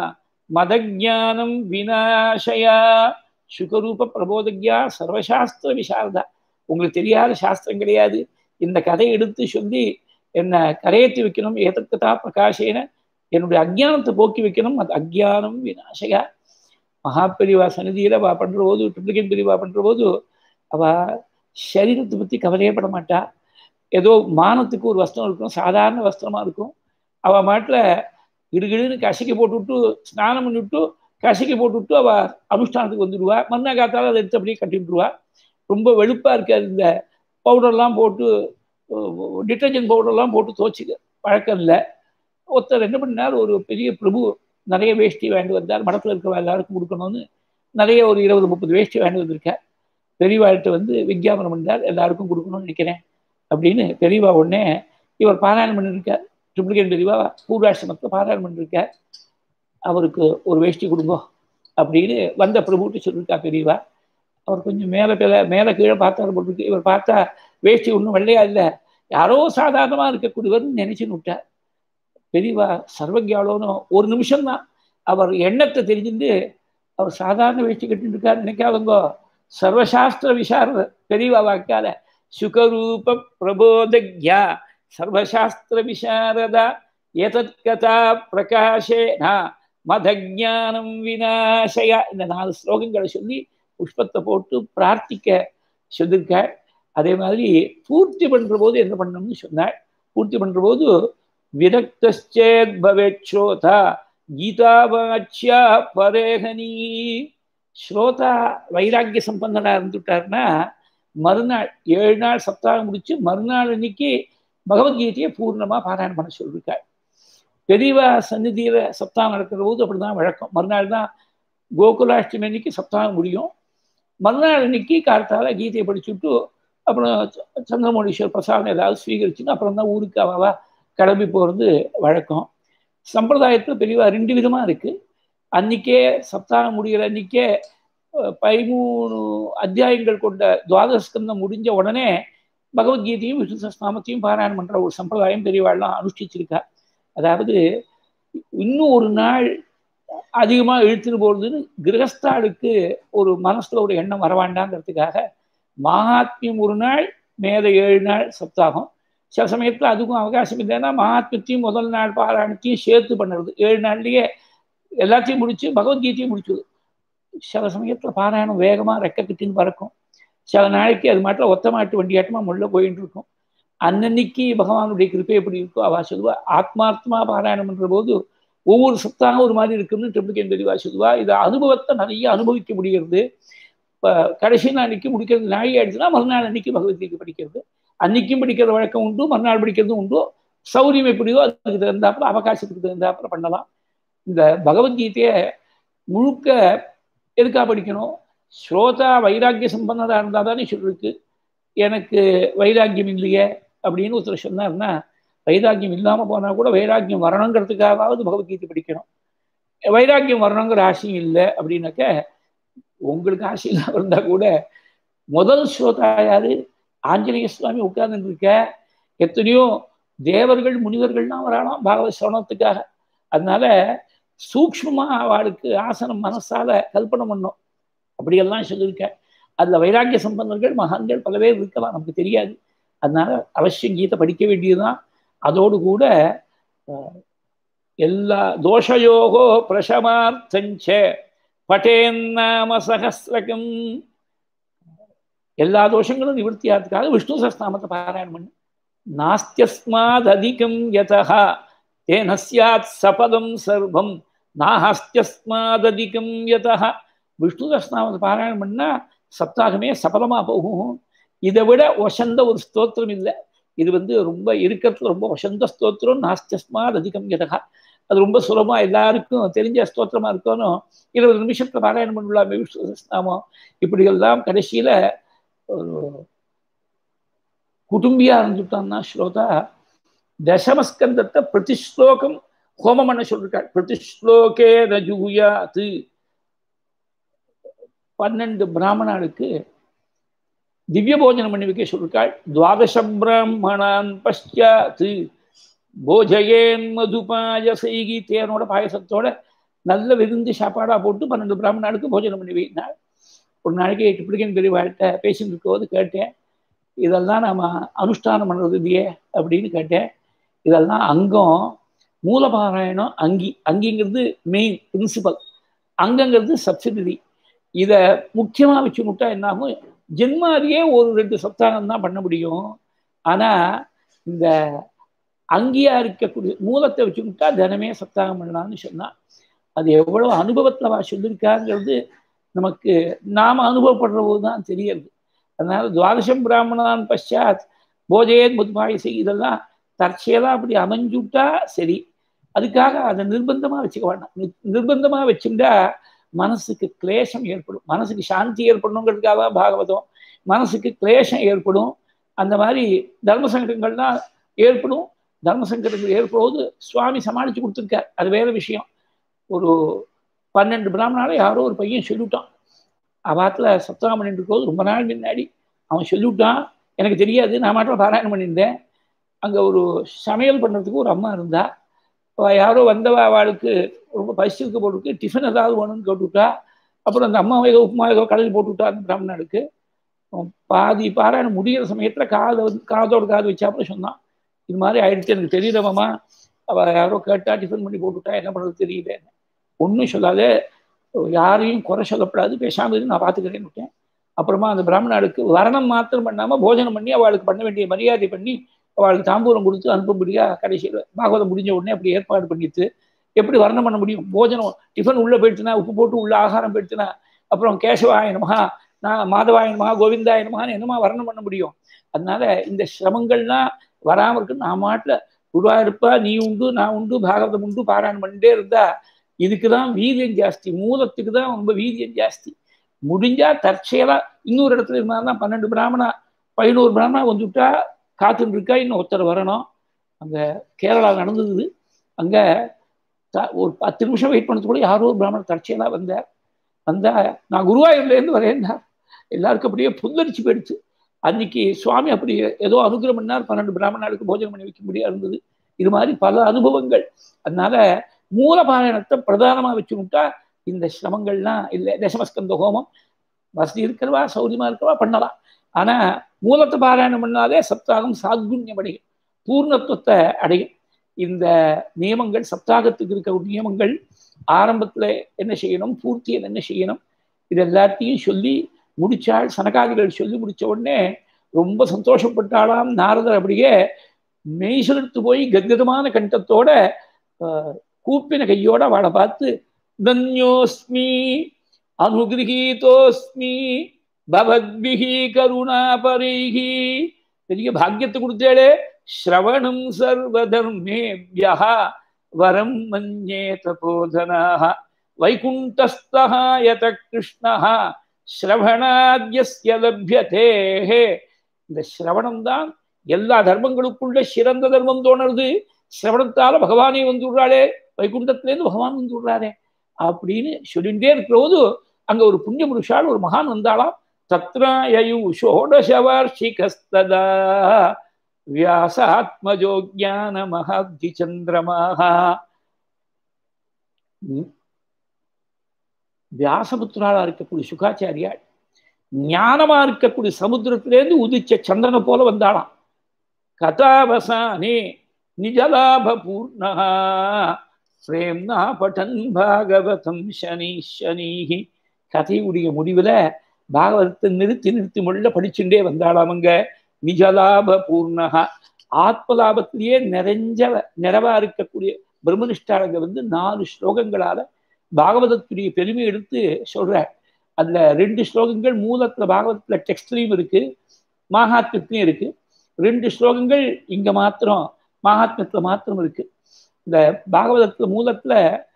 மதஜானம் விநாசயா. சுகரூப பிரபோதஜ்ஞா சர்வசாஸ்திர விசாரதா. உங்களுக்கு தெரியாத சாஸ்திரம் கிடையாது. இந்த கதையை எடுத்து சொல்லி என்னை கரையேற்றி வைக்கணும். ஏதத் கதா பிரகாசேன என்னுடைய அஜ்ஞானத்தை போக்கி வைக்கணும். அது அஜ்ஞானம் விநாசயா. மகாபெரிவா சன்னிதியில அவ பண்ற போது, ட்ரிப்ளிகன் பெரிவா பண்ற போது அவ சரீரத்தை பத்தி கவலையப்பட மாட்டா. ஏதோ மானத்துக்கு ஒரு வஸ்திரம் இருக்கும், சாதாரண வஸ்திரமா இருக்கும். அவ மாட்டில் கிடுகிடுன்னு கசக்கி போட்டுவிட்டு ஸ்நானம் பண்ணிவிட்டு கசக்கி போட்டுவிட்டு அவ அனுஷ்டானத்துக்கு வந்துடுவா. மறுநாள் காத்தால அதை எடுத்து அப்படியே கட்டி விட்டுருவா. ரொம்ப வெளுப்பா இருக்காது. இந்த பவுடர்லாம் போட்டு டிட்டர்ஜென்ட் பவுடர்லாம் போட்டு துவச்சிக்க பழக்கம் இல்லை. ஒருத்தர் என்ன பண்ணார், ஒரு பெரிய பிரபு நிறைய வேஷ்டி வாங்கி வந்தார். மடத்தில் இருக்கிற எல்லாருக்கும் கொடுக்கணும்னு நிறைய ஒரு 20-30 வேஷ்டி வாங்கி வந்திருக்கார். பெரியவாழ்கிட்ட விஞ்ஞாபனம் பண்ணார், எல்லாருக்கும் கொடுக்கணும்னு நினைக்கிறேன் அப்படின்னு. பெரியவா உடனே இவர் பாராயணம் பண்ணியிருக்கார். ட்ரிப்ளிகன் பெரியவா பூர்வாசிரமத்தில் பாராயணம் பண்ணியிருக்கார். அவருக்கு ஒரு வேஷ்டி கொடுங்கோ அப்படின்னு வந்த பிரபுட்டு சொல்லியிருக்கா பெரியவா. அவர் கொஞ்சம் மேலே கீழே பார்த்தாரு போட்டிருக்கு. இவர் பார்த்தா வேஷ்டி ஒன்றும் வெள்ளையா இல்லை, யாரோ சாதாரணமாக இருக்கக்கூடியவர்னு நினைச்சுன்னு விட்டார். பெரியவா சர்வஜாலோன்னு ஒரு நிமிஷம்தான் அவர் எண்ணத்தை தெரிஞ்சுட்டு அவர் சாதாரண வேஷ்டி கட்டிட்டு இருக்காரு நினைக்காதங்கோ. சர்வசாஸ்திர விசாரத பெரியவா வாக்கால சுகரூப பிரபோதக்யா சர்வசாஸ்திர விசாரதா ஏதத் கதா பிரகாசேனா மதஜானம் விநாசயா. இந்த 4 ஸ்லோகங்களை சொல்லி புஷ்பத்தை போட்டு பிரார்த்திக்க சொல்லியிருக்க. அதே மாதிரி பூர்த்தி பண்ற போது என்ன பண்ணணும்னு சொன்னாள். பூர்த்தி பண்ற போது விரக்தேத் பவேத் ஸ்ரோதா கீதாவாச்சியா பரேகனி. ஸ்ரோதா வைராக்கிய சம்பந்தனா இருந்துட்டாருன்னா மறுநாள் 7 நாள் சப்தாகம் முடிச்சு மறுநாள் அன்னைக்கு பகவத்கீதையை பூர்ணமா பாராயணம் பண்ண சொல்லியிருக்காள். பெரியவா சந்நிதியில சப்தாகம் நடக்கிற போது அப்படிதான் வழக்கம். மறுநாள் தான் கோகுலாஷ்டமி அன்னைக்கு சப்தாகம் முடியும். மறுநாள் அன்னைக்கு காலத்தால கீதையை படிச்சுட்டு அப்புறம் சந்திரமௌலீஸ்வர் பிரசாதம் ஏதாவது ஸ்வீகரிச்சுன்னு அப்புறம் தான் ஊருக்கு அவா கிளம்பி போகிறது வழக்கம். சம்பிரதாயத்தில் பெரியவா 2 விதமாக இருக்குது. அன்றைக்கே சப்தாகம் முடிகிற அன்றைக்கே 13 அத்தியாயங்கள் கொண்ட துவாதச ஸ்கந்தம் முடிஞ்ச உடனே பகவத்கீதையும் விஷ்ணு சஹஸ்ரநாமத்தையும் பாராயணம் பண்ற ஒரு சம்பிரதாயம் பெரியவாள்லாம் அனுஷ்டிச்சிருக்கா. அதாவது இன்னும் ஒரு நாள் அதிகமாக இழுத்துட்டு போறதுன்னு கிரகஸ்தாளுக்கு ஒரு மனசுல ஒரு எண்ணம் வரவாண்டாங்கிறதுக்காக மகாத்மியம் ஒரு நாள் மேல 7 நாள் சப்தாகம். சில சமயத்தில் அதுக்கும் அவகாசம் இல்லைன்னா மகாத்மியத்தையும் முதல் நாள் பாராயணத்தையும் சேர்த்து பண்ணுறது 7 நாள்லயே எல்லாத்தையும் முடிச்சு பகவத்கீதையும் முடிச்சுது. சில சமயத்தில் பாராயணம் வேகமாக ரெக்க கிட்டின்னு பறக்கும். சில நாளைக்கு அது மாட்டில் ஒத்த மாட்டு வண்டியாட்டமாக முள்ள போயிட்டு இருக்கும். அன்னன்னைக்கு பகவானுடைய கிருப்பை எப்படி இருக்கோ அவா சொல்லுவா. ஆத்மார்த்தமாக பாராயணம் பண்ணுற போது ஒவ்வொரு சப்தாகம் ஒரு மாதிரி இருக்குன்னு ட்ரிப்ளிகேன் தெளிவா சொல்லுவா. இதை அனுபவத்தை நிறைய அனுபவிக்க முடிகிறது. இப்போ கடைசி நாளைக்கு முடிக்கிறது நாழி ஆயிடுச்சுன்னா மறுநாள் அன்னைக்கு பகவத்கீதை படிக்கிறது. அன்னைக்கும் படிக்கிற வழக்கம் உண்டு, மறுநாள் படிக்கிறதும் உண்டு. சௌரியம் எப்படியோ அதுக்கு தகுந்தாப்புல அவகாசத்துக்கு தகுந்தாப்புல பண்ணலாம். இந்த பகவத்கீதையை முழுக்க எதுக்காக படிக்கணும்? ஸ்ரோதா வைராக்கிய சம்பந்தராக இருந்தால் தானே சொல்லிருக்கு. எனக்கு வைராக்கியம் இல்லையே அப்படின்னு ஒருத்தர் சொன்னார்னா, வைராக்கியம் இல்லாமல் போனால் கூட வைராக்கியம் வரணுங்கிறதுக்காகவாவது பகவத்கீதை படிக்கணும். வைராக்கியம் வரணுங்கிற ஆசையும் இல்லை அப்படின்னாக்க, உங்களுக்கு ஆசை இல்லாமல் இருந்தால் கூட முதல் ஸ்ரோதா யாரு? ஆஞ்சநேய சுவாமி உட்கார்ந்து இருக்க. எத்தனையோ தேவர்கள் முனிவர்கள்லாம் வரலாம் பாகவத சிரவணத்துக்காக. அதனால சூக்ஷ்மமா அவளுக்கு ஆசனம் மனசால கல்பனை பண்ணும். அப்படியெல்லாம் சொல்லியிருக்க. அதுல வைராக்கிய சம்பந்தர்கள் மகான்கள் பல பேர் இருக்கலாம், நமக்கு தெரியாது. அதனால அவசியம் கீதை படிக்க வேண்டியதுதான். அதோடு கூட எல்லா தோஷயோகோ பிரசமார்த்தஞ்ச பட்டேன்னாம சகஸ்ரகம், எல்லா தோஷங்களும் நிவர்த்தியாகிறதுக்காக விஷ்ணு சஹஸ்ரநாமத்தை பாராயணம் பண்ணு. நாஸ்தியஸ்மாத் அதிகம் யதஹ தேன ஸ்யாத் சபதம் சர்வம் நாஹஸ்தியஸ்மாத் அதிகம் யதஹ. விஷ்ணு சஹஸ்ரநாமத்தை பாராயணம் பண்ணா சப்தாகமே சபலமா போகும். இதை விட வசந்த ஒரு ஸ்தோத்திரம் இல்லை. இது ரொம்ப இருக்கிறதுல ரொம்ப வசந்த ஸ்தோத்திரம். நாஸ்தியஸ்மாத் அதிகம் யதஹ. அது ரொம்ப சுலபமா எல்லாருக்கும் தெரிஞ்ச ஸ்தோத்திரமா இருக்கணும். 20 நிமிஷத்துல பாராயணம் பண்ணலாமே விஷ்ணு சஹஸ்ரநாமம். இப்படியெல்லாம் கடைசியில ஒரு குடும்பியா இருந்துட்டான்னா ஸ்லோகா தசமஸ்கந்தத்தை பிரதிஸ்லோகம் ஹோமம் பண்ண சொல்லிருக்காள். பிரதிஸ்லோகே ரஜூயாத்து 12 பிராமணர்களுக்கு திவ்ய போஜனம் பண்ணி வைக்க சொல்லிருக்காள். துவாதச பிராமணான் பஷ்சாத்து போஜயேன் மதுபாயசைகி, தேனோட பாயசத்தோட நல்ல விருந்து சாப்பாடா போட்டு 12 பிராமணர்களுக்கு போஜனம் பண்ணி வைத்தாள். ஒரு நாளைக்கு ட்ரிப்ளிகேன் பெரியவாழ்கிட்ட பேசிட்டு இருக்கும்போது கேட்டேன், இதெல்லாம் நம்ம அனுஷ்டானம் பண்ணுறது இல்லையே அப்படின்னு கேட்டேன். இதெல்லாம் அங்கம். மூலபாராயணம் அங்கிங்கிறது மெயின் பிரின்சிபல், அங்கங்கிறது சப்சிடரி. இதை முக்கியமாக வச்சு முட்டா என்னாகும், ஜென்மாதியே ஒரு 2 சப்தாகம் தான் பண்ண முடியும். ஆனால் இந்த அங்கியா இருக்கக்கூடிய மூலத்தை வச்சு முட்டா தினமே சப்தாகம் பண்ணலாம்னு சொன்னால் அது எவ்வளோ அனுபவத்தில் சொல்லியிருக்காங்கிறது நமக்கு நாம் அனுபவப்படுற போது தான் தெரியுது. அதனால துவாதசம் பிராமணான் பஷாத் போஜேன் முத்பாயசி இதெல்லாம் தற்செயலாக அப்படி அமைஞ்சுட்டா சரி. அதுக்காக அதை நிர்பந்தமாக வச்சுக்க வேண்டாம். நிர்பந்தமாக வச்சுட்டா மனசுக்கு கிளேசம் ஏற்படும். மனசுக்கு சாந்தி ஏற்படணுங்கிறதுக்காக தான் பாகவதம். மனசுக்கு கிளேசம் ஏற்படும். அந்த மாதிரி தர்ம சங்கடங்கள்லாம் ஏற்படும். தர்ம சங்கடங்கள் ஏற்படுவது சுவாமி சமாளித்து கொடுத்துருக்கார், அது வேற விஷயம். ஒரு 12 பிராமணால யாரோ ஒரு பையன் சொல்லிவிட்டான். அவாத்தில் சப்தாகம் பண்ணிட்டு இருக்கும்போது ரொம்ப நாள் முன்னாடி அவன் சொல்லிவிட்டான், எனக்கு தெரியாது, நான் மாட்டில் பாராயணம் பண்ணியிருந்தேன். அங்கே ஒரு சமையல் பண்ணுறதுக்கு ஒரு அம்மா இருந்தா. யாரோ வந்தவா அவளுக்கு ரொம்ப பசிக்கு போட்டுருக்கு, டிஃபன் ஏதாவது வேணும்னு கேட்டுவிட்டா. அப்புறம் அந்த அம்மா ஏதோ உப்புமா ஏதோ கடையில் போட்டுவிட்டா அந்த பிராமணனுக்கு. பாதி பாராயணம் முடிகிற சமயத்தில் காதோடு காது வச்சாப்புல சொன்னான், இது மாதிரி ஆயிடுச்சு, எனக்கு தெரியலமாம்மா, அவள் யாரோ கேட்டா டிஃபன் பண்ணி போட்டுவிட்டா, என்ன பண்ணுறது தெரியல. ஒன்றும் சொல்லாத, யாரையும் குறை சொல்லப்படாது, பேசாமல் நான் பார்த்துக்கிறேன்னு விட்டேன். அப்புறமா அந்த பிராமணனுக்கு வரணம் மாத்திரம் பண்ணாமல் போஜனம் பண்ணி அவளுக்கு பண்ண வேண்டிய மரியாதை பண்ணி அவளுக்கு தாம்பூலம் கொடுத்து அனுப்பும்படியா கடைசியில் பாகவதம் முடிஞ்ச உடனே அப்படி ஏற்பாடு பண்ணிட்டு, எப்படி வர்ணம் பண்ண முடியும்? போஜனம் டிஃபன் உள்ளே போயிடுச்சுன்னா, உப்பு போட்டு உள்ள ஆகாரம் போயிடுச்சுன்னா, அப்புறம் கேசவாயனமா நான் மாதவாயனமா கோவிந்தாயனமான்னு என்னமா வர்ணம் பண்ண முடியும்? அதனால இந்த சிரமங்கள்லாம் வராமல் இருக்கு. நான் மாட்டில் குருவாயிருப்பா, நீ உண்டு நான் உண்டு பாகவதம் உண்டு பாராயணம் பண்ணிட்டே இருந்தா இதுக்கு தான் வீரியம் ஜாஸ்தி, மூலத்துக்கு தான் ரொம்ப வீரியம் ஜாஸ்தி. முடிஞ்சா தற்செயலா இன்னொரு இடத்துல இருந்தால்தான் 12 பிராமணா 11 பிராமணா வந்துவிட்டா காத்துட்டு இருக்கா, இன்னும் ஒருத்தர் வரணும். அங்கே கேரளா நடந்தது. அங்கே ஒரு 10 நிமிஷம் வெயிட் பண்ணது கூட யாரோ ஒரு பிராமணர் தற்செயலாக வந்தார். வந்தா நான் குருவாயூர்லேருந்து வரேன்னா எல்லாருக்கும் அப்படியே புல்லரிச்சு போயிடுச்சு. அன்னைக்கு சுவாமி அப்படி ஏதோ அனுகிரகம் பண்ணார். 12 பிராமணர்களுக்கு போஜனம் பண்ணி வைக்க முடியாது இருந்தது. இது மாதிரி பல அனுபவங்கள். அதனால மூலபாராயணத்தை பிரதானமாக வச்சுக்கிட்டா இந்த சிரமங்கள்லாம் இல்லை. தசமஸ்கந்த ஹோமம் வசதி இருக்கிறவா சௌரியமா இருக்கிறவா பண்ணலாம். ஆனா மூலத்தை பாராயணம் பண்ணாலே சப்தாகம் சாத்குண்யம் அடையும், பூர்ணத்துவத்தை அடையும். இந்த நியமங்கள் சப்தாகத்துக்கு இருக்க நியமங்கள் ஆரம்பத்துல என்ன செய்யணும், பூர்த்தியில் என்ன செய்யணும், இது எல்லாத்தையும் சொல்லி முடிச்சாள். சனகாதிகள் சொல்லி முடிச்ச உடனே ரொம்ப சந்தோஷப்பட்டாளாம். நாரதர் அப்படியே மெய்சிலிர்த்து போய் கத்கதமான கண்டத்தோட கூப்பின கையோட அவளை பார்த்து தன்யோஸ்மி அனுகிரகீதோஸ்மி பவத்பிஹி கருணாபரைஹி, பெரிய பாக்கியத்தை கொடுத்தேளே. ஸ்ரவணம் சர்வதர்மேப்யஹ வரம் மன்யே தபோதனாஹ வைகுண்டஸ்தஹ யத கிருஷ்ணஹ ஸ்ரவணாத்யஸ்ய லப்யதே. இந்த ஸ்ரவணம் தான் எல்லா தர்மங்களுக்குள்ள சிறந்த தர்மம் தோணுறது. சிரவணத்தால பகவானே வந்துடுறாளே, வைகுண்டத்திலேருந்து பகவான் வந்துடுறாரே அப்படின்னு சொல்லிட்டே இருக்கிற போது அங்க ஒரு புண்ணிய புருஷால் ஒரு மகான் வந்தாளாம். தத்ராயு ஷோடசவார்ஷிகஸ்ததா வியாசாத்மஜோ ஞான மகாப்தி சந்திரமாக. வியாசபுத்திராளா இருக்கக்கூடிய சுகாச்சாரியாள் ஞானமா இருக்கக்கூடிய சமுத்திரத்திலேருந்து உதிச்ச சந்திரனை போல வந்தாளாம். கதாவசானே நிஜலாப பூர்ணா பிரேம்னா பட்டன் பாகவதம் சனி சனீஹி. கதையுடைய முடிவுல பாகவதத்தை நிறுத்தி நிறுத்தி முள்ள படிச்சுட்டே வந்தாளாம். அங்க நிஜலாப பூர்ணகா, ஆத்மலாபத்திலேயே நிறைவா இருக்கக்கூடிய பிரம்மனிஷ்டாளங்க 4 ஸ்லோகங்களால பாகவதத்துடைய பெருமை எடுத்து சொல்ற. அதுல 2 ஸ்லோகங்கள் மூலத்துல பாகவதத்துல டெக்ஸ்ட்லயும் இருக்கு, மகாத்மியத்திலையும் இருக்கு. 2 ஸ்லோகங்கள் இங்க மாத்திரம் மகாத்மியத்துல மாத்திரம் இருக்கு. இந்த பாகவதத்துல மூலத்துல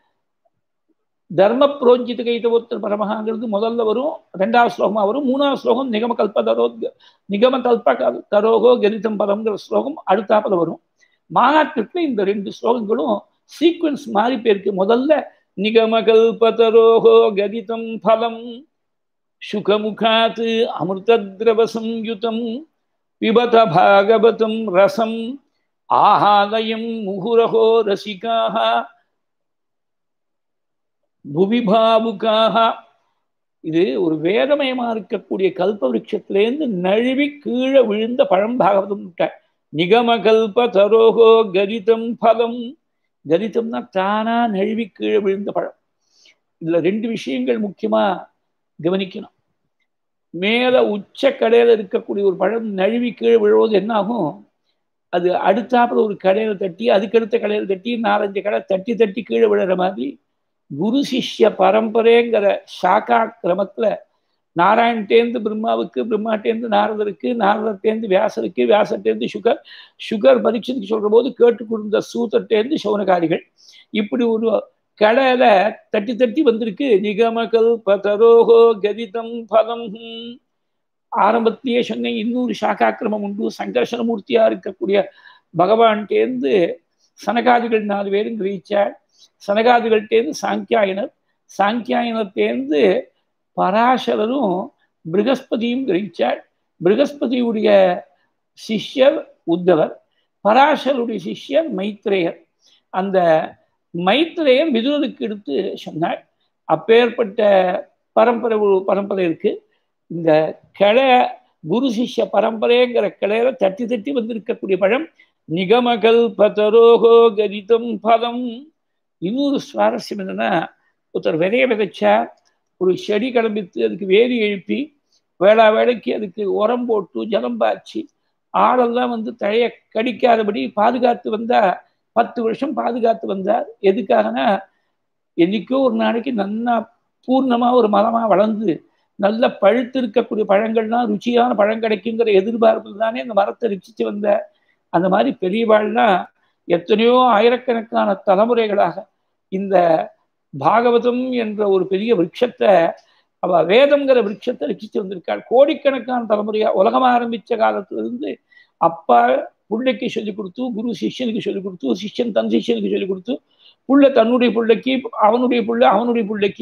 தர்ம புரோஞ்சித கைதவோத்தர் பரமகாங்கிறது முதல்ல வரும், 2வது ஸ்லோகமா வரும். 3வது ஸ்லோகம் நிகம கல்ப தரோகோ கரிதம் பரம்ங்கிற ஸ்லோகம் அடுத்தாப்புல வரும். மகாத்மியத்துல இந்த 2 ஸ்லோகங்களும் சீக்வன்ஸ் மாறி போயிருக்கு. முதல்ல நிகம கல்பதரோகோ கரிதம் பலம் சுகமுகாத் அமிர்தத்ரவ சம்யுதம் பிபத பாகவதம் ரசம் ஆஹாலயம் முகுரஹோ ரசிகாஹ புவிபாவுக்காக. இது ஒரு வேதமயமா இருக்கக்கூடிய கல்ப விருட்சத்திலேருந்து நழுவி கீழே விழுந்த பழம் பாகவதம். நிகம கல்ப தரோகோ கரிதம் பலம். கரிதம்னா தானா நழுவி கீழே விழுந்த பழம். இதுல 2 விஷயங்கள் முக்கியமா கவனிக்கணும். மேல உச்ச கடையில இருக்கக்கூடிய ஒரு பழம் நழுவி கீழே விழுவது என்ன ஆகும், அது அடுத்தாப்புல ஒரு கடையில தட்டி அதுக்கடுத்த கடையில தட்டி 4-5 கடை தட்டி தட்டி கீழே விழுற மாதிரி குரு சிஷ்ய பரம்பரைங்கிற சாக்கா கிரமத்துல நாராயணத்தேந்து பிரம்மாவுக்கு, பிரம்மாட்டேந்து நாரதருக்கு, நாரதத்தேந்து வியாசருக்கு, வியாசத்தேந்து சுகர், சுகர் பரீட்சைக்கு சொல்ற போது கேட்டு கொடுத்த சூத்தத்தேந்து சௌனகாரிகள். இப்படி ஒரு கடையில தட்டி தட்டி வந்திருக்கு. நிகமகல் பதரோகோ கதிதம் பலம். ஆரம்பத்திலேயே சொன்ன இன்னொரு சாக்காக்கிரமம் உண்டு. சங்கர்ஷனமூர்த்தியா இருக்கக்கூடிய பகவான்டேந்து சனகாதிகள் 4 பேரும் கிரகிச்சார். சனகாதிகள்டேந்து சாங்கியாயனர், சாங்கியாயனத்தேந்து பராசரரும் பிருகஸ்பதியும் கிரகிச்சார். பிருகஸ்பதியுடைய சிஷ்யர் உத்தவர், பராசருடைய சிஷ்யர் மைத்ரேயர். அந்த மைத்ரேயர் விதுரருக்கு எடுத்து சொன்னார். அப்பேற்பட்ட பரம்பரை இருக்கு. இந்த கிளை குரு சிஷ்ய பரம்பரைங்கிற கிளையில தட்டி தட்டி வந்திருக்கக்கூடிய பழம் நிகமகல் பதரோகோ கரிதம் பலம். இன்னொரு சுவாரஸ்யம் என்னன்னா, ஒருத்தர் விதைய விதைச்சா ஒரு செடி கிளம்பித்து அதுக்கு வேலி எழுப்பி வேளா வேலைக்கு அதுக்கு உரம் போட்டு ஜலம் பாய்ச்சி ஆளெல்லாம் தழைய கடிக்காதபடி பாதுகாத்து வந்தா 10 வருஷம் பாதுகாத்து வந்தார். எதுக்காகனா, என்னைக்கோ ஒரு நாளைக்கு நல்லா பூர்ணமா ஒரு மரமா வளர்ந்து நல்ல பழுத்து இருக்கக்கூடிய பழங்கள்லாம் ருச்சியான பழம் கிடைக்குங்கிற எதிர்பார்ப்பு தானே அந்த மரத்தை ரசிச்சு வந்த. அந்த மாதிரி பெரியவாள்லாம் எத்தனையோ ஆயிரக்கணக்கான தலைமுறைகளாக இந்த பாகவதம் என்ற ஒரு பெரிய விருட்சத்தை, அவ வேதம்ங்கிற விருட்சத்தை ரசிச்சு வந்திருக்காள். கோடிக்கணக்கான தலைமுறையா உலகம் ஆரம்பிச்ச காலத்துல இருந்து அப்பா பிள்ளைக்கு சொல்லிக் கொடுத்து, குரு சிஷ்யனுக்கு சொல்லிக் கொடுத்து, சிஷ்யன் தன் சிஷ்யனுக்கு சொல்லிக் கொடுத்து, புள்ள தன்னுடைய பிள்ளைக்கு, அவனுடைய பிள்ளை அவனுடைய பிள்ளைக்கு,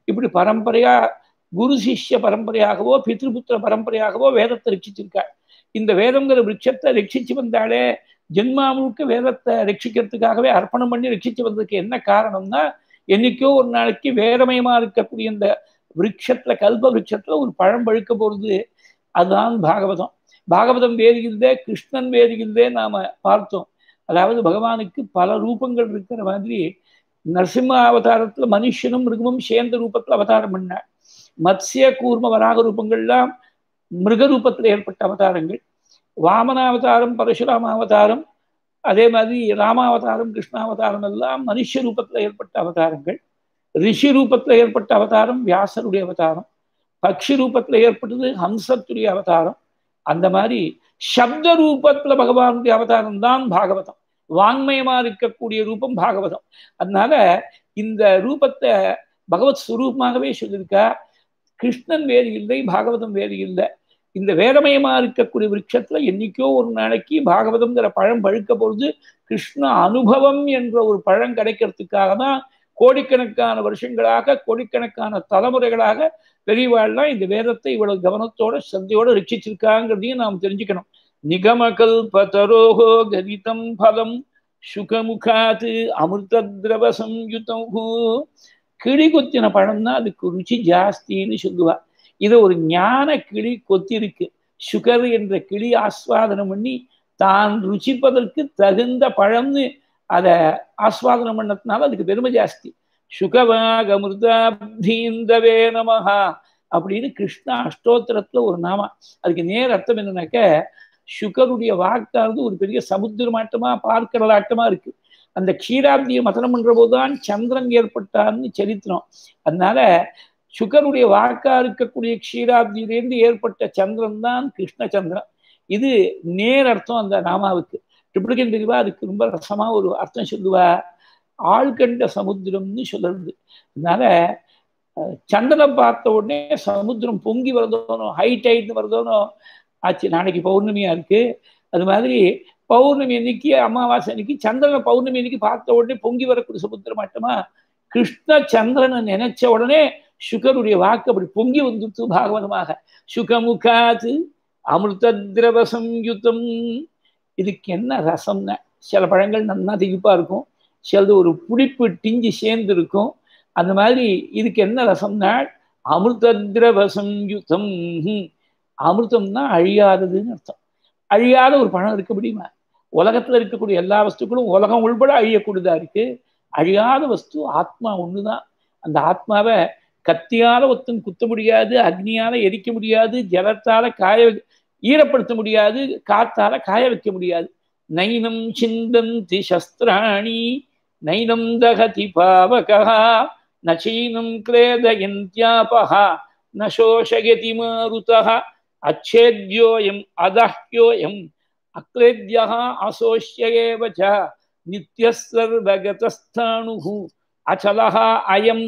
இப்படி பரம்பரையா குரு சிஷ்ய பரம்பரையாகவோ பித்ருபுத்திர பரம்பரையாகவோ வேதத்தை ரட்சிச்சிருக்காள். இந்த வேதங்கிற விருட்சத்தை ரட்சிச்சு வந்தாலே ஜென்மா முழுக்க வேதத்தை ரட்சிக்கிறதுக்காகவே அர்ப்பணம் பண்ணி ரட்சிச்சு வந்ததுக்கு என்ன காரணம்னா, என்னைக்கோ ஒரு நாளைக்கு வேதமயமா இருக்கக்கூடிய இந்த விருட்சத்துல கல்ப விருட்சத்துல ஒரு பழம் பழுக்க போறது. அதுதான் பாகவதம். பாகவதம் வேறு இல்லை, கிருஷ்ணன் வேறு இல்லை நாம பார்த்தோம். அதாவது பகவானுக்கு பல ரூபங்கள் இருக்கிற மாதிரி நரசிம்ம அவதாரத்துல மனுஷனும் மிருகமும் சேர்ந்த ரூபத்துல அவதாரம் பண்ண, மத்ஸ்ய கூர்ம வராக ரூபங்கள்லாம் மிருக ரூபத்தில் ஏற்பட்ட அவதாரங்கள். வாமனாவதாரம், பரசுராம அவதாரம், அதே மாதிரி ராமாவதாரம், கிருஷ்ணாவதாரம் எல்லாம் மனுஷ ரூபத்தில் ஏற்பட்ட அவதாரங்கள். ரிஷி ரூபத்தில் ஏற்பட்ட அவதாரம் வியாசருடைய அவதாரம். பக்ஷி ரூபத்தில் ஏற்பட்டது ஹம்சத்துடைய அவதாரம். அந்த மாதிரி சப்த ரூபத்துல பகவானுடைய அவதாரம் தான் பாகவதம். வாங்மயமா இருக்கக்கூடிய ரூபம் பாகவதம். அதனால இந்த ரூபத்தை பகவத் ஸ்வரூபமாகவே சொல்லியிருக்கா. கிருஷ்ணன் வேறு இல்லை, பாகவதம் வேறு இல்லை. இந்த வேதமயமா இருக்கக்கூடிய விருட்சத்துல என்னைக்கோ ஒரு நாளைக்கு பாகவதம்ங்கிற பழம் பழுக்க பொழுது கிருஷ்ண அனுபவம் என்ற ஒரு பழம் கிடைக்கிறதுக்காக தான் கோடிக்கணக்கான வருஷங்களாக, கோடிக்கணக்கான தலைமுறைகளாக பெரியவாள்லாம் இந்த வேதத்தை இவ்வளவு கவனத்தோட சந்தையோட ரட்சிச்சிருக்காங்கிறதையும் நாம் தெரிஞ்சுக்கணும். நிகமகல்பதரோஹோ கதிதம் பலம் சுகமுகாத்து அமிர்த திரவ சம்யுதம். கிளி கொத்தின பழம்னா அதுக்கு ருச்சி ஜாஸ்தின்னு சொல்லுவா. இதை ஒரு ஞான கிளி கொத்திருக்கு. சுகர் என்ற கிளி ஆஸ்வாதனம் பண்ணி தான் ருச்சிப்பதற்கு தகுந்த பழம்னு அதை ஆஸ்வாதனம் பண்ணதுனால அதுக்கு பெருமை ஜாஸ்தி. சுகவாக அமிர்தாப்தீந்தவே நமஹா அப்படின்னு கிருஷ்ண அஷ்டோத்திரத்துல ஒரு நாமா. அதுக்கு நேர் அர்த்தம் என்னன்னாக்க, சுகருடைய வாக்கானது ஒரு பெரிய சமுத்திரமாட்டமா பார்க்கலாட்டமா இருக்கு. அந்த க்ஷீராப்தியை மதனம் பண்ற போதுதான் சந்திரன் ஏற்பட்டார்னு சரித்திரம். அதனால சுகருடைய வாக்கா இருக்கக்கூடிய க்ஷீராப்தியிலேருந்து ஏற்பட்ட சந்திரன் தான் கிருஷ்ண சந்திரன். இது நேர் அர்த்தம் அந்த நாமாவுக்கு. ட்ரிபிளிகன் பிரிவா அதுக்கு ரொம்ப ரசமா ஒரு அர்த்தம் சொல்லுவா. ஆழ்கண்ட சமுத்திரம்னு சொல்றது. அதனால சந்திரனை பார்த்த உடனே சமுத்திரம் பொங்கி வருதோனோ, ஹைடைட்னு வருதோனோ ஆச்சு. நாளைக்கு பௌர்ணமியா இருக்கு. அது மாதிரி பௌர்ணமி அன்னைக்கு, அமாவாசை அன்னைக்கு சந்திரனை பௌர்ணமி அன்னைக்கு பார்த்த உடனே பொங்கி வரக்கூடிய சமுத்திரம் மாட்டோமா. கிருஷ்ண சந்திரனை நினைச்ச உடனே சுகருடைய வாக்கு அப்படி பொங்கி வந்துட்டு பாகவதமாக. சுகமுகாது அமிர்த திரவ சம்யுதம். இதுக்கு என்ன ரசம்னா, சில பழங்கள் நல்லா திகிப்பா இருக்கும், சிலது ஒரு புளிப்பு டிஞ்சு சேர்ந்து இருக்கும். அந்த மாதிரி இதுக்கு என்ன ரசம்னா அமிர்த திரவ சம்யுதம். அமிர்தம்னா அழியாததுன்னு அர்த்தம். அழியாத ஒரு பழம் இருக்க முடியுமா? உலகத்துல இருக்கக்கூடிய எல்லா வஸ்துக்களும் உலகம் உள்பட அழியக்கூடியதா இருக்கு. அழியாத வஸ்து ஆத்மா ஒண்ணுதான். அந்த ஆத்மாவை கத்தியால ஒருத்தன் குத்த முடியாது, அக்னியால எரிக்க முடியாது, ஜலத்தால ஈரப்படுத்த முடியாது, காத்தால காய வைக்க முடியாது. நைனம் சிந்தந்தி சஸ்திராணி நைனம் தகதி பாவகா நச்சீனம் கிளேதயந்த்யாபஹா நசோஷயதி மாருதஹ அச்சேத்யோயம் அதஹ்யோயம் அக்லேத்யஹ அசோஷ்யேவ ச நித்யஸ் சர்வகதஸ்தானுஹு அச்சலஹ அயம்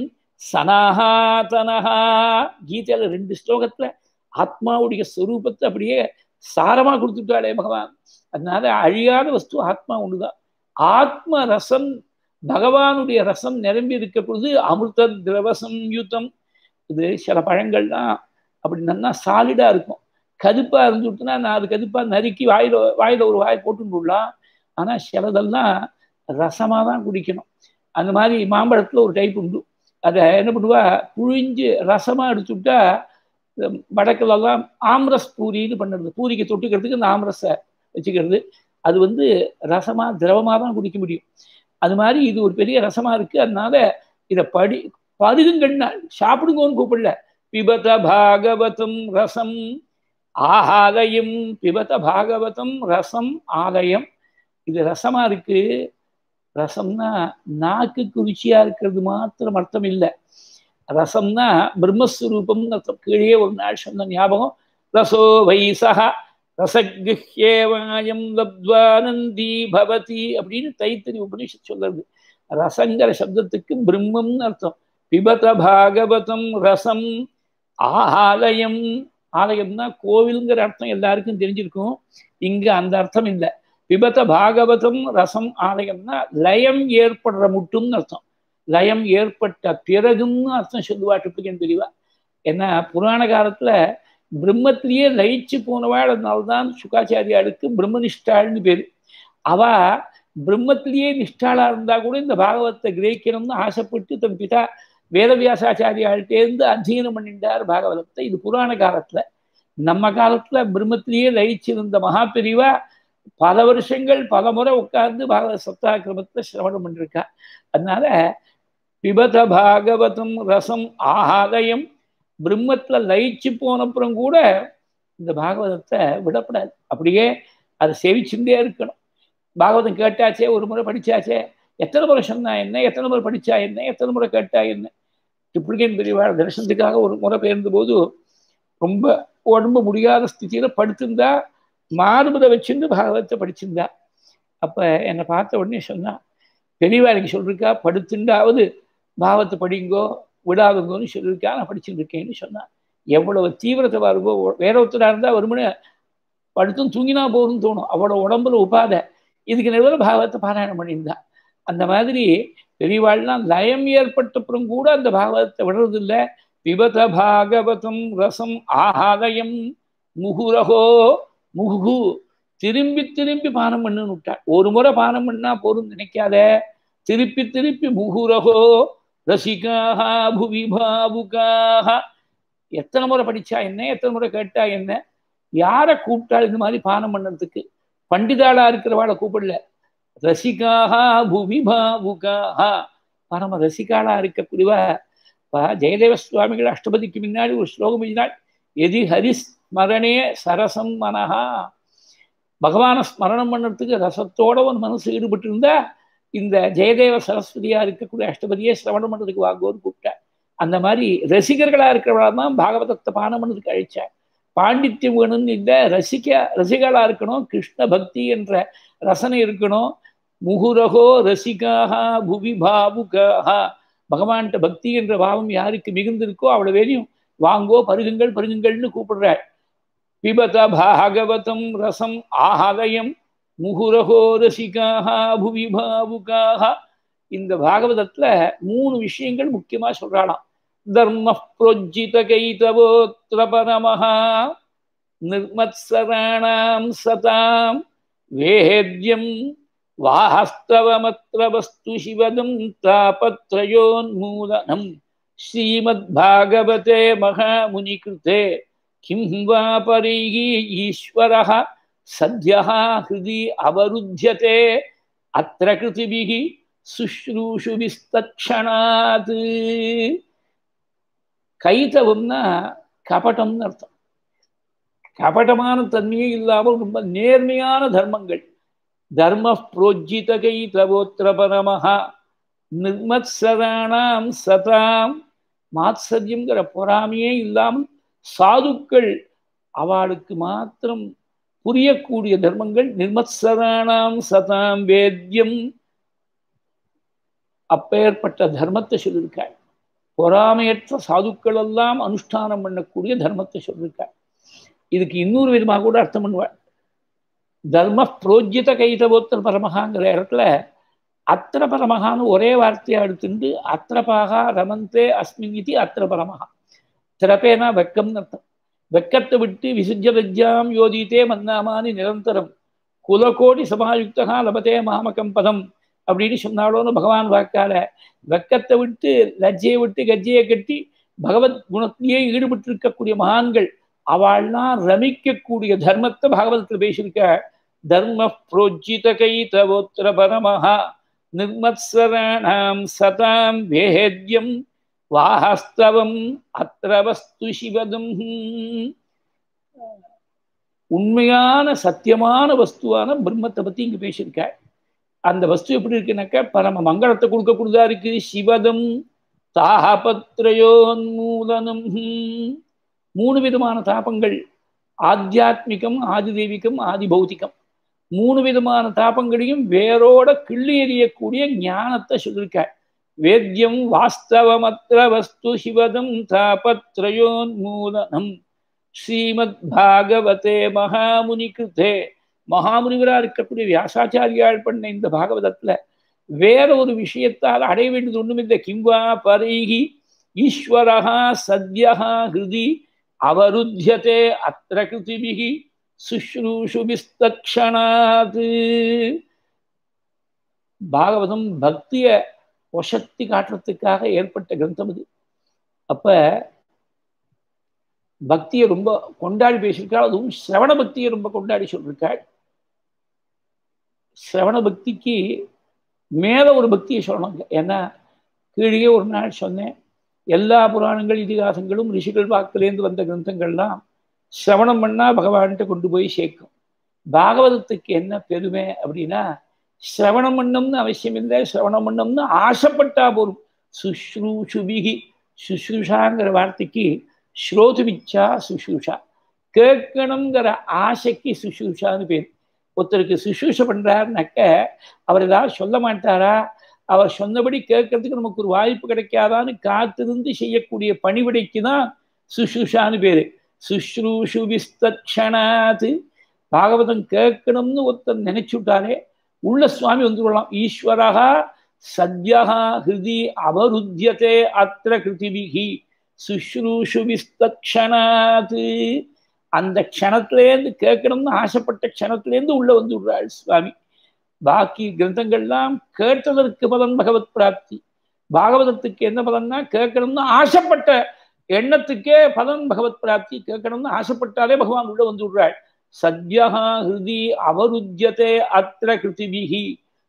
சனாதனஹா. கீதையில 2 ஸ்லோகத்துல ஆத்மாவுடைய ஸ்வரூபத்தை அப்படியே சாரமா கொடுத்துட்டாளே பகவான். அதனால அழியாத வஸ்து ஆத்மா ஒண்ணுதான். ஆத்ம ரசம், பகவானுடைய ரசம் நிரம்பி இருக்க பொழுது அமிர்த திரவ சம்யுதம். இது சில பழங்கள்லாம் அப்படி நல்லா சாலிடா இருக்கும். கதுப்பா இருந்துட்டுனா நான் அது கதுப்பா நறுக்கி வாயில ஒரு வாய் போட்டுலாம். ஆனா சிலதெல்லாம் ரசமா தான் குடிக்கணும். அந்த மாதிரி மாம்பழத்துல ஒரு டைப் உண்டு. அதை என்ன பண்ணுவா, புழிஞ்சு ரசமா எடுத்துட்டா வடக்குலெல்லாம் ஆம்ரஸ் பூரின்னு பண்ணுறது. பூரிக்கு தொட்டுக்கிறதுக்கு இந்த ஆம்ரஸை வச்சுக்கிறது. அது ரசமா திரவமாக தான் குடிக்க முடியும். அது மாதிரி இது ஒரு பெரிய ரசமா இருக்கு. அதனால இதை பருகுங்கன்னா சாப்பிடுங்கன்னு கூப்பிடல. பிபத பாகவதம் ரசம் ஆலயம். பிபத பாகவதம் ரசம் ஆலயம். இது ரசமா இருக்கு. ரசம்னா நாக்குக்கு ருச்சியா இருக்கிறது மாத்திரம் அர்த்தம் இல்லை. ரசம்னா பிரம்மஸ்வரூபம்னு அர்த்தம். கீழே ஒரு நாள் சொன்ன ஞாபகம். ரசோ வைசக ரசகிருஹ்யேவாயம் லப்த்வானந்தி பவதி அப்படின்னு தைத்திரி உபனிஷத் சொல்றது. ரசங்கிற சப்தத்துக்கு பிரம்மம்னு அர்த்தம். பிபத பாகவதம் ரசம் ஆலயம். ஆலயம்னா கோவில்ங்கிற அர்த்தம் எல்லாருக்கும் தெரிஞ்சிருக்கும். இங்க அந்த அர்த்தம் இல்லை. பிபத பாகவதம் ரசம் ஆலயம்னா லயம் ஏற்படுற முட்டும்னு அர்த்தம். லயம் ஏற்பட்ட பிறகுன்னு அர்த்தம் சொல்லுவா ட்ரிப்ளிகன் தெரியவா. ஏன்னா புராண காலத்துல பிரம்மத்திலேயே லயிச்சு போனவாழ்னால்தான் சுகாச்சாரியாளுக்கு பிரம்மனிஷ்டாள்னு பேரு. அவ பிரம்மத்திலேயே நிஷ்டாளா இருந்தா கூட இந்த பாகவத்தை கிரகிக்கணும்னு ஆசைப்பட்டு தன் பிதா வேதவியாசாச்சாரியாள்கிட்டேருந்து அத்தியனம் பண்ணிட்டார் பாகவதத்தை. இது புராண காலத்துல. நம்ம காலத்துல பிரம்மத்திலேயே லயிச்சிருந்த மகா பெரிவா பல வருஷங்கள் பல முறை உட்கார்ந்து பாகவத சப்தாக்கிரமத்தை சிரவணம் பண்ணிருக்கா. அதனால பிபத பாகவதம் ரசம் ஆகாதயம், பிரம்மத்துல லயிச்சு போனப்புறம் கூட இந்த பாகவதத்தை விடப்படாது, அப்படியே அதை சேவிச்சுட்டே இருக்கணும். பாகவதம் கேட்டாச்சே, ஒரு முறை படிச்சாச்சே, எத்தனை முறை சொன்னா என்ன, எத்தனை முறை படிச்சா என்ன, எத்தனை முறை கேட்டா என்ன. ட்ரிப்ளிகன் பெரியவாள் தரிசனத்துக்காக ஒரு முறை பெயர்ந்த போது ரொம்ப உடம்பு முடியாத ஸ்திதியில படுத்திருந்தா, மார்புதை வச்சுருந்து பாகவதத்தை படிச்சிருந்தா. அப்ப என்னை பார்த்த உடனே சொன்னா, பெரியவாளுக்கு சொல்லிருக்கா படுத்துண்டாவது பாகவத்தை படிங்கோ விடாதுங்கோன்னு சொல்லியிருக்கா, நான் படிச்சுட்டு இருக்கேன்னு சொன்னா. எவ்வளவு தீவிரத்தை பாருங்கோ. வேற ஒருத்தரா இருந்தா வருமுனை படுத்தும் தூங்கினா போகும்னு தோணும், அவ்வளோ உடம்புல உபாதை. இதுக்கு நிறைய பாகவத்தை பாராயணம் பண்ணியிருந்தா. அந்த மாதிரி பெரியவாள்லாம் லயம் ஏற்பட்டப்புறம் கூட அந்த பாகவதத்தை விடுறதில்லை. பிபத பாகவதம் ரசம் ஆகாதயம் முகுரகோ, முகு திரும்பி திரும்பி பானம் பண்ணுன்னு விட்டா. ஒரு முறை பானம் பண்ணா போரும் நினைக்காத, திருப்பி திருப்பி முகுரகோ ரசிகாக புவி பாவுகாக. எத்தனை முறை படிச்சா என்ன, எத்தனை முறை கேட்டா என்ன, யாரை கூப்பிட்டாள் இந்த மாதிரி பானம் பண்ணறதுக்கு? பண்டிதாளா இருக்கிறவாளை கூப்பிடல, ரசிகாக புவி பாவுகாக, பரம ரசிகாளா இருக்கக்கூடியவா. ஜெயதேவ சுவாமிகள் அஷ்டபதிக்கு முன்னாடி ஒரு ஸ்லோகம் எழுதினாள், எதி ஹரிஸ்மரணே சரசம் மனஹா. பகவானை ஸ்மரணம் பண்ணுறதுக்கு ரசத்தோட ஒரு மனசு ஈடுபட்டு இருந்தா இந்த ஜெயதேவ சரஸ்வதியா இருக்கக்கூடிய அஷ்டபதியே சிரவணம் பண்ணுறதுக்கு வாங்குவோன்னு கூப்பிட்டா. அந்த மாதிரி ரசிகர்களா இருக்கிறவளா தான் பாகவதத்தை பானம் பண்ணதுக்கு அழிச்சா. பாண்டித்யம் வேணும்னு இல்லை, ரசிகளா இருக்கணும், கிருஷ்ண பக்தி என்ற ரசனை இருக்கணும். முகுரகோ ரசிகாக புவி பாவுகாக, பகவான்கிட்ட பக்தி என்ற பாவம் யாருக்கு மிகுந்திருக்கோ அவ்வளவு வேலையும் வாங்கோ பருகுங்கள் பருகுங்கள்னு கூப்பிடுறாள். பிபத பாகவதம் ரசம் ஆஹாதயம் முகுரகோ ரசிகாக புவி பாவுகாக. இந்த பாகவதத்துல 3 விஷயங்கள் முக்கியமா சொல்றாளாம். தர்ம புரோஜித கைதவோத்ர பரமஹா நிர்மத்சராணாம் சதாம் வேத்யம் வாஸ்தவமத்ர வஸ்து சிவதம் தாபத்ரயோன்மூலனம் ஸ்ரீமத் பாகவதே மகாமுனி கிருதே கிம் வா பரைஹி ஈஸ்வரஹ சத்யஹ ஹிருதி அவருத்யதே அத்ர கிருதிபிஹி சுஷ்ரூஷுபிஸ்தக்ஷணாத். கைதவம்னா கபட்டம்னு அர்த்தம். கபட்டமான தன்மையே இல்லாமல் ரொம்ப நேர்மையான தர்மங்கள். தர்ம புரோஜித கைதவோத்ர பரமஹா நிர்மத்சராணாம் சதாம். மாத்சரியங்கிற பொறாமையே இல்லாமல் சாதுக்கள் அவளுக்கு மாத்திரம் புரியக்கூடிய தர்மங்கள். நிர்மத்சராணாம் சதாம் வேத்யம், அப்பேற்பட்ட தர்மத்தை சொல்லியிருக்காள். பொறாமையற்ற சாதுக்கள் எல்லாம் அனுஷ்டானம் பண்ணக்கூடிய தர்மத்தை சொல்லியிருக்காள். இதுக்கு இன்னொரு விதமாக கூட அர்த்தம் பண்ணுவாள். தர்ம புரோஜித கைதவோத்திர பரமகாங்கிற இடத்துல அத்திர பரமகான்னு ஒரே வார்த்தையை எடுத்துட்டு அத்திரபாகா ரமந்தே அஸ்மின் இது அத்திர பரமகா. திரப்பேனா வெக்கம்னு அர்த்தம். வெக்கத்தை விட்டு விசுஜ வித்யாம் யோதித்தே மன்னாமானி நிரந்தரம் குலகோடி சமாயுக்தகா லபத்தே மாமகம் பதம் அப்படின்னு சொன்னாலோன்னு பகவான் வாக்கால. வெக்கத்தை விட்டு லஜ்ஜையை விட்டு கஜ்ஜையை கட்டி பகவத் குணத்திலேயே ஈடுபட்டு இருக்கக்கூடிய மகான்கள் அவள்லாம் ரமிக்கக்கூடிய தர்மத்தை பாகவதத்தில் பேசியிருக்க. தர்ம புரோஜித கைதவோத்ர பரமஹா நிர்மத்சராணாம் சதாம் வேத்யம் வாஸ்தவம் அத்ர வஸ்து சிவதம். உண்மையான சத்தியமான வஸ்துவான பிரம்மத்தை பத்தி இங்க பேசியிருக்க. அந்த வஸ்து எப்படி இருக்குனாக்க பரம மங்களத்தை கொடுக்கக்கூடியதா இருக்கு. சிவதம் தாபத்ரயோன்மூலனம். 3 விதமான தாபங்கள், ஆத்தியாத்மிகம், ஆதிதெய்வீகம், ஆதி பௌத்திகம். 3 விதமான தாபங்களையும் வேரோட கிள்ளி எறியக்கூடிய ஞானத்தை சொல்லியிருக்க. வேத்யம் வாஸ்தவமத்ர வஸ்து சிவதம் தாபத்ரயோன்மூலனம் ஸ்ரீமத் பாகவதே மகாமுனி கிருதே. மகாமுனிவரா இருக்கக்கூடிய வியாசாச்சாரியால் பண்ண இந்த பாகவதத்துல வேற ஒரு விஷயத்தால் அடைய வேண்டியது ஒண்ணும் இல்லை. கிம்வா பரைகி ஈஸ்வரஹா சத்யஹா ஹிருதி அவருத்தியதே அத்ர கிருதிபிகி சுஷ்ரூஷுபிஸ்தக்ஷணாத். பாகவதம் பக்திய வசத்தி காட்டுறதுக்காக ஏற்பட்ட கிரந்தம் இது. அப்ப பக்தியை ரொம்ப கொண்டாடி பேசியிருக்காள். அதுவும் சிரவண பக்தியை ரொம்ப கொண்டாடி சொல்லியிருக்காள். சிரவண பக்திக்கு மேல ஒரு பக்தியை சொல்லணுங்க. ஏன்னா கீழே ஒரு நாள் சொன்னேன், எல்லா புராணங்கள் இதிகாசங்களும் ரிஷிகள் வாக்கிலேருந்து வந்த கிரந்தங்கள்லாம் சிரவணம் பண்ணா பகவான்கிட்ட கொண்டு போய் சேர்க்கும். பாகவதத்துக்கு என்ன பெருமை அப்படின்னா, சிரவணம் பண்ணம்னு அவசியம் இல்லை, சிரவணம் பண்ணம்னு ஆசைப்பட்டா போரும். சுஷ்ரூஷுபிகி, சுஷ்ரூஷாங்கிற வார்த்தைக்கு ஸ்ரோதுவிச்சா சுஷ்ரூஷா, கேட்கணுங்கிற ஆசைக்கு சுஷ்ரூஷான்னு பேர். ஒருத்தருக்கு சுஷ்ரூஷ பண்றாருனாக்க அவர் ஏதாவது சொல்ல மாட்டாரா, அவர் சொன்னபடி கேட்கறதுக்கு நமக்கு ஒரு வாய்ப்பு கிடைக்காதான்னு காத்திருந்து செய்யக்கூடிய பணிவிடைக்கு தான் சுஷ்ரூஷான்னு பேரு. சுஷ்ரூஷு விஸ்தக்ஷணாத். பாகவதம் கேட்கணும்னு ஒருத்தர் நினைச்சுட்டாரே உள்ள சுவாமி வந்துடலாம். ஈஸ்வரஹா சத்யஹா ஹிருதி அவருத்தியதே அத்ர கிருதிபிகி சுஷ்ரூஷு விஸ்தக்ஷணாத். அந்த க்ஷணத்திலேருந்து கேட்கணும்னு ஆசைப்பட்ட க்ஷணத்திலேருந்து உள்ள வந்து விடுறாள் சுவாமி. பாக்கி கிரந்தங்கள்லாம் கேட்டதற்கு பலன் பகவத் பிராப்தி. பாகவதத்துக்கு என்ன பலன்னா, கேட்கணும்னு ஆசைப்பட்ட எண்ணத்துக்கே பலன் பகவத் பிராப்தி. கேட்கணும்னு ஆசைப்பட்டாலே பகவான் உள்ள வந்து விடுறாள். சத்யஹா ஹிருதி அவருத்தியதே அத்ர கிருதிபிகி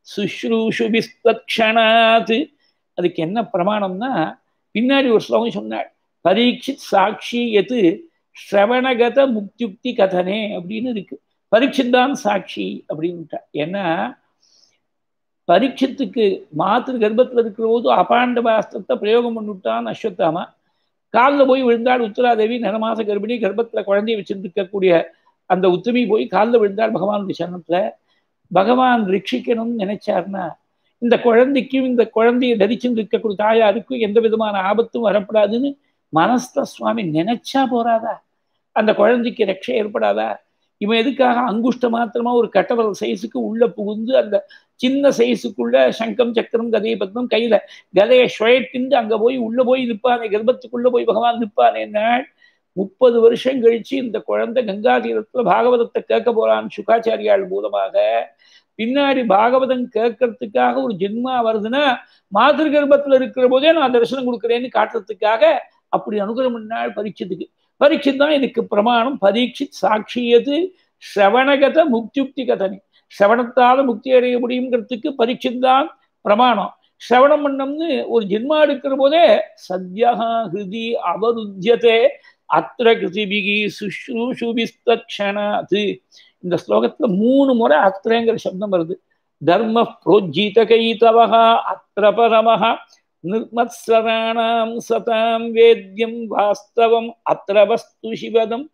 சுஷ்ரூஷுபிஸ்தக்ஷணாத். அதுக்கு என்ன பிரமாணம்னா, பின்னாடி ஒரு ஸ்லோகம் சொன்னாள். பரீட்சித் சாட்சி எது ஸ்ரவணகத முக்தியுக்தி கதனே அப்படின்னு இருக்கு. பரீட்சித் தான் சாட்சி அப்படின்ட்டா. ஏன்னா பரீட்சத்துக்கு மாத்திரு கர்ப்பத்தில் இருக்கிற போது அபாண்டபாஸ்திரத்தை பிரயோகம் பண்ணிவிட்டான் அஸ்வத்தாமா. காலில் போய் விழுந்தாள் உத்தராதேவி, நிறமாச கர்ப்பிணி, கர்ப்பத்தில் குழந்தைய வச்சிருக்கக்கூடிய அந்த உத்தமி போய் காலில் விழுந்தாள் பகவானுடைய சரணத்துல. பகவான் ரட்சிக்கணும்னு நினைச்சார்னா இந்த குழந்தைக்கும் இந்த குழந்தையை தரிச்சுட்டு இருக்கக்கூடிய தாயாருக்கும் எந்த விதமான ஆபத்தும் வரப்படாதுன்னு மனஸ்த சுவாமி நினைச்சா போறாதா? அந்த குழந்தைக்கு ரட்சை ஏற்படாதா? இவன் எதுக்காக அங்குஷ்ட மாத்திரமா ஒரு கட்டவரல் சைஸுக்கு உள்ள புகுந்து அந்த சின்ன சைஸுக்குள்ள சங்கம் சக்கரம் கதையை பத்திரம் கையில கதையை சுழட்டிந்து அங்க போய் உள்ள போய் நிற்பானே, கர்ப்பத்துக்குள்ள போய் பகவான் நிற்பானே. 30 வருஷம் கழிச்சு இந்த குழந்தை கங்கா தீரத்துல பாகவதத்தை கேட்க போறான்னு சுகாச்சாரியால் மூலமாக பின்னாடி பாகவதம் கேட்கறதுக்காக ஒரு ஜென்மா வருதுன்னா மாதிரி கர்ப்பத்துல இருக்கிற போதே நான் தரிசனம் கொடுக்குறேன்னு காட்டுறதுக்காக அப்படி அனுகிரகம் பண்ணாள் பரீட்சத்துக்கு. பரீட்சித் தான் இதுக்கு பிரமாணம். பரீட்சித் சாட்சியது ஸ்ரவணகத முக்தியுக்தி கதனி. ஸ்ரவணத்தால முக்தி அடைய முடியுங்கிறதுக்கு பரீட்சித் தான் பிரமாணம். ஸ்ரவணம் பண்ணம்னு ஒரு ஜென்மா எடுக்கிற போதே சத்யஹா ஹிருதி அவருத்தியதே அத்ர கிருதிபிகி சுஷ்ரூஷுபிஸ்தக்ஷணாத். இந்த ஸ்லோகத்துல 3 முறை அத்ரங்கிற சப்தம் வருது. தர்ம புரோஜிதகைதவஹா அத்ர பரமஹ நிர்மத்சராணாம் சதாம் வேத்யம் வாஸ்தவம் அத்ர வஸ்து சிவதம்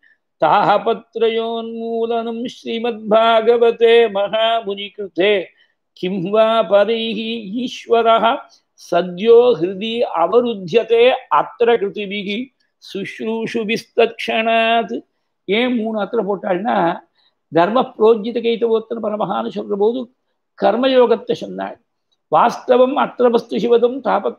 தாஹபத்ரயோன்மூலனம் ஸ்ரீமத்பாகவதே மகாமுனிகிருதே கிம் வா பரைஹி ஈஸ்வரஹ சத்யோ ஹிருதி அவருத்தியதே அத்ர கிருதிபிகி சுஷ்ரூஷுபிஸ்தக்ஷணாத். ஏன் 3 அத்திர போட்டாள்னா, தர்ம புரோஜித கைதவோத்தர பரமஹான்னு சொல்ற போது கர்மயோகத்தை சொன்னாள். வாஸ்தவம் அத்திரவஸ்து சிவதம்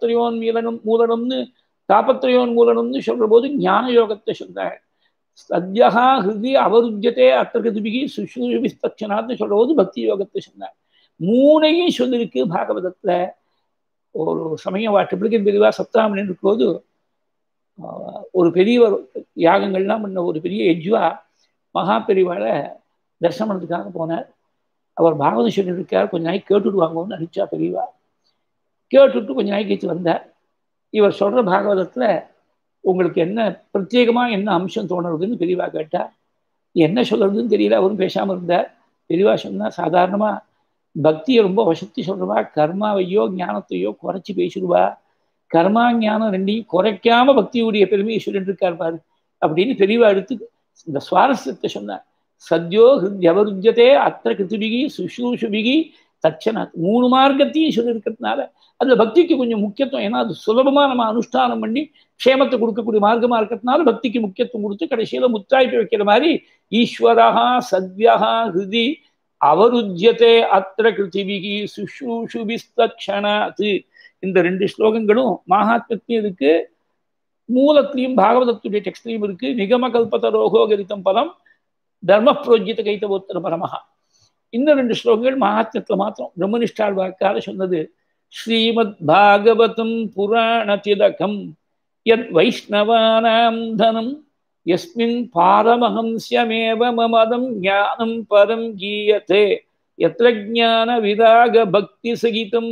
தாபத்ரயோன்மூலனம்னு சொல்ற போது ஞான யோகத்தை சொன்னாள். சத்யஹா ஹிருதி அவருத்தியதே அத்ர கிருதிபிகி சுஷ்ரூஷுபிஸ்தக்ஷணாத்னு சொல்ற போது பக்தி யோகத்தை சொன்னாள். 3ஐயும் சொல்லிருக்கு பாகவதத்துல. ஒரு சமயம் ட்ரிபிளிகன் பெரியவா சப்தாமணி இருக்கும்போது ஒரு பெரிய யாகங்கள்லாம் பண்ண ஒரு பெரிய எஜ்வா மகா பெரியவாளை தரிசனம் பண்ணதுக்காக போனார். அவர் பாகவதம் சொல்லி இருக்கார், கொஞ்ச நாளைக்கு கேட்டுட்டு வாங்குவோம்னு அனுப்பிச்சா பெரியவா. கேட்டுட்டு கொஞ்ச நாளைக்கு கழிச்சு வந்தார். இவர் சொல்ற பாகவதத்துல உங்களுக்கு என்ன பிரத்யேகமா என்ன அம்சம் தோணுறதுன்னு பெரியவா கேட்டா. என்ன சொல்றதுன்னு தெரியல, அவரும் பேசாம இருந்தார். பெரியவா சொன்னா, சாதாரணமா பக்தியை ரொம்ப வசத்தி சொல்றவா கர்மாவையோ ஞானத்தையோ குறைச்சி பேசிடுவா. கர்மா ஞானம் ரெண்டையும் குறைக்காம பக்தியுடைய பெருமையை சொல்லிட்டு இருக்கார் பாரு அப்படின்னு பெரியவா எடுத்து இந்த சுவாரஸ்யத்தை சொன்னார். சத்யோ ஹிருத்யவருத்தியதே அத்ர கிருதிபிகி சுஷ்ரூஷுபிகி தட்சணாத். 3 மார்க்கத்தையும் சொல்லியிருக்கிறதுனால அதுல பக்திக்கு கொஞ்சம் முக்கியத்துவம். ஏன்னா அது சுலபமா நம்ம அனுஷ்டானம் பண்ணி க்ஷேமத்தை கொடுக்கக்கூடிய மார்க்கமா இருக்கிறதுனால பக்திக்கு முக்கியத்துவம் கொடுத்து கடைசியில முத்தாய்ப்பு வைக்கிற மாதிரி ஈஸ்வரஹா சத்யஹா ஹிருதி அவருஜ்யதே அத்திர கிருதிபிகி சுஷ்ரூஷுபிஸ்தக்ஷணாத். இந்த 2 ஸ்லோகங்களும் மகாத்மியத்தையும் இருக்கு, மூலத்திலையும் பாகவதத்துடைய டெக்ஸ்ட்லையும் இருக்கு. நிகம கல்பதரோகோ கரிதம் பலம் தர்ம புரோஜித கைத்தவோத்தர பரமஹா. இந்த 2 ஸ்லோகங்கள் மகாத்மியத்துல மாத்திரம் பிரம்மனிஷ்டாள் வாக்கால சொன்னது. ஸ்ரீமத் பாகவதம் புராண திலகம் யத் வைஷ்ணவானாம் தனம் யஸ்மின் பாரமஹம்ஸ்யமேவ மமதம் ஞானம் பரம் கீயதே யத்ர ஞான விராக பக்தி சகிதம்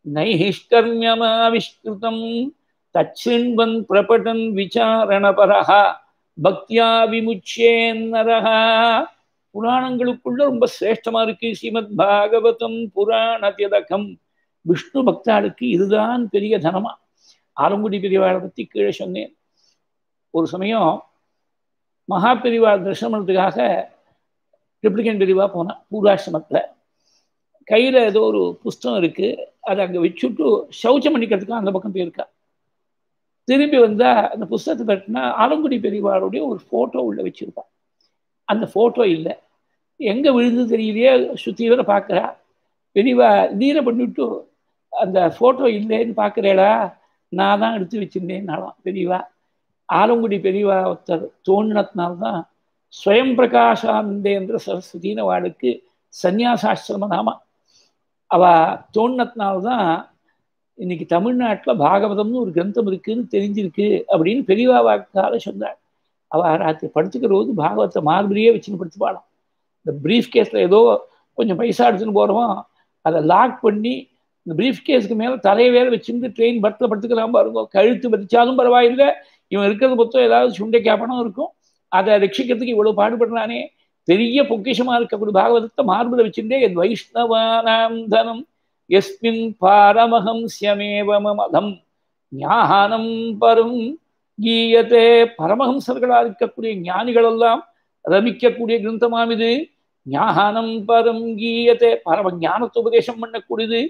நைஷ்கர்மியமாவிஷ்கிருதம் தச்சிண்வன் பிரபடன் விசாரணபரஹ பக்தியா விமுச்சேன்னரஹ. புராணங்களுக்குள்ள ரொம்ப சிரேஷ்டமா இருக்கு ஸ்ரீமத் பாகவதம் புராண திலகம். விஷ்ணு பக்தாளுக்கு இதுதான் பெரிய தனமா. ஆலங்குடி பெரியவாளை பத்தி கீழே சொன்னேன். ஒரு சமயம் மகா பெரிவா தரிசனம் பண்ணுறதுக்காக ரிப்ளிகன் பெரியவா போனான் பூர்வாசிரமத்தில். கையில் ஏதோ ஒரு புஸ்தகம் இருக்குது, அதை அங்கே வச்சுட்டு சௌச்சம் பண்ணிக்கிறதுக்காக அந்த பக்கம் போயிருக்கா. திரும்பி வந்தால் அந்த புஸ்தகத்தை பற்றினா ஆலங்குடி பெரியவாளுடைய ஒரு ஃபோட்டோ உள்ள வச்சுருப்பான். அந்த ஃபோட்டோ இல்லை, எங்கே விழுந்து தெரியலையே, சுற்றி வர பார்க்குறா. பெரியவா நீரை பண்ணிவிட்டு அந்த ஃபோட்டோ இல்லைன்னு பார்க்குறேடா, நான் தான் எடுத்து வச்சுருந்தேன்னாலாம் பெரியவா. ஆலங்குடி பெரியவா ஒருத்தர் தோணினத்தினால்தான் ஸ்வயம் பிரகாசானந்தேந்திர சரஸ்வதினு அவளுக்கு சந்நியாசாசிரம நாமா. அவள் தோணினத்தினால்தான் இன்னைக்கு தமிழ்நாட்டில் பாகவதம்னு ஒரு கிரந்தம் இருக்குன்னு தெரிஞ்சிருக்கு அப்படின்னு பெரியவா வாக்கால சொன்னாள். அவள் ராத்திரி படுத்துக்கிற போது பாகவத்தை மார்பிலேயே வச்சுன்னு படுத்துப்பாளாம். இந்த ப்ரீஃப் கேஸில் ஏதோ கொஞ்சம் பைசா எடுத்துன்னு போகிறோம், அதை லாக் பண்ணி இந்த ப்ரீஃப் கேஸுக்கு மேலே தலையை வேலை வச்சுருந்து ட்ரெயின் பர்த்தில் படுத்துக்கலாம் பாருங்க. கழுத்து பதிச்சாலும் பரவாயில்லை, இவன் இருக்கிறது மொத்தம் ஏதாவது சுண்டைக்கா பணம் இருக்கும், அதை ரட்சிக்கிறதுக்கு இவ்வளோ பாடுபடுறானே. பெரிய பொக்கிஷமாக இருக்கக்கூடிய பாகவதத்தை மார்பில் வச்சுட்டே என் வைஷ்ணவானாம் தனம் எஸ்மின் பாரமஹம்ஸ்யமேவ மமதம் ஞானம் பரம் கீயத்தே. பரமஹம்சர்களாக இருக்கக்கூடிய ஞானிகளெல்லாம் ரமிக்கக்கூடிய கிரந்தமாம் இது. ஞானம் பரம் கீயத்தே, பரம ஞானத்தை உபதேசம் பண்ணக்கூடியது.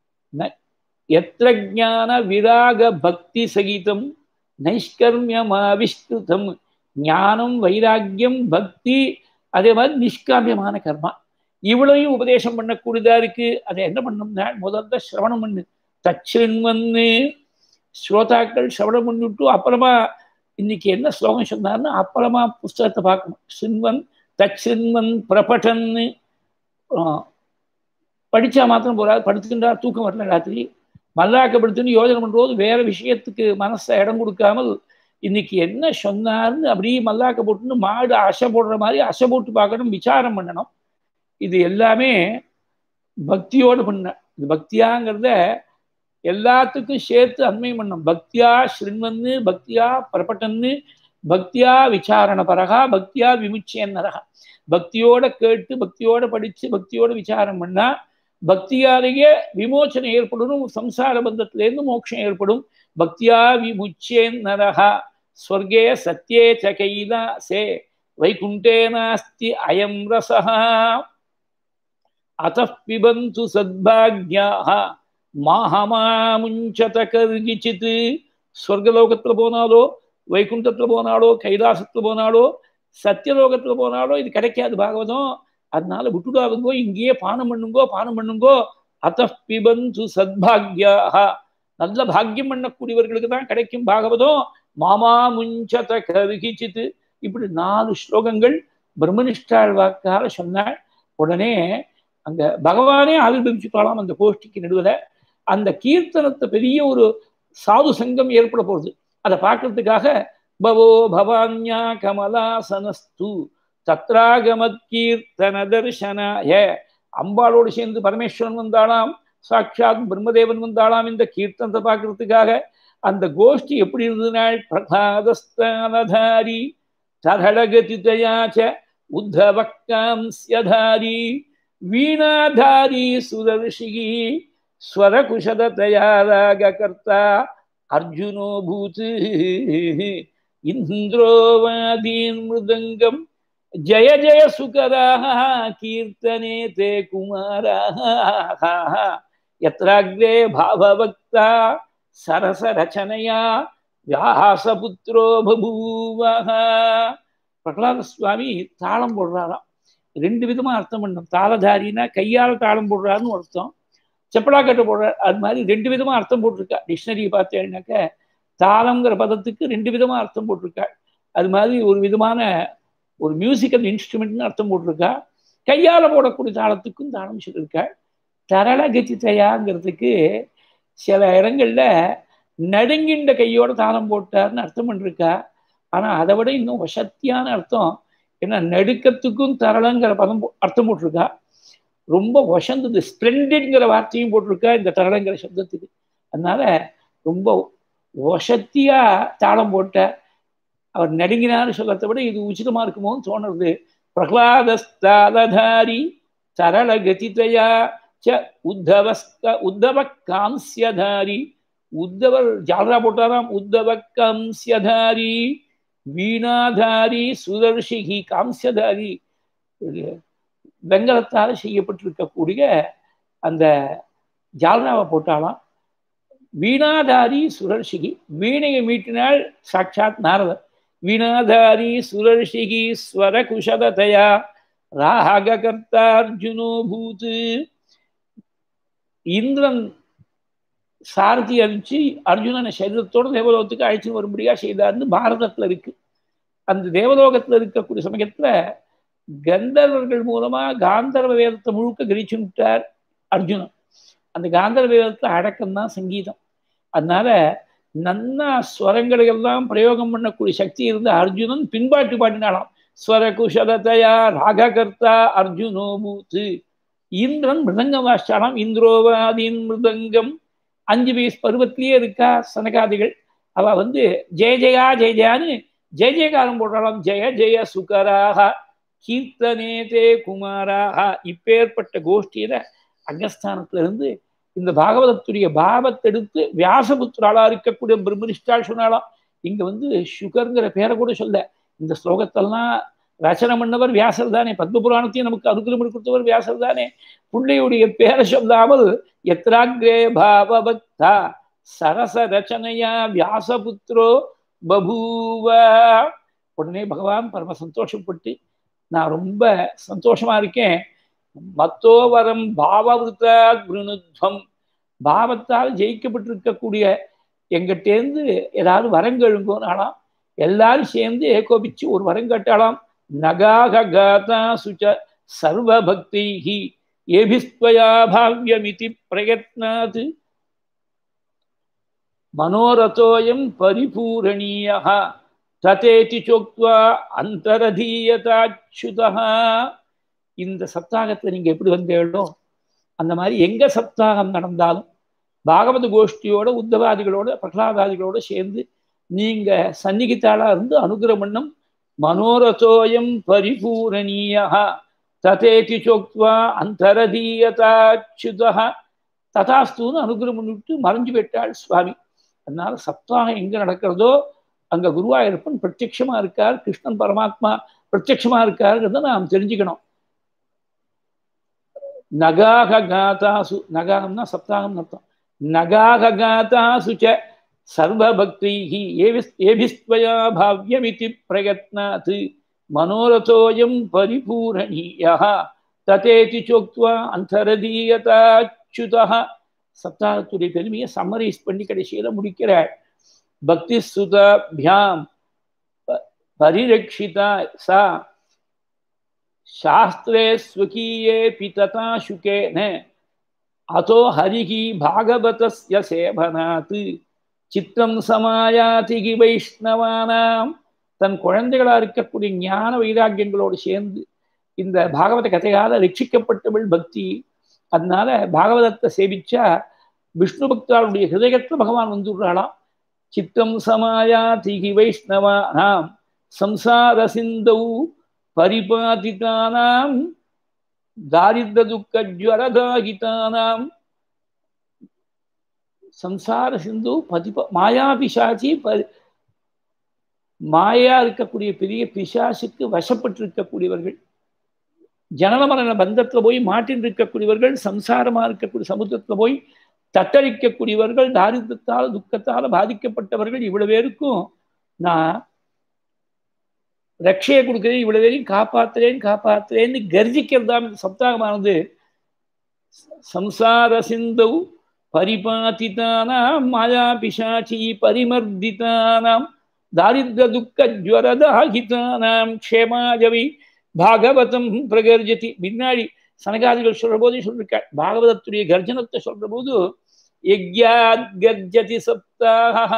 எத்ர ஞான விராக பக்தி சகிதம் நைஷ்கர்மியமாவிஷ்கிருதம். ஞானம் வைராக்கியம் பக்தி அதே மாதிரி நிஷ்காமியமான கர்மா இவ்வளவையும் உபதேசம் பண்ணக்கூடியதா இருக்கு. அதை என்ன பண்ணணும்னா முதல்ல சிரவணம் பண்ணு. தச்சின்வன்னு ஸ்ரோதாக்கள் சிரவணம் பண்ணிவிட்டு அப்புறமா இன்னைக்கு என்ன ஸ்லோகம் சொன்னார்னு அப்புறமா புஸ்தகத்தை பார்க்கணும். சின்வன் தச்சின்வன் பிரபட்டன்னு படித்தா மாத்திரம் போறாது, படுத்துக்கின்றா தூக்கம் வரல ராத்திரி மல்லாக்கப்படுத்துன்னு யோஜனை பண்ணும்போது வேற விஷயத்துக்கு மனசை இடம் கொடுக்காமல் இன்னைக்கு என்ன சொன்னார்னு அப்படியே மல்லாக்க போட்டுன்னு மாடு அசை போடுற மாதிரி அசை போட்டு பார்க்கணும், விசாரம் பண்ணணும். இது எல்லாமே பக்தியோடு பண்ண. இது பக்தியாங்கிறத எல்லாத்துக்கும் சேர்த்து அண்மை பண்ணணும். பக்தியா ஸ்ருண்வன்னு, பக்தியா பிரபட்டன்னு, பக்தியா விசாரண பரகா, பக்தியா விமுச்சேன்னரகா. பக்தியோட கேட்டு பக்தியோட படிச்சு பக்தியோட விசாரம் பண்ணா பக்தியாலேயே விமோச்சனை ஏற்படும், சம்சார பந்தத்திலேருந்து மோட்சம் ஏற்படும். பக்தியா விமுச்சேன்னரகா ஸ்வர்கே சத்யே ச கைலாசே வைகுண்டே நாஸ்தி அயம் ரசஹா அத்தः பிபந்து சத்பாக்யாஹ மாஹமாமுஞ்சத கர்கிசித். ஸ்வர்கலோகத்துல போனாலோ வைகுண்டத்துல போனாலோ கைலாசத்துல போனாலோ சத்தியலோகத்துல போனாலோ இது கிடைக்காது பாகவதம். அதனால விட்டுடாதுங்கோ, இங்கேயே பானம் பண்ணுங்கோ பானம் பண்ணுங்கோ. அத்தः பிபந்து சத்பாக்யாஹ, நல்ல பாக்கியம் பண்ணக்கூடியவர்களுக்கு தான் கிடைக்கும் பாகவதம். மாமா முஞ்சத கருகிச்சித்து. இப்படி 4 ஸ்லோகங்கள் பிரம்மனிஷ்டாள் வாக்கால சொன்னாள். உடனே அங்க பகவானே ஆவிர்வவிச்சுக்கலாம் அந்த கோஷ்டிக்கு நடுவில். அந்த கீர்த்தனத்தை பெரிய ஒரு சாது சங்கம் ஏற்பட போகுது. அதை பார்க்கறதுக்காக பவோ பவான்யா கமலாசனஸ்து தத்ராகமத் கீர்த்தன தர்சனாய. அம்பாளோடு சேர்ந்து பரமேஸ்வரன் வந்தாளாம், சாட்சாத் பிரம்மதேவன் வந்தாளாம் இந்த கீர்த்தனத்தை பார்க்கறதுக்காக. அந்த கோஷ்டி எப்படி இருந்ததுனால் பிரதாதஸ்தானதாரி தரளகதிதயாச்ச உத்தவக்காம்ஸ்யதாரி வீணாதாரி சுதர்ஷிகி ஸ்வரகுஷததயாராககர்த்தா அர்ஜுனோ பூத் இந்திரோவாதீன் மிருதங்கம் ஜய ஜய சுகராः கீர்த்தனே தே குமாராः யத்ராக்ரே பாவவக்தா சரசரச்சனையா வியாசபுத்ரோ பபூவः. பிரகலாத சுவாமி தாளம் போடுறாராம். ரெண்டு விதமா அர்த்தம் பண்ணணும். தாளதாரினா கையால் தாளம் போடுறாருன்னு அர்த்தம், செப்பலா கட்டு போடுறாரு. அது மாதிரி ரெண்டு விதமா அர்த்தம் போட்டிருக்கா. டிக்ஷனரியை பார்த்தேன்னாக்க தாளம்ங்கிற பதத்துக்கு ரெண்டு விதமா அர்த்தம் போட்டிருக்கா. அது மாதிரி ஒரு விதமான ஒரு மியூசிக்கல் இன்ஸ்ட்ருமெண்ட்னு அர்த்தம் போட்டிருக்கா. கையால போடக்கூடிய தாளத்துக்கும் தாளம் சொல்லியிருக்கா. தரள கதித்தையாங்கிறதுக்கு சில இடங்கள்ல நடுங்கின்ற கையோட தாளம் போட்டார்னு அர்த்தம் பண்ணிருக்கா. ஆனா அதை விட இன்னும் வசத்தியான அர்த்தம் ஏன்னா நடுக்கத்துக்கும் தரளங்கிற பதம் அர்த்தம் போட்டிருக்கா. ரொம்ப வசந்தது ஸ்பிளெண்டிட்ங்கிற வார்த்தையும் போட்டிருக்கா இந்த தரளங்கிற சப்தத்துக்கு. அதனால ரொம்ப வசத்தியா தாளம் போட்ட அவர் நடுங்கினான்னு சொல்லத்தை விட இது உச்சிதமா இருக்குமோன்னு தோணுறது. பிரகலாதஸ்தாலதாரி சரள கதிதயா உத்தவ காம்சியதாரி. உத்தவர் ஜாலரா போட்டாராம். உத்தவ காம்சியதாரி வீணாதாரி சுதர்ஷிகி. காம்சியதாரி வெங்கலத்தால் செய்யப்பட்டிருக்கக்கூடிய அந்த ஜாலராவை போட்டாலாம். வீணாதாரி சுரர்ஷிகி வீணையை மீட்டினால் சாட்சாத் நாரதர். வீணாதாரி சுரர்ஷிகி ஸ்வர குஷததயா ராககர்த்தார்ஜுனோ பூத்து. இந்திரன் சாரதி அழிச்சு அர்ஜுனனை சரீரத்தோட தேவலோகத்துக்கு அழைச்சு வரும்படியா செய்தார்னு பாரதத்துல இருக்கு. அந்த தேவலோகத்துல இருக்கக்கூடிய சமயத்துல கந்தர்வர்கள் மூலமா காந்தர்வ வேதத்தை முழுக்க கிரகிச்சு விட்டார் அர்ஜுனன். அந்த காந்தர்வ வேதத்துல அடக்கம் தான் சங்கீதம். அதனால நன்னா ஸ்வரங்களை எல்லாம் பிரயோகம் பண்ணக்கூடிய சக்தி இருந்த அர்ஜுனன் பின்பாட்டு பாட்டினாலாம். ஸ்வர குஷலதயா ராககர்த்தா அர்ஜுனோ பூத்து. இந்திரன் மிருதங்கம் வாசிச்சாலாம். இந்திரோவாதீன் மிருதங்கம். 5 வயசு பருவத்திலேயே இருக்கா சனகாதிகள். அவ ஜெய ஜெயா ஜெய ஜெயான்னு ஜெய ஜெயகாரம் போடுறாளாம். ஜெய ஜெய சுகராக கீர்த்தனேதே குமாராக. இப்பேற்பட்ட கோஷ்டியில அங்கஸ்தானத்துல இருந்து இந்த பாகவதத்துடைய பாவத்தெடுத்து வியாசபுத்திராளா இருக்கக்கூடிய பிரம்மனிஷ்டால் சொன்னாலாம். இங்க சுகர்ங்கிற பேரை கூட சொல்ல. இந்த ஸ்லோகத்தெல்லாம் ரச்சனை பண்ணவர் வியாசர் தானே. பத்மபுராணத்தையும் நமக்கு அனுகிரகம் கொடுத்தவர் வியாசர் தானே. பிள்ளையுடைய பேரை சொல்லாமல் எத்ராக்ரே பாவபக்தா சரச ரச்சனையா வியாசபுத்திரோ பபூவ. உடனே பகவான் பரம சந்தோஷப்பட்டு நான் ரொம்ப சந்தோஷமா இருக்கேன். மத்தோவரம் பாவவிருத்தாத் விருணுத்வம். பாவத்தால் ஜெயிக்கப்பட்டிருக்கக்கூடிய எங்கிட்டேருந்து ஏதாவது வரங்கெழுங்கோனாலாம். எல்லாரும் சேர்ந்து ஏகோபிச்சு ஒரு வரம் கேட்டாலாம். நகாக காதா சுச்ச சர்வ பக்திஹி ஏபிஸ்வயா பாவ்யமிதி பிரயத்னாத் மனோரதோயம் பரிபூரணீயஹ ததேதி சோக்த்வா அந்தரதீயதாச்சுதஹ. இந்த சப்தாகத்தை நீங்க எப்படி வந்தேளோ அந்த மாதிரி எங்க சப்தாகம் நடந்தாலும் பாகவத கோஷ்டியோட உத்தவாதிகளோட பிரகலாதாதிகளோட சேர்ந்து நீங்க சந்நிகித்தாளா இருந்து அனுகிரகம் பண்ணும். மனோரதோயம் பரிபூரணீயஹ ததேதி சோக்த்வா அந்தரதீயதாச்சுதஹ. ததாஸ்துன்னு அனுகிரகம் பண்ணிவிட்டு மறைஞ்சு போயிட்டாள் சுவாமி. அதனால சப்தாகம் எங்க நடக்கிறதோ அங்க குருவாயூரப்பன் பிரத்யட்சமா இருக்கார். கிருஷ்ணன் பரமாத்மா பிரத்யட்சமா இருக்காருங்கிறத நாம் தெரிஞ்சுக்கணும். நகாக காதாசு. நகாகம்னா சப்தாகம் அர்த்தம். நகாக காதாசு ச சர்வ பக்திஹி ஏபிஸ்வயா பாவ்யமிதி பிரயத்னாத் மனோரதோயம் பரிபூரணீயஹ ததேதி சோக்த்வா அந்தரதீயதாச்சுதஹ. சப்தாகத்துடைய பெருமையை சம்மரைஸ் பண்ணி கடைசியில முடிக்கிறார். பக்தி சுதாபியாம் பரிரக்ஷிதா சா சாஸ்திரே ஸ்வகீயே பிததா சுகேன அதோ ஹரிகி பாகவதஸ்ய சேவனாத் சித்தம் சமாயாதிகி வைஷ்ணவானாம். தன் குழந்தைகளா இருக்கக்கூடிய ஞான வைராக்கியங்களோடு சேர்ந்து இந்த பாகவத கதையால ரட்சிக்கப்பட்டவள் பக்தி. அதனால பாகவதத்தை சேவிச்சா விஷ்ணு பக்தாளுடைய ஹிருதயத்துல பகவான் வந்துடுறாளாம். சித்தம் சமாயாதிகி வைஷ்ணவானாம் சம்சார சிந்தௌ பரிபாதிதானாம் தாரித்ர துக்க ஜ்வரதாகிதானாம். சம்சார சிந்து மாயா பிசாச்சி மாயா இருக்கக்கூடிய பெரிய பிசாசுக்கு வசப்பட்டு இருக்கக்கூடியவர்கள், ஜனன மரண பந்தத்துல போய் மாட்டின் இருக்கக்கூடியவர்கள், சம்சாரமா இருக்கக்கூடிய சமுத்திரத்துல போய் தத்தளிக்கக்கூடியவர்கள், தாரித்திரத்தால் துக்கத்தால் பாதிக்கப்பட்டவர்கள். இவ்வளவு பேருக்கும் நான் ரட்சையை கொடுக்குறேன், இவ்வளவு வரையும் காப்பாத்துறேன்னு கர்ஜிக்கிறதாம் இந்த சப்தாகமானது. சம்சார சிந்தௌ பரிபாதிதானாம் மாயா பிசாச்சி பரிமர்திதானாம் தாரித்ர துக்க ஜ்வரதாகிதானாம் க்ஷேமாஜவி பாகவதம் பிரகர்ஜதி. பின்னாடி சனகாதிகள் சொல்ற போது சொல்லிருக்க, பாகவதத்துடைய கர்ஜனத்தை சொல்ற போது யக்யாத் கர்ஜதி சப்தாஹ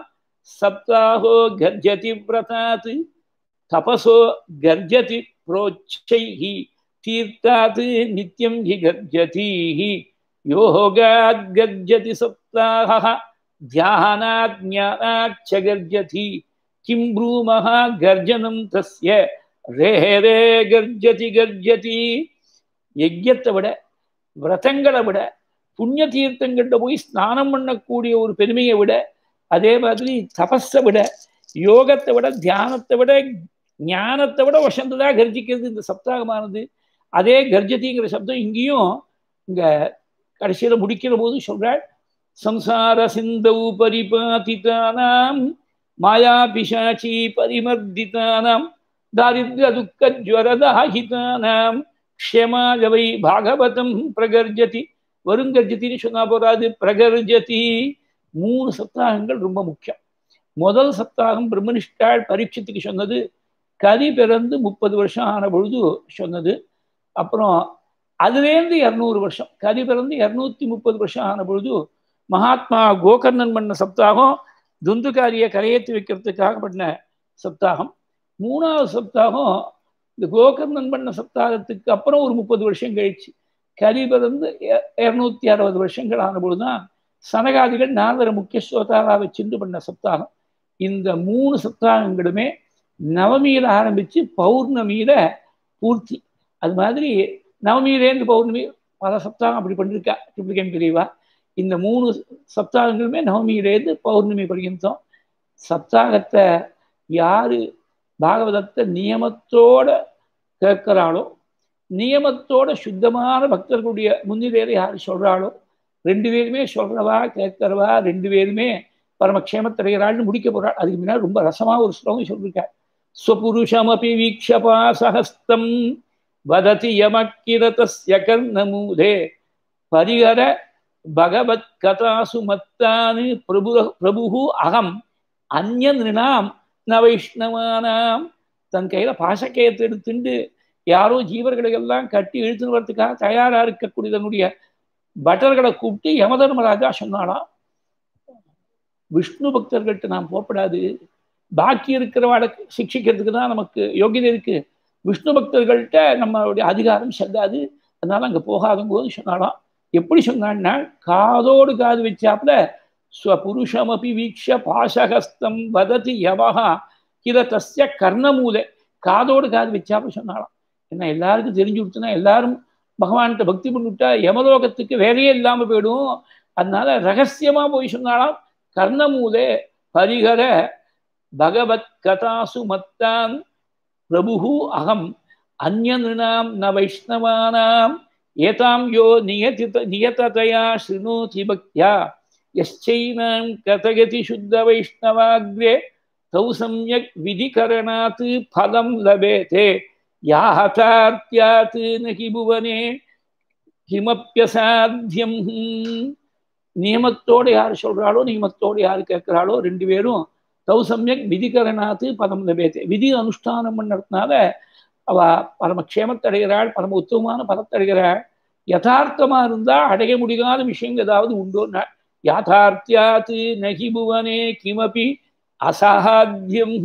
சப்தாஹோ கர்ஜதி விரதாத் தபசோ கர்ஜதி ப்ரோச்சைஹி தீர்த்தாத் நித்யம் ஹி கர்ஜதீஹி யோகாத் கர்ஜதி சப்தாஹ தியானாத் ஞானாச்ச கர்ஜதி கிம் ப்ரூமஹ கர்ஜனம் தஸ்ய ரேரே கர்ஜதி கர்ஜதி. யஜ்யத்தை விட, விரதங்களை விட, புண்ணிய தீர்த்தங்கள்ட்ட போய் ஸ்நானம் பண்ணக்கூடிய ஒரு பெருமையை விட, அதே மாதிரி தபஸை விட, யோகத்தை விட, தியானத்தை விட, ஞானத்தை விட வசந்ததா கர்ஜிக்கிறது இந்த சப்தாகமானது. அதே கர்ஜதிங்கிற சப்தம் இங்கேயும் இங்க கடைசியில முடிக்கிற போது சொல்றாள், சம்சார சிந்தௌ பரிபாதிதானாம் மாயா பிசாச்சி பரிமர்திதானாம் தாரித்ர துக்க ஜ்வரதாஹிதானாம் க்ஷேமாஜவை பாகவதம் பிரகர்ஜதி. வருங்கர்ஜத்தின்னு சொன்னா போறாது, பிரகர்ஜதி. 3 சப்தாகங்கள் ரொம்ப முக்கியம். முதல் சப்தாகம் பிரம்மனிஷ்டாள் பரீட்சத்துக்கு சொன்னது, கதி பிறந்து 30 வருஷம் ஆன பொழுது சொன்னது. அப்புறம் அதுலேருந்து 200 வருஷம், கதி பிறந்து 230 வருஷம் ஆன பொழுது மகாத்மா கோகர்ணன் பண்ண சப்தாகம், துந்துகாரியை கரையேற்றி வைக்கிறதுக்காக பண்ண சப்தாகம். 3வது சப்தாகம் இந்த கோகர்ணன் பண்ண சப்தாகத்துக்கு அப்புறம் ஒரு 30 வருஷம் கழிச்சு, கதி பிறந்து 260 வருஷங்கள் ஆன பொழுதுதான் சனகாதிகள் நாரதர முக்கிய ஸ்ரோதாவாக வச்சுட்டு பண்ண சப்தாகம். இந்த 3 சப்தாகங்களுமே நவமியில ஆரம்பிச்சு பௌர்ணமியில பூர்த்தி. அது மாதிரி நவமியிலேருந்து பௌர்ணமி பல சப்தாகம் அப்படி பண்ணிருக்கா ட்ரிப்ளிகேன் பிரிவா. இந்த 3 சப்தாகங்களுமே நவமியிலேருந்து பௌர்ணமி பர்யந்தம். சப்தாகத்தை யாரு பாகவதத்தை நியமத்தோட கேட்கிறாளோ, நியமத்தோட சுத்தமான பக்தர்களுடைய முன்னிலையில யாரு சொல்றாளோ, 2 பேருமே சொல்றவா கேட்கிறவா 2 பேருமே பரமக்ஷேமத்தடைகிறாள்னு முடிக்க போறாள். அதுக்கு முன்னாடி ரொம்ப ரசமா ஒரு ஸ்லோகம் சொல்லியிருக்காள். ஸ்வபுருஷமபி வீக்ஷபாசஹஸ்தம் வததி யமக்கிரதஸ்ய கர்ணமூலே பரிகர பகவத் கதாசு மத்தானு பிரபு அகம் அந்நிய நிருணாம் ந வைஷ்ணவானாம். தன் கையில பாசக்கயத்தை எடுத்துண்டு யாரோ ஜீவர்களை எல்லாம் கட்டி இழுத்துன்னு வரதுக்காக தயாரா இருக்கக்கூடிய தன்னுடைய பட்டர்களை கூப்பிட்டு யமதர்மராஜா சொன்னாலாம், விஷ்ணு பக்தர்கள்ட்ட நாம் போகப்படாது, பாக்கி இருக்கிறவாட சிக்ஷிக்கிறதுக்கு தான் நமக்கு யோகியதை இருக்கு, விஷ்ணு பக்தர்கள்ட்ட நம்மளுடைய அதிகாரம் செல்லாது, அதனால அங்க போகாதும்போது சொன்னாலாம். எப்படி சொன்னான்னா, காதோடு காது வச்சாப்புல ஸ்வபுருஷமபி வீக்ஷ பாசகஸ்தம் வததி யவஹா கில தஸ்ய கர்ணமூலே, காதோடு காது வச்சாப்புல சொன்னாலாம். என்ன எல்லாருக்கும் தெரிஞ்சு கொடுத்தனா எல்லாரும் பகவான்கிட்ட பக்தி பண்ணிவிட்டா யமலோகத்துக்கு வேலையே இல்லாம போயிடும், அதனால ரகசியமா போய் சொன்னாலாம். கர்ணமூலே பரிகர பகவத் கதாசு மத்தான் பிரபு அகம் அந்நியநிருணாம் ந வைஷ்ணவானாம் ஏதாம் யோ நியததயா ஸ்ருணோதி பக்த்யா யஸ்சைனாம் கதயதி சுத்த வைஷ்ணவாக்ரே தௌ சம்யக் விதிகரணாத் பலம் லபேதே யாஹதார்த்யாத் நகி புவனே கிமப்யசாத்யம். நியமத்தோடு யார் சொல்றாளோ, நியமத்தோடு யார் கேட்கிறாளோ 2 பேரும் தௌ சம்யக் விதிகரணாத்து பதம் லபேதே, விதி அனுஷ்டானம் பண்ணதுனால அவ பரமக்ஷேமத்தடைகிறாள், பரம உத்தமமான பதத்தடைகிறாள். யதார்த்தமா இருந்தா அடைய முடியாத விஷயம் ஏதாவது உண்டோன்னா யாதார்த்தியாத்து நகி புவனே கிமபி அசாத்தியம்.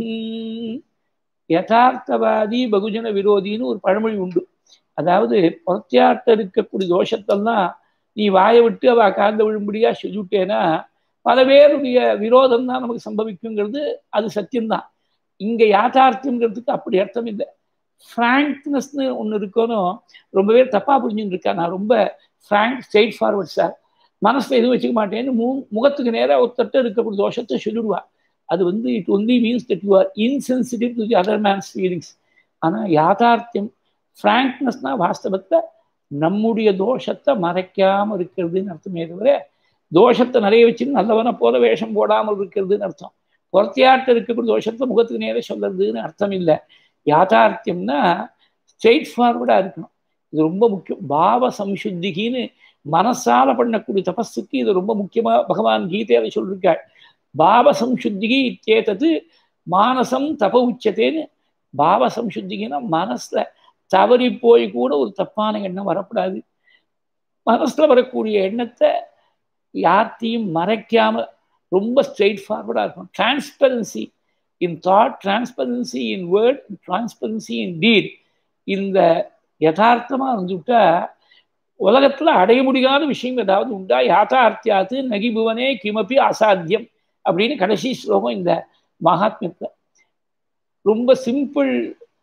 யதார்த்தவாதி பகுஜன விரோதின்னு ஒரு பழமொழி உண்டு. அதாவது புறத்தியார்த்த இருக்கக்கூடிய தோஷத்தெல்லாம் நீ வாயை விட்டு அவ காந்த விழும்படியா சொல்லிவிட்டேன்னா பல பேருடைய விரோதம் தான் நமக்கு சம்பவிக்குங்கிறது அது சத்தியம்தான். இங்க யாதார்த்தியம்ங்கிறதுக்கு அப்படி அர்த்தம் இல்லை. ஃப்ராங்க்னஸ்னு ஒன்று இருக்கணும், ரொம்ப பேர் தப்பா புரிஞ்சுன்னு இருக்கா. நான் ரொம்ப ஃப்ராங்க் ஸ்ட்ரெயிட் ஃபார்வர்ட் சார், மனசுல எதுவும் வச்சுக்க மாட்டேன்னு முகத்துக்கு நேராக ஒருத்தட்ட இருக்கக்கூடிய தோஷத்தை சொல்லிடுவா. அது it only means that you are insensitive to the other man's feelings. ஆனால் யாதார்த்தியம் ஃப்ராங்க்னஸ்னா வாஸ்தவத்தை நம்முடைய தோஷத்தை மறைக்காமல் இருக்கிறதுன்னு அர்த்தமே தவிர தோஷத்தை நிறைய வச்சுன்னு நல்லவனை போல வேஷம் போடாமல் இருக்கிறதுன்னு அர்த்தம். புறத்தியார்ட்ட இருக்கக்கூடிய தோஷத்தை முகத்துக்கு நேரம் சொல்றதுன்னு அர்த்தம் இல்லை. யாதார்த்தியம்னா ஸ்ட்ரெயிட் ஃபார்வர்டாக இருக்கணும். இது ரொம்ப முக்கியம். பாவ சம்சுத்திகின்னு மனசால பண்ணக்கூடிய தபஸுக்கு இது ரொம்ப முக்கியமாக பகவான் கீதையில சொல்லியிருக்காள். பாவ சம்சுத்திகி இத்தேதது மானசம் தப உச்சத்தேன்னு. பாவ சம்சுத்திகின்னா மனசுல தவறி போய் கூட ஒரு தப்பான எண்ணம் வரக்கூடாது. மனசுல வரக்கூடிய எண்ணத்தை யார்த்தையும் மறைக்காம ரொம்ப ஸ்ட்ரெயிட் ஃபார்வர்டாக இருக்கணும். Transparency in thought, transparency in word, transparency in deed. இந்த யதார்த்தமாக இருந்துவிட்டா உலகத்தில் அடைய முடியாத விஷயம் ஏதாவது உண்டா? யாத்தார்த்தியாத்து நகிபுவனே கிமப்பி அசாத்தியம் அப்படின்னு கடைசி ஸ்லோகம் இந்த மகாத்மியத்தில். ரொம்ப சிம்பிள்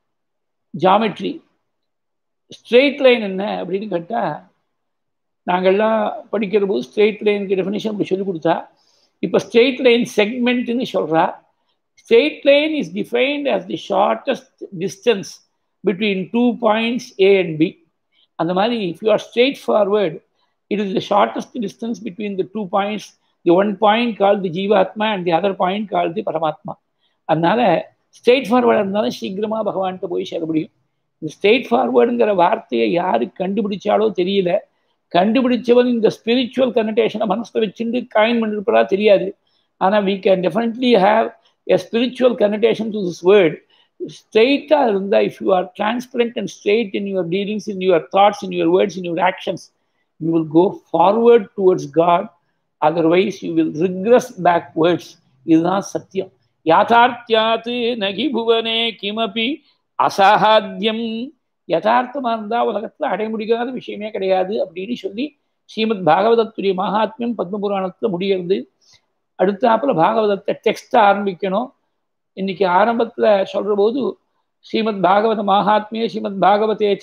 ஜாமெட்ரி. ஸ்ட்ரெயிட் லைன் என்ன அப்படின்னு கேட்டால், நாங்கள்லாம் படிக்கிற போது ஸ்ட்ரெயிட் லைனுக்கு டெஃபினேஷன் அப்படி சொல்லி கொடுத்தா, இப்போ ஸ்ட்ரெயிட் லைன் செக்மெண்ட்னு சொல்கிறா. Straight line is defined as the shortest distance between 2 points A and B. அந்த மாதிரி if you are straight forward, it is the shortest distance between the 2 points, the one point called the Jivatma and the other point called the Paramatma. அதனால ஸ்ட்ரெயிட் ஃபார்வர்டாக இருந்தாலும் சீக்கிரமாக பகவான்கிட்ட போய் சேர முடியும். இந்த ஸ்ட்ரெயிட் ஃபார்வர்டுங்கிற வார்த்தையை யாரு கண்டுபிடிச்சாலோ தெரியல. கண்டுபிடிச்சவன் இந்த ஸ்பிரிச்சுவல் கனெக்டேஷனை மனசில் வச்சுட்டு காயின் பண்ணிருப்பதா தெரியாது. ஆனால் we can definitely have a spiritual connotation to this word. ஸ்ட்ரெயிட்டாக இருந்தால், if you are transparent and straight in your dealings, in your thoughts, in your words, in your actions, you will go forward towards God. Otherwise you will regress backwards. இதுதான் சத்தியம். யாதார்த்தியாத்து நகி புவனே கிமபி அசாத்தியம். யதார்த்தமாக இருந்தால் உலகத்தில் அடைய முடியாத விஷயமே கிடையாது அப்படின்னு சொல்லி ஸ்ரீமத் பாகவதத்துடைய மகாத்மியம் பத்மபுராணத்தில் முடிகிறது. அடுத்தாப்புல பாகவதத்தை டெக்ஸ்ட்டை ஆரம்பிக்கணும். இன்னைக்கு ஆரம்பத்தில் சொல்கிற போது ஸ்ரீமத் பாகவத மகாத்மியே ஸ்ரீமத் பாகவதேச்ச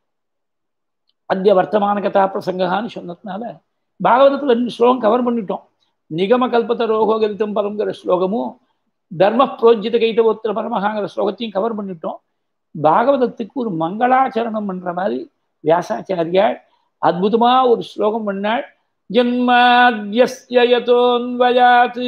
அத்திய வர்த்தமான கதா பிரசங்கான்னு சொன்னதுனால பாகவதத்தில் 2 ஸ்லோகம் கவர் பண்ணிட்டோம். நிகம கல்பத்த ரோகோகரித்தம் பரம்ங்கிற ஸ்லோகமும் தர்ம புரோஜித கைத்தவோத்திர பரமகாங்கிற ஸ்லோகத்தையும் கவர் பண்ணிட்டோம். பாகவதத்துக்கு ஒரு மங்களாச்சரணம் பண்ற மாதிரி வியாசாச்சாரியார் அற்புதமா ஒரு ஸ்லோகம் பண்ணாள். ஜன்மாத்யஸ்ய யதோன்வயாத்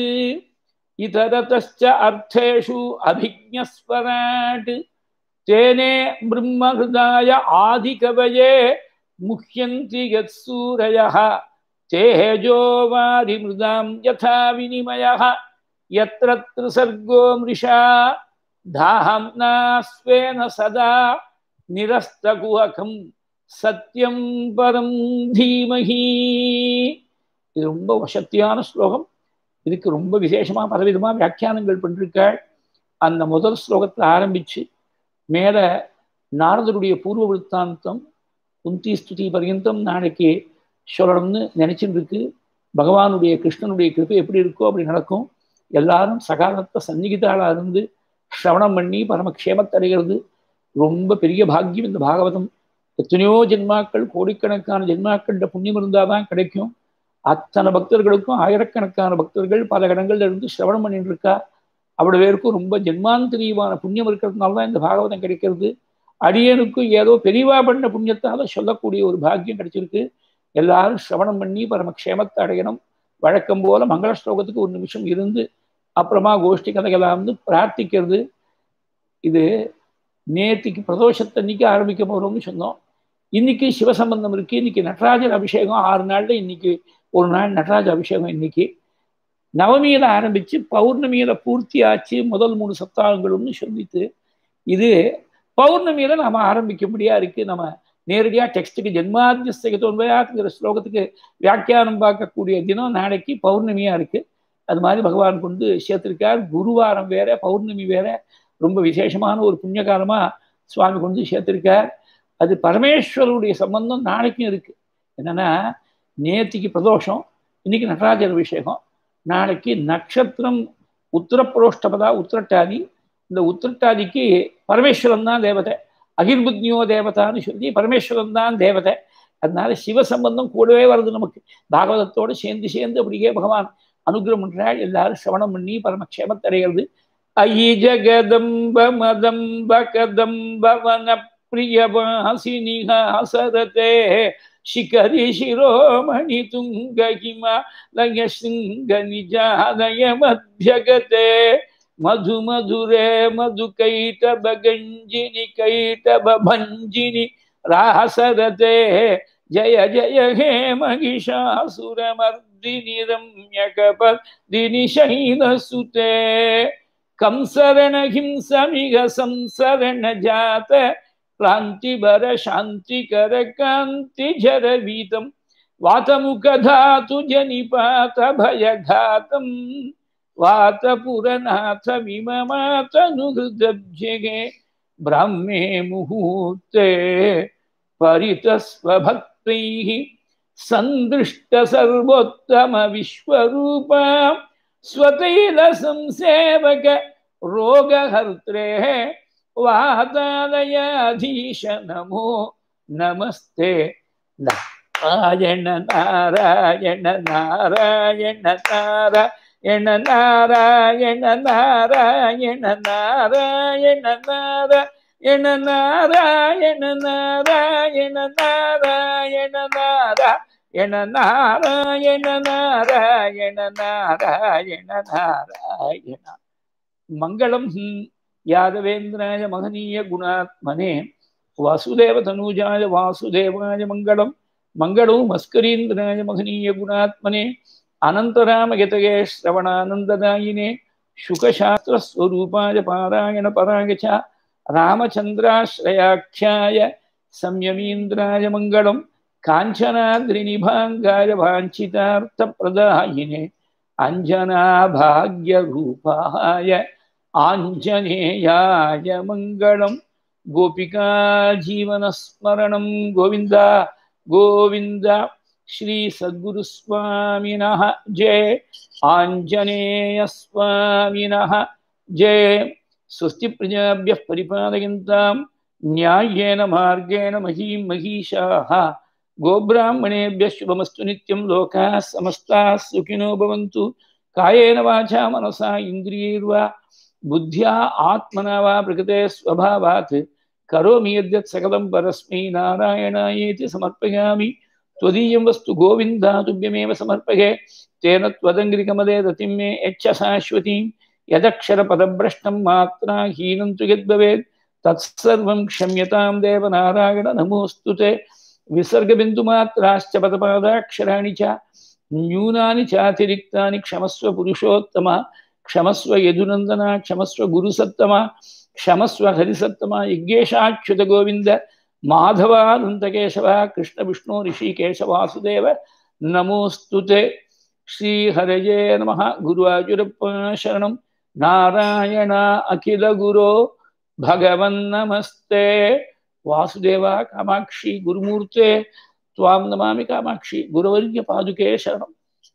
இதரதஸ்ச அர்த்தேஷு அபிஜ்ஞஸ்வராட் தேனே பிரம்மஹ்ருதாய ஆதிகவயே முஹ்யந்தி யத்சூரயः தேஜோ வாரிமிருதாம் யதா வினிமயः யத்ர த்ரிசர்கோ மிருஷா தாஹம்னா ஸ்வேன சதா நிரஸ்தகுஹகம் சத்யம் பரம் தீமஹி. இது ரொம்ப வசத்தியான ஸ்லோகம். இதுக்கு ரொம்ப விசேஷமா பலவிதமா வியாக்கியானங்கள் பண்ணிருக்காள். அந்த முதல் ஸ்லோகத்தில் ஆரம்பிச்சு மேல நாரதருடைய பூர்வ விருத்தாந்தம் குந்தி ஸ்துதி பர்யந்தம் நாளைக்கு சொல்லணும்னு நினைச்சுட்டு இருக்கு. பகவானுடைய கிருஷ்ணனுடைய கிருப்பை எப்படி இருக்கோ அப்படி நடக்கும். எல்லாரும் சகாலத்தை சந்நிகிதாளாக இருந்து ஸ்ரவணம் பண்ணி பரமக்ஷேமத்தடைகிறது ரொம்ப பெரிய பாக்கியம். இந்த பாகவதம் எத்தனையோ ஜென்மாக்கள், கோடிக்கணக்கான ஜென்மாக்கள புண்ணியம் இருந்தால் தான் கிடைக்கும். அத்தனை பக்தர்களுக்கும் ஆயிரக்கணக்கான பக்தர்கள் பல இடங்கள்ல இருந்து சிரவணம் பண்ணிட்டு இருக்கா. அவ்வளவு பேருக்கும் ரொம்ப ஜென்மாந்தரியமான புண்ணியம் இருக்கிறதுனால தான் இந்த பாகவதம் கிடைக்கிறது. அடியனுக்கும் ஏதோ பெரியவா பண்ண புண்ணியத்தால சொல்லக்கூடிய ஒரு பாக்கியம் கிடைச்சிருக்கு. எல்லாரும் சிரவணம் பண்ணி பரமக்ஷேமத்தை அடையணும். வழக்கம் போல மங்கள ஸ்லோகத்துக்கு 1 நிமிஷம் இருந்து அப்புறமா கோஷ்டி கதைகளாக வந்து பிரார்த்திக்கிறது. இது நேற்றுக்கு பிரதோஷத்தன்னைக்கு ஆரம்பிக்க போகிறோம்னு சொன்னோம். இன்னைக்கு சிவசம்பந்தம் இருக்கு. இன்னைக்கு நடராஜர் அபிஷேகம் 6 நாள்ல இன்னைக்கு ஒரு நாள் நடராஜ அபிஷேகம். இன்னைக்கு நவமியில ஆரம்பிச்சு பௌர்ணமியில பூர்த்தி ஆச்சு முதல் 3 சப்தாகங்கள்னு சொல்லிட்டு இது பௌர்ணமியில நாம ஆரம்பிக்க முடியா இருக்கு. நம்ம நேரடியா டெக்ஸ்ட்டுக்கு ஜென்மாத்யஸ்தோன்வயாத்ங்கிற ஸ்லோகத்துக்கு வியாக்கியானம் பார்க்கக்கூடிய தினம் நாளைக்கு பௌர்ணமியா இருக்கு. அது மாதிரி பகவான் கொண்டு சேர்த்திருக்கார். குருவாரம் வேற, பௌர்ணமி வேற, ரொம்ப விசேஷமான ஒரு புண்ணியகாலமா சுவாமி கொண்டு சேர்த்திருக்கார். அது பரமேஸ்வருடைய சம்பந்தம் நாளைக்கும் இருக்கு. என்னன்னா நேற்றுக்கு பிரதோஷம், இன்னைக்கு நடராஜர் அபிஷேகம், நாளைக்கு நட்சத்திரம் உத்தரப்புரோஷ்டபதா உத்திரட்டாதி. இந்த உத்திரட்டாதிக்கு பரமேஸ்வரன் தான் தேவதை, அகிர்புத்னியோ தேவதான்னு சொல்லி பரமேஸ்வரன் தான் தேவதை. அதனால சிவசம்பந்தம் கூடவே வருது நமக்கு. பாகவதத்தோடு சேர்ந்து அப்படியே பகவான் அனுகிரகம் பண்றாள். எல்லாரும் சிரவணம் பண்ணி பரமக்ஷேமத்தடைகிறது. ஐ ஜகதம்ப மதம்ப கதம்ப வன பிரியவாசினி ஹசரதே ಶಿಖರಿ ಶಿರೋಮಣಿ ತುಂಗ ಹಿಮಾಲಯ ಶೃಂಗ ನಿಜಾಲಯ ಮಧ್ಯಗತೆ मधु मधुरे मधुकैटभ गंजिनी कैटभ भंजिनी रासरते जय जय हे महिषासुरमर्दिनि रम्यकपर्दिनि शैलसुते कंसरण हिंसमिह संसरण जात क्रांतिवर शांतिकर कांति जर वीतम वातमुखधातु जनिपात भयघातम वातपुरनाथ विममातनुहृदब्जगे ब्राह्मे मुहूर्ते परितस्वभक्तैः संदृष्ट सर्वोत्तम विश्वरूपा स्वतैल संसेवक रोगहर्त्रे वातालयाधीश नमो नमस्ते नारायण नारायण नारायण नारायण नारायण नारायण नारायण नारायण नारायण नारायण नारायण नारायण नारायण नारायण नारायण नारायण मंगलम यादवेन्द्राय महनीय गुणात्मने वासुदेव तनूजाय वासुदेवाय मंगलम मंगलो मस्करीन्द्राय महनीय गुणात्मने अनंतराम यतगे श्रवणानंददायिने शुकशास्त्र स्वरूपाय पारायण पराय च रामचंद्राश्रयाख्याय संयमीन्द्राय मंगलम कांचनाद्रिनिभांगाय वाञ्छितार्थप्रदायिने अंजना भाग्य रूपाय आंजनेयाय मंगलम गोपिका जीवन स्मरणं गोविंद गोविंद श्री सद्गुरु स्वामिनः जय आंजनेय स्वामिनः जय स्वस्ति प्रजाभ्यः परिपालयन्तां न्याय्येन मार्गेण महीं महीषाः गोब्राह्मणेभ्यः शुभमस्तु नित्यं लोकाः समस्ताः सुखिनो भवन्तु कायेन वाचा मनसा इन्द्रियैर्वा बुद्ध्या आत्मना वा प्रकृते स्वभावात् करोमि यद्यत् सकलं परस्मै नारायणायेति समर्पयामि त्वदीयं वस्तु गोविन्द तुभ्यमेव समर्पये तेन त्वदङ्घ्रिकमले रतिं मे यच्च शाश्वतीं यदक्षरपदभ्रष्टं मात्रा हीनं तु यद्भवेत् तत्सर्वं क्षम्यतां देव नारायण नमोऽस्तु ते विसर्गबिन्दुमात्राश्च पदपादाक्षराणि च न्यूनानि चातिरिक्तानि क्षमस्व पुरुषोत्तम क्षमस्व यदुनंदन क्षमस्व गुरुसत्तम क्षमस्व हरिसत्तम यज्ञेशाच्युत गोविंद माधवानंत केशव कृष्ण विष्णु ऋषिकेश वासुदेव नमोस्तुते श्री हरये नमः गुरुवायूरप्पा शरणं नारायण अखिल गुरो भगवन् नमस्ते वासुदेव कामाक्षी गुरुमूर्ते त्वां नमामि कामाक्षी गुरुवर्य पादुके शरणम्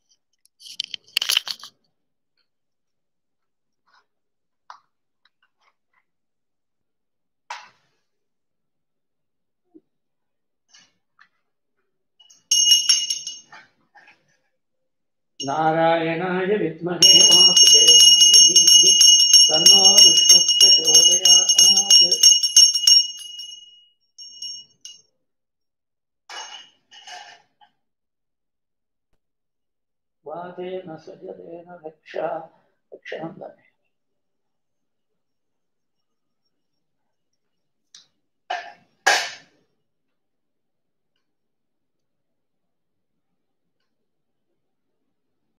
नारायणाय विद्महे वासुदेवाय धीमहि तन्नो विष्णुः प्रचोदयात् वातेन सजतेन रक्षा रक्षां